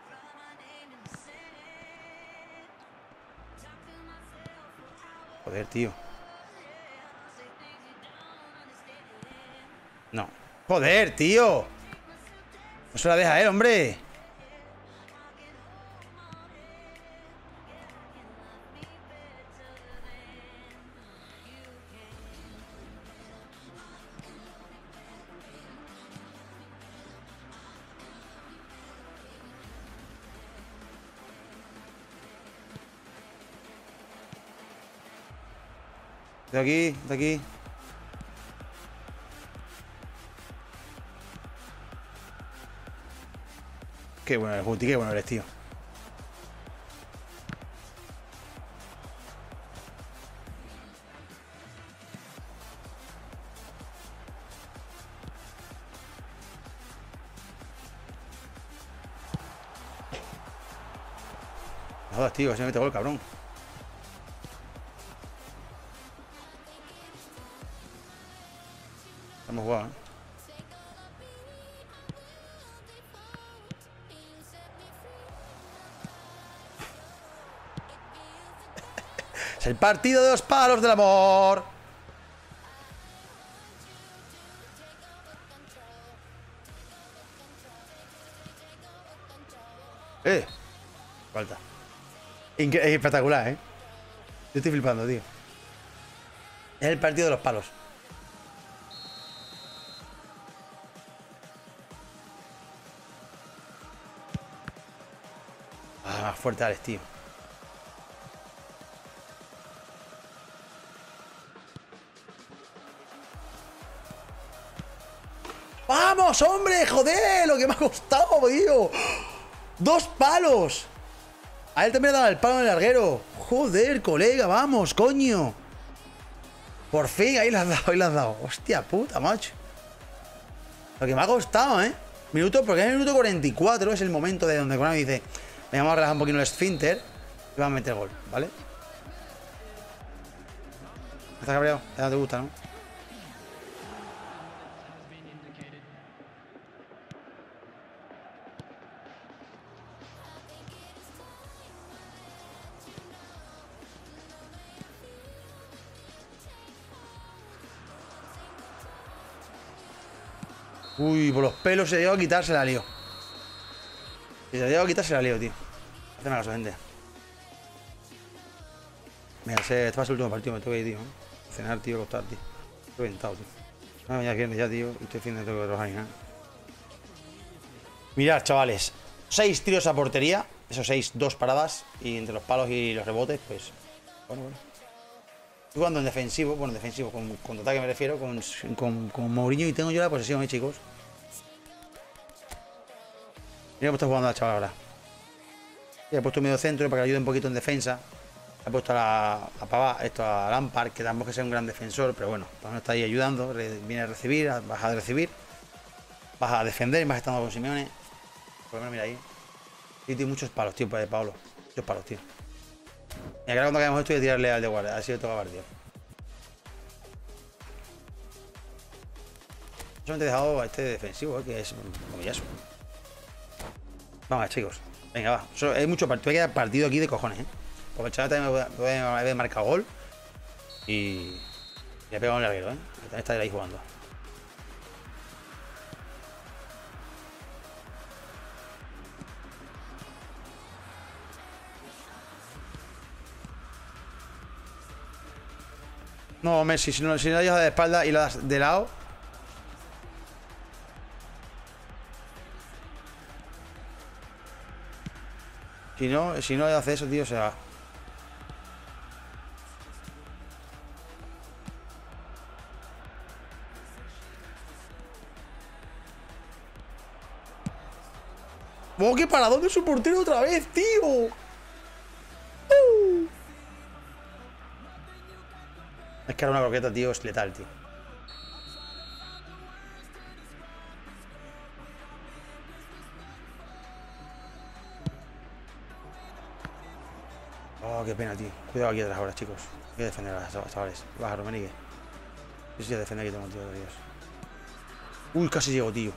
Joder, tío. No. Joder, tío. No se la deja él, hombre. De aquí, de aquí. Qué bueno eres, Guti, qué bueno eres, tío. No jodas, tío, que se me mete gol, cabrón. Hemos jugado, ¿eh? Es el partido de los palos del amor. Falta. Es espectacular, ¿eh? Yo estoy flipando, tío. Es el partido de los palos. Más fuerte Alex, tío. ¡Vamos, hombre! ¡Joder! Lo que me ha costado, tío. 2 palos. A él también le ha dado el palo en el larguero. Joder, colega, vamos, coño. Por fin, ahí le has dado, ahí le has dado. Hostia puta, macho. Lo que me ha costado, ¿eh? Porque es el minuto 44, es el momento de donde Konami dice: me vamos a relajar un poquito el esfínter y vamos a meter gol, ¿vale? ¿Estás cabreado? Ya no te gusta, ¿no? Uy, por los pelos se le dio a quitar, se la lío. Si se le dio a quitar, se la lío, tío. Hazme caso, gente. Mira, este va a ser el último partido, me tengo que ir, tío. Cenar, tío, acostar, tío. Estoy reventado, tío. No, ya viernes ya, tío. Y estoy haciendo tengo que trabajar ni nada. Mirad, chavales. 6 tiros a portería. Esos 6, 2 paradas. Y entre los palos y los rebotes, pues... Bueno. Estoy jugando en defensivo. Bueno, en defensivo, con ataque me refiero. Con Mourinho y tengo yo la posesión, chicos. Mira cómo está jugando la chaval ahora. Y he puesto medio centro para que ayude un poquito en defensa. He puesto a Pavá, a Lampard, que tampoco sea un gran defensor, pero bueno, no está ahí ayudando. Viene a recibir, baja de recibir. Baja a defender y más estando con Simeone. Por lo menos mira ahí. Y tiene muchos palos, tío, para Pablo. Muchos palos, tío. Y ahora cuando acabemos esto voy a tirarle al de guardia. Así le toca partido. Solamente he dejado a este defensivo, que es maravilloso. Vamos, chicos. Venga, va. Hay mucho partido. Hay que dar partido aquí de cojones, ¿eh? Porque el chaval también puede haber marcado gol. Y le ha pegado un larguero, ¿eh? Que también está ahí jugando. No, Messi, si no la llevas de espalda y la das de lado. Si no hace eso, tío, se va. ¡Oh, qué paradón de su portero otra vez, tío! Es que ahora una croqueta, tío, es letal, tío. Oh, qué pena, tío. Cuidado aquí atrás ahora, chicos. Voy a defender a los chavales. Baja, Romenigue. Sí, sí, a defender aquí tengo, tío, de Dios. Uy, casi llego, tío.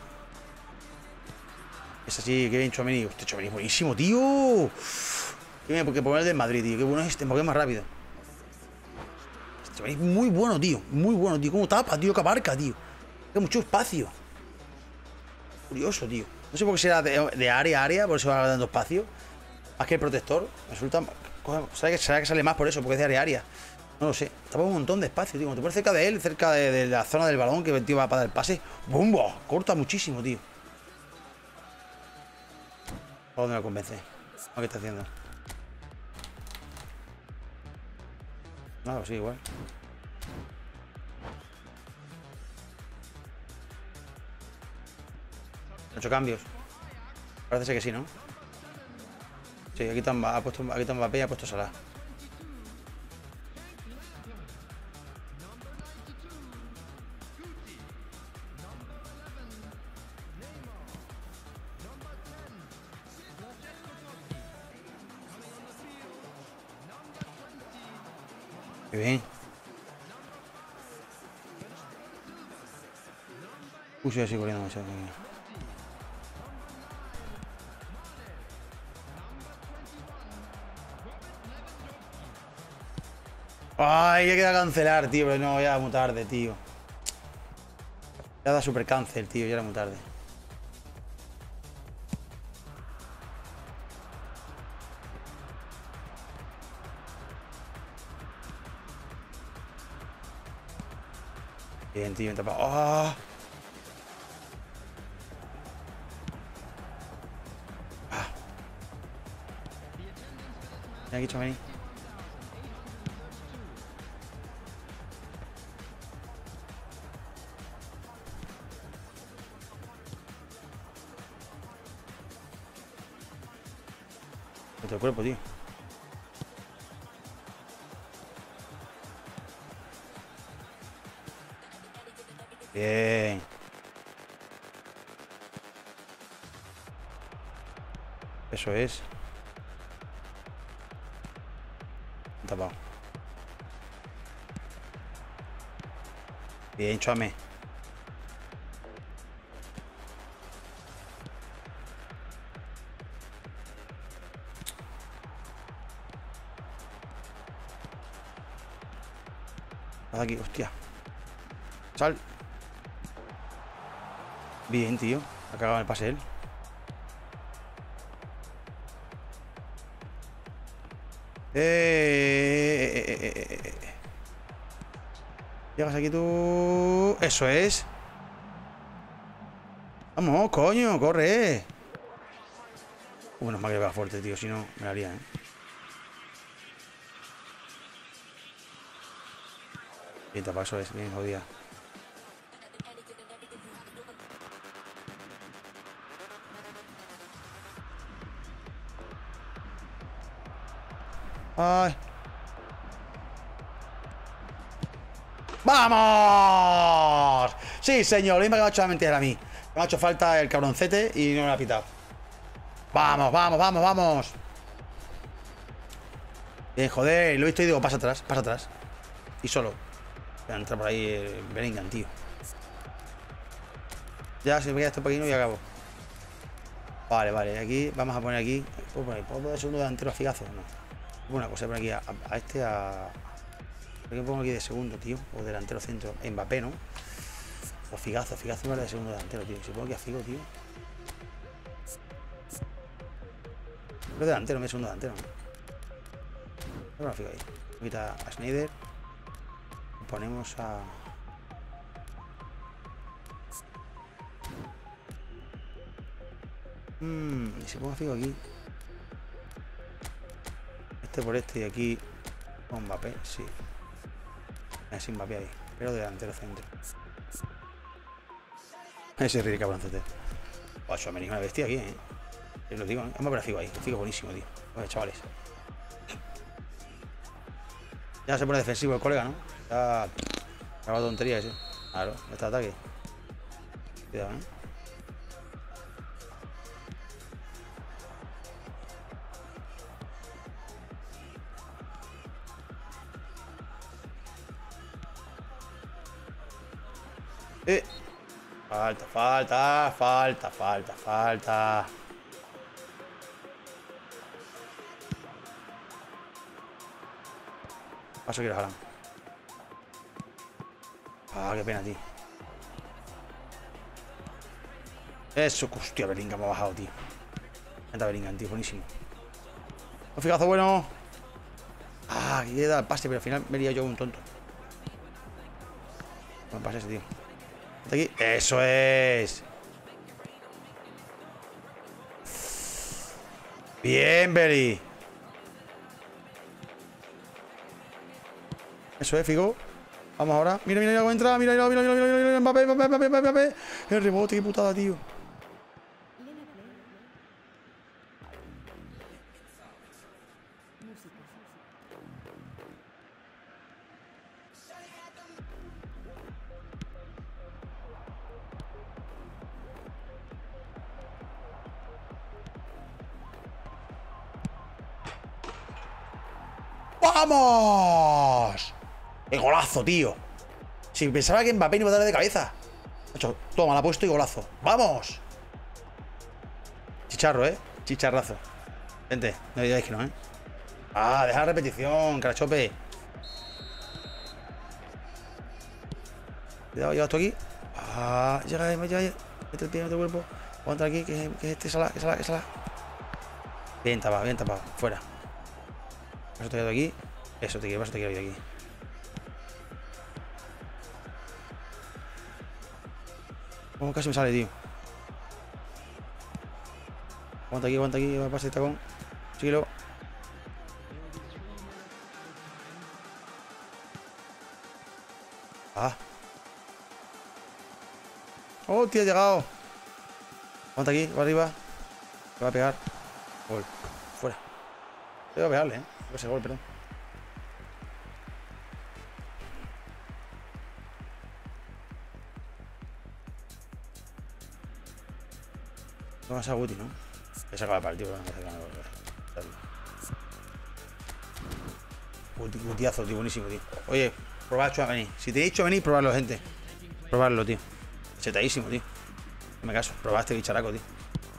Es así, qué bien Tchouaméni. Hostia, Tchouaméni es buenísimo, tío. Qué bien, porque poner el del Madrid, tío. Qué bueno es este, porque es más rápido. Tchouaméni es muy bueno, tío. Muy bueno, tío. Cómo tapa, tío, que abarca, tío. Tiene mucho espacio. Curioso, tío. No sé por qué será de área a área, por eso va dando espacio. Más que el protector. Resulta. ¿Será que sale más por eso? Porque es de área a área. No lo sé. Tapa un montón de espacio, tío. Cuando te pones cerca de él, cerca de la zona del balón que el tío va para dar el pase. ¡Bumbo! Corta muchísimo, tío. ¿A dónde me convence? ¿Qué está haciendo? No, sí, igual. ¿Ha hecho cambios? Parece ser que sí, ¿no? Sí, aquí está Mbappé y ha puesto Salah. Qué bien. Uy, sí, corriendo demasiado. Ay, que queda cancelar, tío. Pero no, ya era muy tarde, tío. Ya da super cancel, tío. Ya era muy tarde. Bien, tío. ¡Oh! Ven aquí, Tchouaméni. Otro cuerpo, tío. Bien. Eso es. Tapado. Bien, Tchouaméni. Haz aquí, hostia. Sal. Bien, tío. Ha cagado el pase él. Llegas aquí tú. Eso es. Vamos, coño, corre. Bueno, más que va fuerte, tío. Si no, me la haría, Bien tapado, eso es. Bien jodida. ¡Ay! ¡Vamos! Sí, señor. Lo mismo que me ha hecho la mentira a mí. Me ha hecho falta el cabroncete y no me lo ha pitado. ¡Vamos, vamos, vamos, vamos! Bien, joder. Lo he visto y digo, pasa atrás, pasa atrás. Y solo. Voy a entrar por ahí el Bellingham, tío. Ya, si me queda esto pequeño y acabo. Vale, vale. Aquí, vamos a poner aquí. ¿Puedo poner segundo delantero a Figazo? No. Una cosa, voy a poner aquí a este a. ¿Por qué pongo aquí de segundo, tío? O delantero centro. Mbappé, ¿no? O Figazo no era de segundo delantero, tío. Si pongo aquí a Figo, tío. No es delantero, no es segundo delantero, ¿no? Pongo a Figo ahí. Quita a Snyder. Ponemos a. Y si pongo a Figo aquí. Este por este y aquí. Con Mbappé, sí. Sin Mbappé ahí. Pero delantero centro. Ese ríe cabroncete. Ocho, me una bestia aquí, Os lo digo, Vamos a ver a Figo ahí. Figo buenísimo, tío. Oye, chavales. Ya se pone defensivo el colega, ¿no? Ya. Acaba tontería ese. Claro, este ataque. Cuidado, Falta, falta, falta, falta, falta. Paso que lo jalan. Ah, qué pena, tío. Eso, hostia, Bellingham me ha bajado, tío. Anda Bellingham, tío, buenísimo. Un fijazo bueno. Ah, que queda el pase, pero al final me he liado yo un tonto. No me pase ese, tío. Está aquí. Eso es. Bien, Beli. Eso es, Figo. Vamos ahora. Mira, mira, mira cómo entra. Mira, mira, mira, mira, mira, mira, Mbappé, Mbappé, Mbappé, Mbappé, Mbappé. El rebote, qué putada, tío. ¡Vamos! ¡Qué golazo, tío! Si pensaba que Mbappé no iba a darle de cabeza. Macho, toma, la ha puesto y golazo. ¡Vamos! Chicharro, ¿eh? Chicharrazo. Vente, no digáis que no, ¿eh? Ah, deja la repetición, carachope. Cuidado, lleva esto aquí. Ah, llega, mete el pie, mete el cuerpo. Aguanta aquí, que este sala, que sala, que sala. Bien tapado, fuera. Eso te quedo aquí. Eso te quiero ir aquí. Como casi me sale, tío. Aguanta aquí, va a pasar el tacón. Síguelo. Ah. Oh, tío, ha llegado. Aguanta aquí, va arriba. Me va a pegar. Gol. Fuera. Tengo que pegarle, ese gol, perdón. Vamos a Guti, ¿no? Que se acaba el partido, pero no hace ganar. Gutiazo, tío, buenísimo, tío. Oye, probad Tchouaméni. Si tenéis Tchouaméni, probadlo, gente. Probadlo, tío. Chetadísimo, tío. No me caso, probad este bicharaco, tío.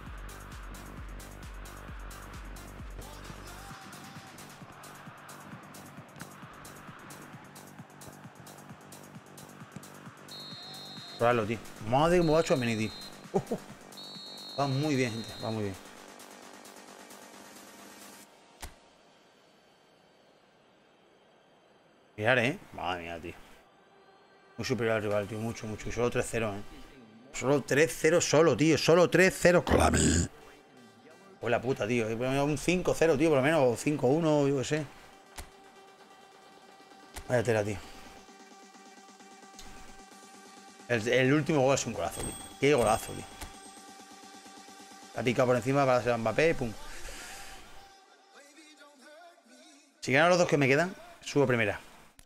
Probadlo, tío. Madre cómo va Tchouaméni, tío. Va muy bien, gente. Va muy bien. Mirar, madre mía, tío. Muy superior al rival, tío. Mucho, mucho. Y solo 3-0, Solo 3-0 solo, tío. Solo 3-0. ¡Colame! Pues la puta, tío. Un 5-0, tío, por lo menos. O 5-1, yo qué sé. Vaya tela, tío. El último gol es un golazo, tío. Qué golazo, tío. La pica por encima para hacer Mbappé, pum. Si ganan los dos que me quedan, subo primera.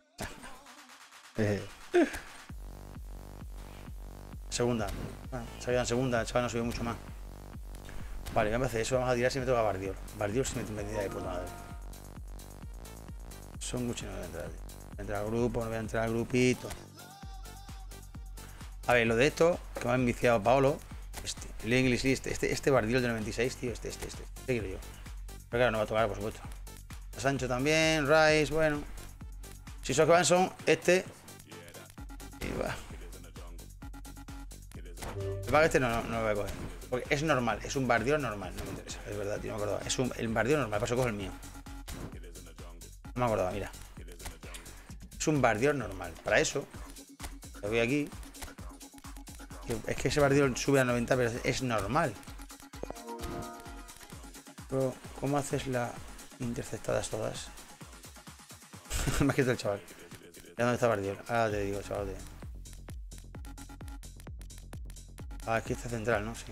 Segunda. Bueno, se ha en segunda, el chaval no subió mucho más. Vale, voy a hacer eso, vamos a tirar si me toca Bardiol. Bardiol si me metida de puta madre. Son Gucci, no voy a entrar. Voy a entrar al grupo, no voy a entrar al grupito. A ver, lo de esto, que me ha enviciado Paolo. El English List, este Bardiol de 96, tío, este quiero yo. Pero claro, no va a tocar, por supuesto. Sancho también, Rice, bueno. Si esos que van son este. Y va. El pack este no lo voy a coger. Porque es normal, es un Bardiol normal, no me interesa, es verdad, tío, no me acordaba. Es el Bardiol normal, por eso cojo el mío. No me acordaba, mira. Es un Bardiol normal. Para eso, lo voy aquí. Es que ese Bardiol sube a 90, pero es normal. Pero, ¿cómo haces las interceptadas todas? Me ha quitado el chaval. ¿Ya dónde está Bardiol? Ahora te digo, chaval. Ah, aquí está central, ¿no? Sí.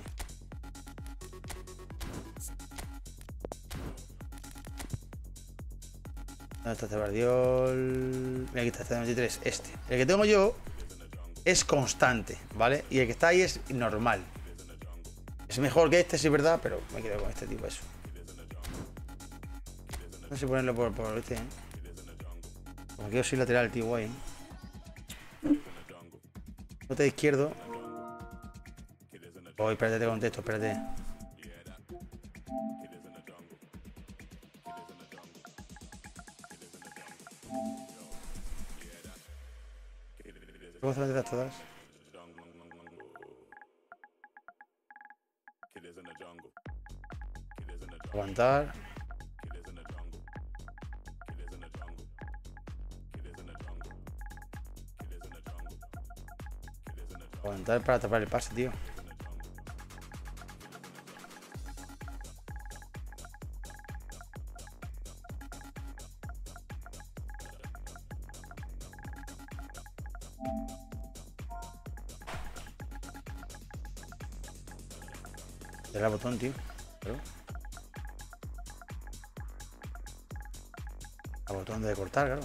¿Dónde está este Bardiol? Mira, aquí está este 93. El que tengo yo es constante, ¿vale? Y el que está ahí es normal. Es mejor que este, sí es verdad, pero me quedo con este tipo, eso. No sé ponerlo por este, Como quiero ser lateral, tío, guay, Bote de izquierdo. Oh, espérate, te contesto, espérate. ¿Cómo se las todas? Aguantar. Aguantar para tapar el pase, tío. Era el botón, tío. Claro. El botón de cortar, claro.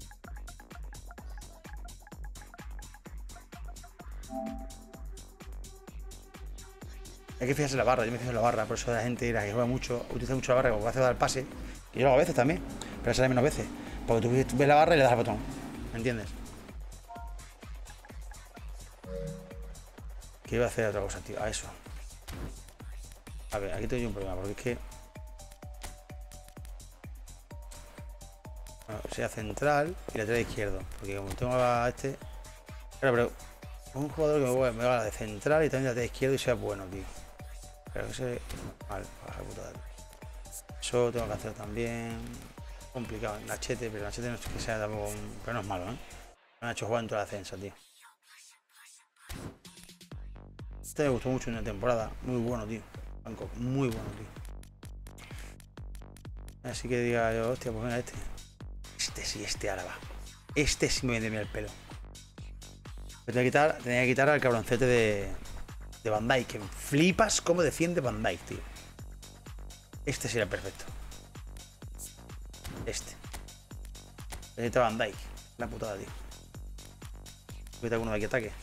Hay que fijarse en la barra, yo me fijo en la barra, por eso la gente que juega mucho, utiliza mucho la barra como hace dar el pase, y yo lo hago a veces también, pero sale menos veces. Porque tú ves la barra y le das al botón, ¿me entiendes? Que iba a hacer otra cosa, tío, a eso. A ver, aquí tengo yo un problema, porque es que... Bueno, sea central y lateral izquierdo, porque como tengo a este... Claro, pero un jugador que me va a la de central y también lateral izquierdo y sea bueno, tío. Pero que se... Vale, baja putada. Eso tengo que hacerlo también. Complicado, Nachete, pero Nachete no es que sea tampoco un... Pero no es malo, ¿eh? Me ha hecho jugar en toda la defensa, tío. Este me gustó mucho en una temporada. Muy bueno, tío. Bangkok, muy bueno, tío. Así que diga yo, hostia, pues venga este. Este sí, este Álava. Este sí me viene bien el pelo. Pero tenía que quitar al cabroncete de Van Dijk, que flipas cómo defiende Van Dijk, tío. Este sería el perfecto. Este. Necesita Van Dijk. La putada, tío. Quita uno de aquí ataque.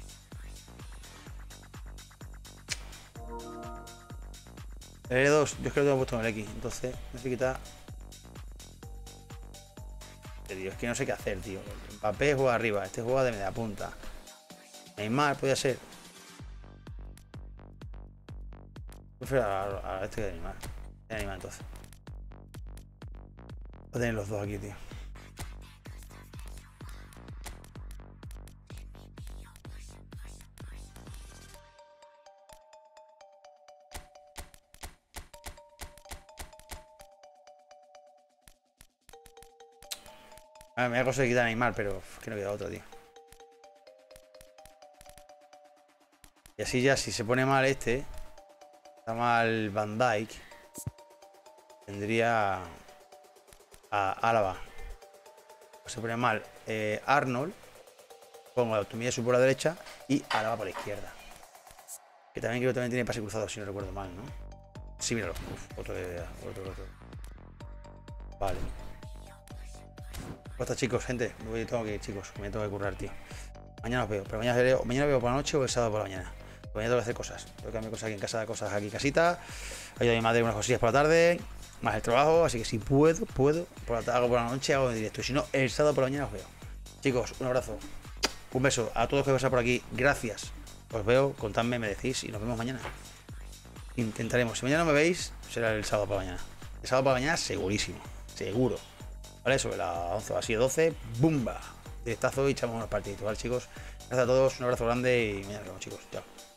El L2, yo es que lo tengo puesto en el X, entonces no sé quitar. Tío, es que no sé qué hacer, tío. Mbappé juega arriba, este juega de media punta. Neymar podría ser. Prefiero a este que de Neymar. De Neymar entonces. Voy a tener los dos aquí, tío. A ver, me voy a conseguir quitar a Neymar, pero es que no queda otro, tío. Y así ya, si se pone mal este, está mal Van Dijk, tendría a Álava. O se pone mal Arnold, pongo a Tomiyasu por la derecha y Álava por la izquierda. Que también creo que también tiene pase cruzado, si no recuerdo mal, ¿no? Sí, míralo. Uf, otro. Vale. Pues está, chicos, gente. Tengo que ir, chicos. Me tengo que currar, tío. Mañana os veo. Pero mañana veo por la noche o el sábado por la mañana. Porque mañana tengo que hacer cosas. Tengo que cambiar cosas aquí en casa, cosas aquí en casita. Ayudo a mi madre unas cosillas por la tarde. Más el trabajo. Así que si puedo. Hago por la noche, hago en directo. Y si no, el sábado por la mañana os veo. Chicos, un abrazo. Un beso a todos los que pasan por aquí. Gracias. Os veo, contadme, me decís y nos vemos mañana. Intentaremos. Si mañana no me veis, será el sábado por la mañana. El sábado por la mañana, segurísimo. Seguro. ¿Vale? Sobre las 11 o así, 12, ¡bumba! Directazo y echamos unos partiditos, ¿vale, chicos? Gracias a todos, un abrazo grande y mañana nos vemos, chicos. Chao.